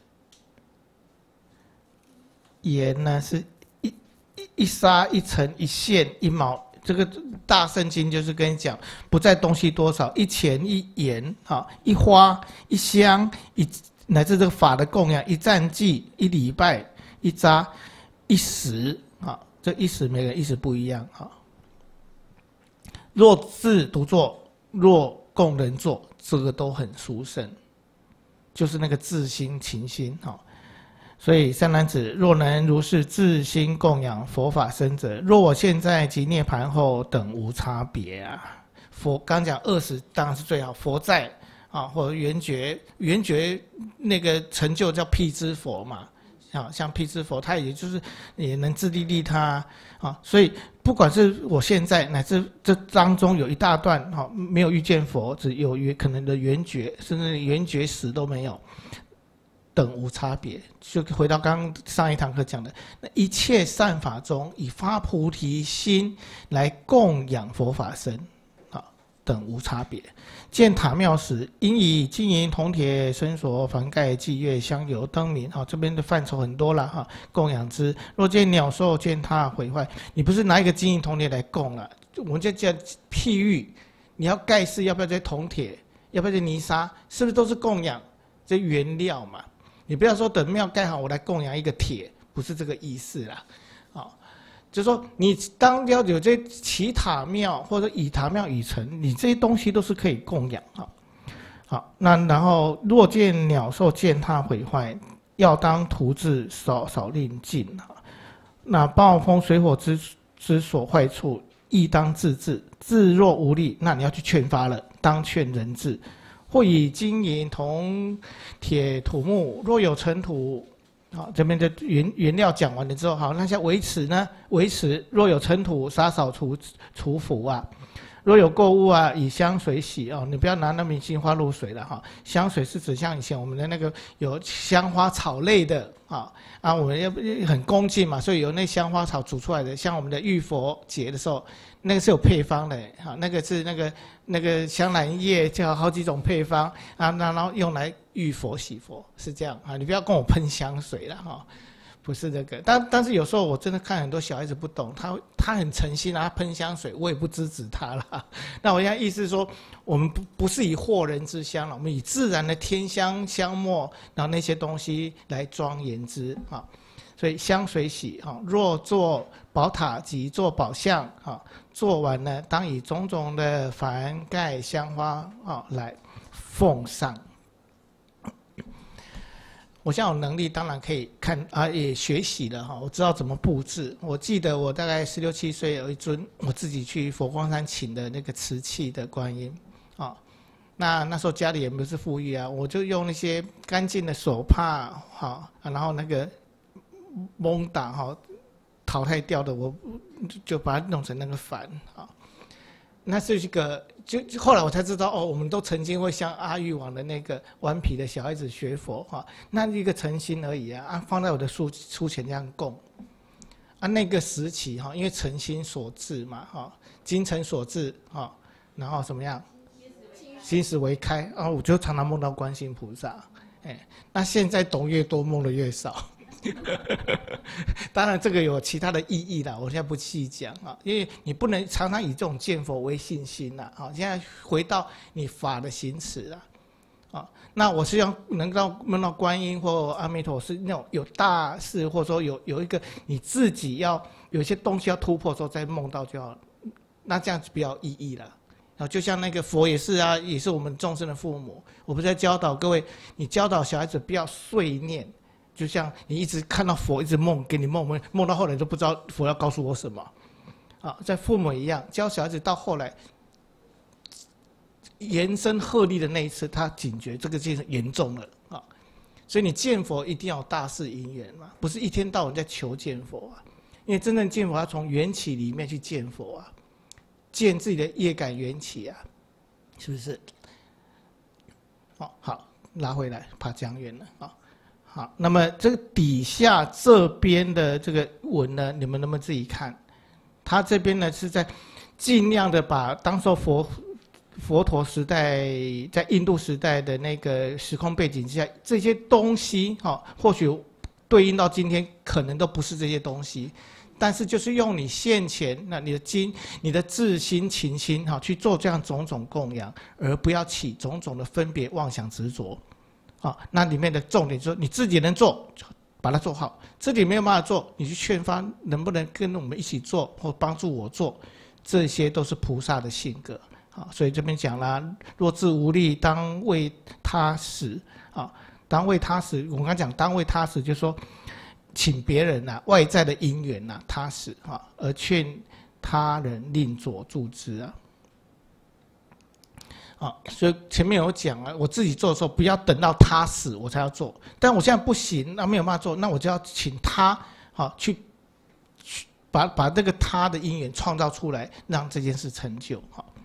盐呢是一沙一尘一线一毛。这个大圣经就是跟你讲，不在东西多少，一钱一盐啊，一花一香乃至这个法的供养，一赞祭一礼拜一扎一时啊，这一时每个人意思不一样啊。若自独坐，若供人坐，这个都很殊胜，就是那个自心勤心啊。所以三男子若能如是自心供养佛法身者，若我现在及涅槃后等无差别啊。佛刚讲20当然是最好，佛在啊或者圆觉那个成就叫辟支佛嘛，啊像辟支佛，他也就是也能自利利他啊。所以不管是我现在乃至这当中有一大段哈没有遇见佛，只有可能的圆觉，甚至圆觉时都没有。等无差别，就回到刚刚上一堂课讲的，那一切善法中，以发菩提心来供养佛法身，啊，等无差别。见塔庙时，应以金银铜铁绳索幡盖祭月香油灯明，哈，这边的范畴很多了哈，供养之。若见鸟兽见它毁坏，你不是拿一个金银铜铁来供了，我们就叫譬喻，你要盖世，要不要这铜铁，要不要这泥沙，是不是都是供养这原料嘛？你不要说等庙盖好我来供养一个铁，不是这个意思啦，啊，就是说你当要有这起塔庙或者以塔庙以成，你这些东西都是可以供养啊。好，那然后若见鸟兽见它毁坏，要当涂治少令尽啊。那暴风水火之所坏处，亦当自治。自若无力，那你要去劝发了，当劝人治。 或以金银铜铁土木，若有尘土。好，这边的原料讲完了之后，好，那像维持呢？维持若有尘土，洒扫除腐啊。若有垢物啊，以香水洗哦。你不要拿那明星花露水了哈。香水是指像以前我们的那个有香花草类的啊，我们要很恭敬嘛，所以有那香花草煮出来的，像我们的浴佛节的时候，那个是有配方的哈，那个是那个香兰叶，就有好几种配方啊，然后用来浴佛洗佛是这样啊。你不要跟我喷香水了哈。不是这个，但是有时候我真的看很多小孩子不懂，他很诚心啊，他喷香水，我也不制止他了。那我现在意思是说，我们不是以惑人之香了，我们以自然的天香、香末，然后那些东西来庄严之啊。所以香水洗啊，若做宝塔即做宝像啊，做完呢，当以种种的幡盖香花啊来奉上。我现在有能力，当然可以看啊，也学习了哈。我知道怎么布置。我记得我大概16、17岁有一尊我自己去佛光山请的那个瓷器的观音，啊，那时候家里也不是富裕啊，我就用那些干净的手帕哈，然后那个蒙打哈淘汰掉的，我就把它弄成那个幡啊。那是一个，就后来我才知道哦，我们都曾经会向阿育王的那个顽皮的小孩子学佛哈，那一个诚心而已啊，放在我的书前这样供，啊那个时期哈，因为诚心所致嘛哈，精诚所至哈，然后怎么样，心识为开啊，我就常常梦到观世音菩萨，哎，那现在懂越多，梦的越少。当然，这个有其他的意义啦，我现在不细讲啊，因为你不能常常以这种见佛为信心啦。啊，现在回到你法的行持啦，啊，那我是要能够梦到观音或阿弥陀是那种有大事，或者说有一个你自己要有些东西要突破的时候再梦到就好了，那这样子比较有意义了。啊，就像那个佛也是啊，也是我们众生的父母。我不是在教导各位，你教导小孩子不要碎念。就像你一直看到佛，一直梦给你梦到后来都不知道佛要告诉我什么，啊，在父母一样教小孩子，到后来延伸鹤立的那一次，他警觉这个就是严重了啊，所以你见佛一定要有大事因缘嘛，不是一天到晚在求见佛啊，因为真正见佛要从缘起里面去见佛啊，见自己的业感缘起啊，是不是？好，拉回来，怕讲远了啊。好，那么这个底下这边的这个文呢，你们能不能自己看？他这边呢是在尽量的把当时佛陀时代在印度时代的那个时空背景之下，这些东西哈，或许对应到今天可能都不是这些东西，但是就是用你现前那你的自心勤心哈去做这样种种供养，而不要起种种的分别妄想执着。啊，那里面的重点就是你自己能做，把它做好；自己没有办法做，你去劝发，能不能跟我们一起做，或帮助我做，这些都是菩萨的性格。啊，所以这边讲啦，若自无力，当为他使。啊，当为他使，我刚刚讲当为他使，就是说，请别人呐、外在的因缘呐、他使啊，而劝他人令左助之啊。啊，所以前面有讲啊，我自己做的时候不要等到他死我才要做，但我现在不行，那没有办法做，那我就要请他，好去把这个他的因缘创造出来，让这件事成就。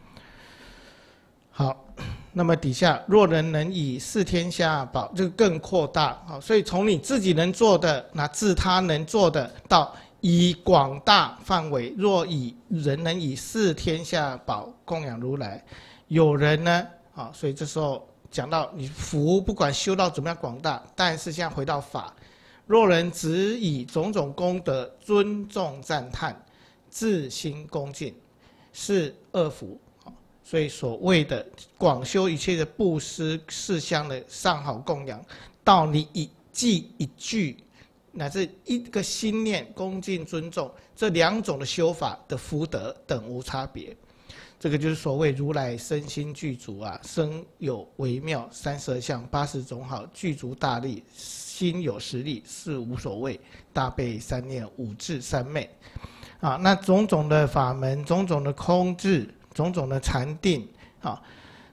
好，那么底下若人能以四天下宝，这个更扩大。好，所以从你自己能做的，那自他能做的，到以广大范围，若人能以四天下宝供养如来。有人呢，啊，所以这时候讲到你福不管修到怎么样广大，但是现在回到法，若人只以种种功德尊重赞叹，自心恭敬，是恶福。所以所谓的广修一切的布施事项的上好供养，到你一记一句，乃至一个心念恭敬尊重，这两种的修法的福德等无差别。这个就是所谓如来身心具足啊，身有微妙32相80种好，具足大力，心有实力，是无所谓，大悲三念五智三昧，啊，那种种的法门，种种的空智，种种的禅定，啊，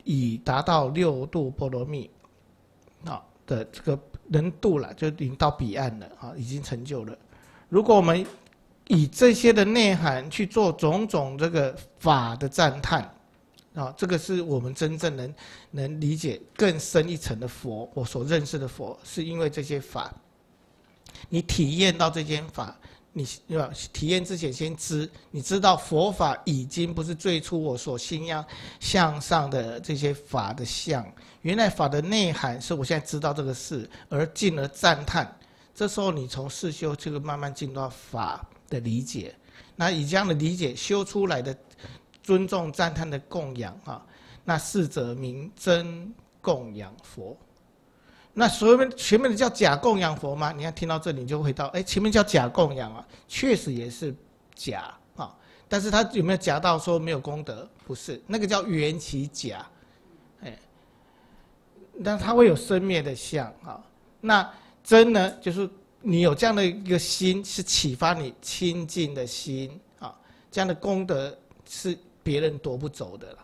已达到六度波罗蜜，的这个人度了，就已经到彼岸了已经成就了。如果我们以这些的内涵去做种种这个法的赞叹这个是我们真正能理解更深一层的佛。我所认识的佛，是因为这些法，你体验到这些法，你要体验之前先你知道佛法已经不是最初我所信仰向上的这些法的相，原来法的内涵是我现在知道这个事，而进而赞叹。这时候你从事修这个慢慢进入到法的理解，那以这样的理解修出来的尊重赞叹的供养那是者名真供养佛。那前面的叫假供养佛吗？你看听到这里你就会到，前面叫假供养确实也是假但是他有没有假到说没有功德？不是，那个叫缘起假，但它会有生灭的相那真呢，就是你有这样的一个心，是启发你清净的心这样的功德是别人夺不走的了。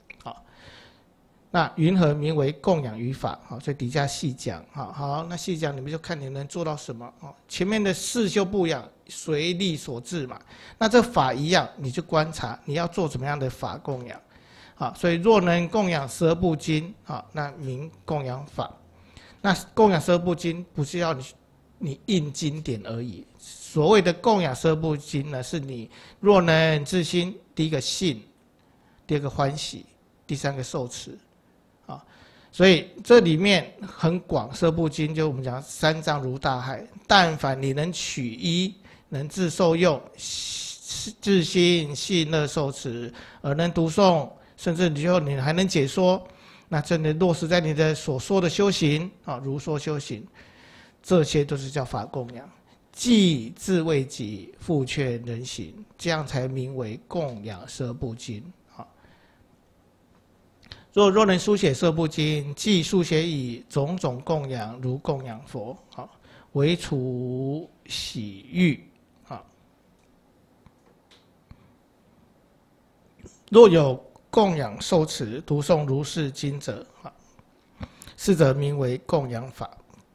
那云何名为供养于法？所以底下细讲好，那细讲你们就看你能做到什么前面的事修不一样，随力所致嘛。那这法一样，你就观察你要做怎么样的法供养所以若能供养12部经那名供养法。那供养12部经不是要你印经典而已，所谓的供养12部经呢，是你若能自心，第一个信，第二个欢喜，第三个受持所以这里面很广，12部经就我们讲三藏如大海，但凡你能取一，能自受用，自心信乐受持，而能读诵，甚至你还能解说，那真的落实在你的所说的修行如说修行，这些都是叫法供养。既自为己，复劝人行，这样才名为供养12部经。若能书写12部经，既书写以种种供养，如供养佛为除喜欲若有供养受持读诵如是经者是者名为供养法。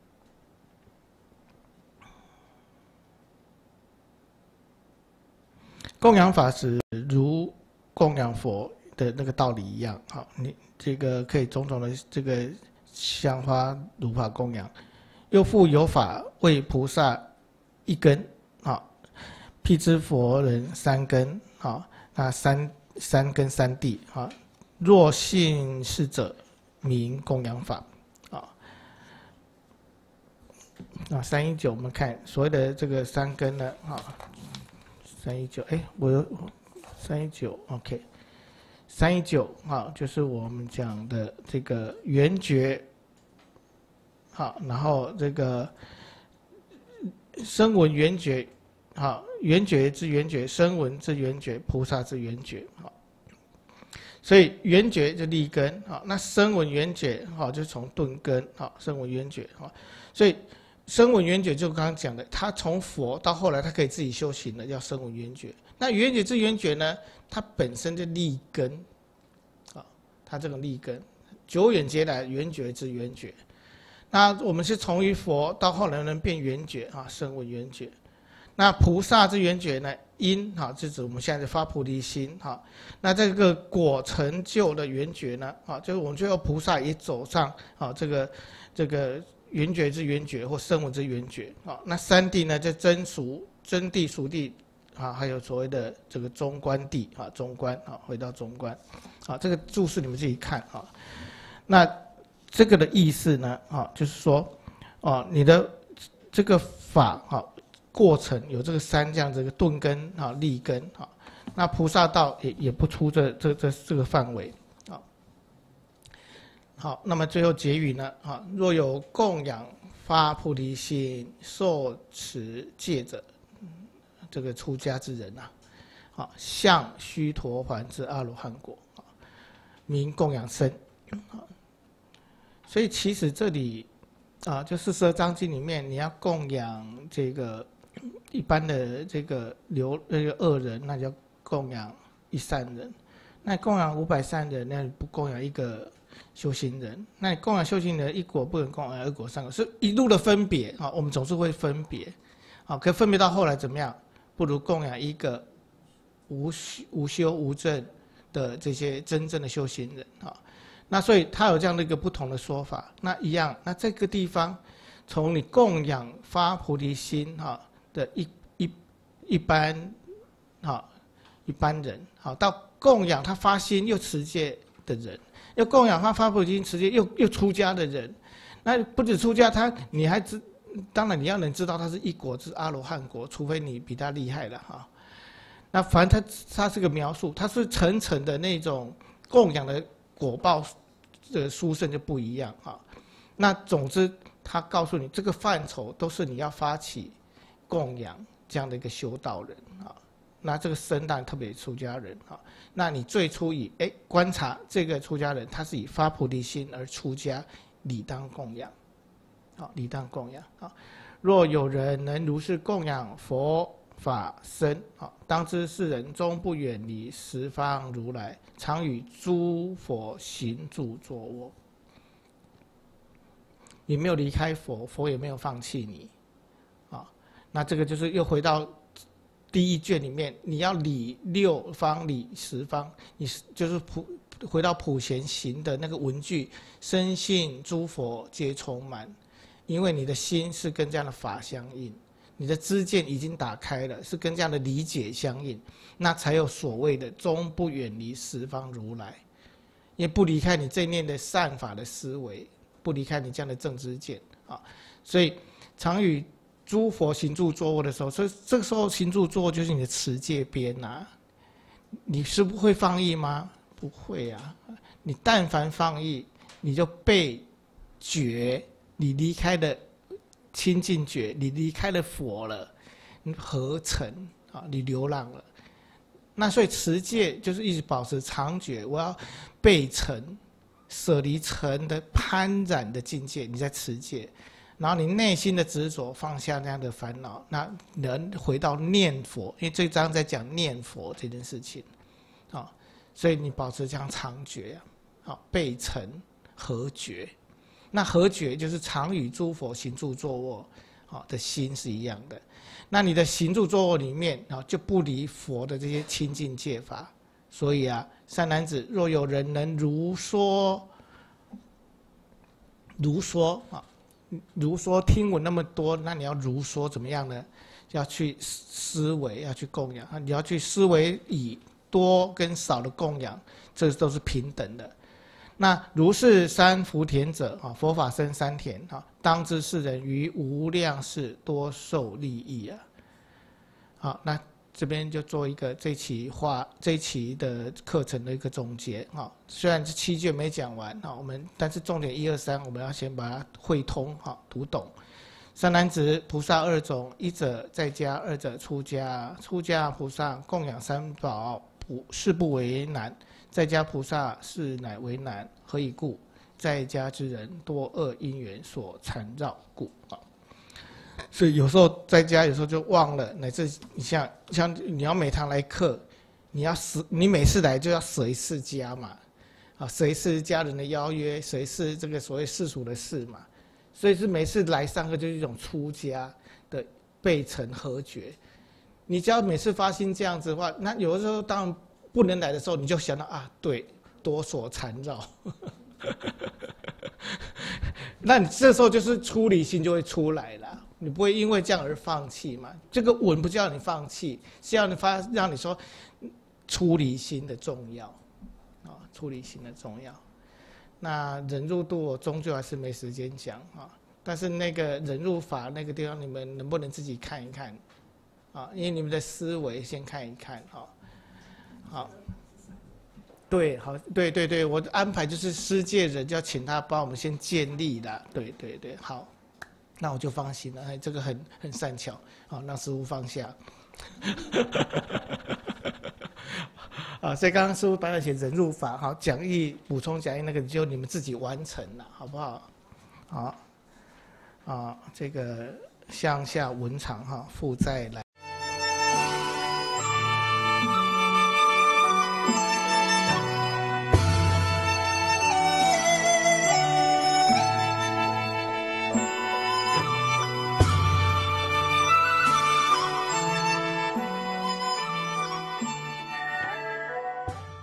供养法是如供养佛的那个道理一样你这个可以种种的这个香花如法供养，又复有法为菩萨1根辟支佛人3根那三根三谛若信是者名供养法319我们看所谓的这个3根呢319我有319 OK。319就是我们讲的这个缘觉然后这个声闻缘觉缘觉之缘觉，声闻之缘觉，菩萨之缘觉所以缘觉就立根那声闻缘觉就是从顿根声闻缘觉所以声闻缘觉就刚刚讲的，他从佛到后来他可以自己修行了，叫声闻缘觉。那缘觉之缘觉呢，它本身就立根它这个立根久远劫来缘觉之缘觉。那我们是从于佛到后来能变缘觉声闻缘觉。那菩萨之缘觉呢，因是指我们现在的发菩提心那这个果成就的缘觉呢就是我们最后菩萨也走上这个缘觉之缘觉或声闻之缘觉那三谛呢，就真俗真谛俗谛还有所谓的这个中观谛中观回到中观这个注释你们自己看那这个的意思呢就是说你的这个法过程有这个这样这个顿根立根那菩萨道也不出这个范围好，那么最后结语呢若有供养发菩提心受持戒者，这个出家之人向须陀洹之阿罗汉果名供养身所以其实这里就42章经里面，你要供养这个一般的这个恶人，那就供养1善人；那供养500善人，那不供养一个修行人。那你供养修行人，一果不能供养二果三果，是一路的分别啊。我们总是会分别，啊，可分别到后来怎么样？不如供养一个无修无证的这些真正的修行人啊。那所以他有这样的一个不同的说法。那一样，那这个地方，从你供养发菩提心哈的一般人，好到供养他发心又持戒的人，又供养他发菩提心持戒又出家的人，那不止出家，你还当然你要能知道他是一果之阿罗汉果，除非你比他厉害了哈。那反正他是个描述，他是层层的那种供养的果报的殊胜就不一样啊。那总之，他告诉你这个范畴都是你要发起供养这样的一个修道人啊。那这个僧当然特别出家人啊。那你最初观察这个出家人，他是以发菩提心而出家，理当供养，好，理当供养啊。若有人能如是供养佛法僧，好，当知是人终不远离十方如来，常与诸佛行住坐卧。你没有离开佛，佛也没有放弃你，啊，那这个就是又回到第一卷里面，你要理六方理十方，你就是回到普贤行的那个文句，深信诸佛皆充满，因为你的心是跟这样的法相应，你的知见已经打开了，是跟这样的理解相应，那才有所谓的终不远离十方如来，因为不离开你这念的善法的思维，不离开你这样的正知见啊，所以常与诸佛行住坐卧的时候，所以这个时候行住坐卧就是你的持戒边呐。你是不会放逸吗？不会啊。你但凡放逸，你就被觉，你离开了清净觉，你离开了佛了，你合尘啊，你流浪了。那所以持戒就是一直保持常觉，我要背尘，舍离尘的攀染的境界，你在持戒。然后你内心的执着放下那样的烦恼，那人回到念佛，因为这一章在讲念佛这件事情，啊，所以你保持这样常觉啊，好，背尘合觉，那合觉就是常与诸佛行住坐卧，好的心是一样的。那你的行住坐卧里面啊，就不离佛的这些清净戒法。所以啊，善男子，若有人能如说啊。如说听闻那么多，那你要如说怎么样呢？要去思维，要去供养，你要去思维以多跟少的供养，这都是平等的。那如是三福田者啊，佛法僧三田啊，当知是人于无量世多受利益啊。好，那这边就做一个这一期的课程的一个总结啊。虽然这7卷没讲完啊，但是重点1、2、3，我们要先把它会通哈，读懂。善男子，菩萨2种，一者在家，二者出家。出家菩萨供养三宝，是不为难；在家菩萨是乃为难。何以故？在家之人多恶因缘所缠绕故啊。所以有时候在家，有时候就忘了，乃至你像你要每堂来课，你每次来就要舍一次家嘛，啊，舍一次家人的邀约，舍一次这个所谓世俗的事嘛，所以是每次来上课就是一种出家的背尘合觉。你只要每次发心这样子的话，那有的时候当然不能来的时候，你就想到啊，对，多所缠绕。那你这时候就是出离心就会出来了。你不会因为这样而放弃嘛？这个稳不叫你放弃，是要让你说出离心的重要，啊，出离心的重要。那忍辱度我终究还是没时间讲啊，但是那个忍辱法那个地方，你们能不能自己看一看？啊，因为你们的思维先看一看啊。好，对，好，对，我的安排就是师戒人就要请他帮我们先建立的，对，好。那我就放心了，这个很善巧，好，让师父放下。啊，所以刚刚师父帮他写忍辱法，好，讲义补充讲义那个就你们自己完成了，好不好？好，啊，这个向下文长哈，负债来。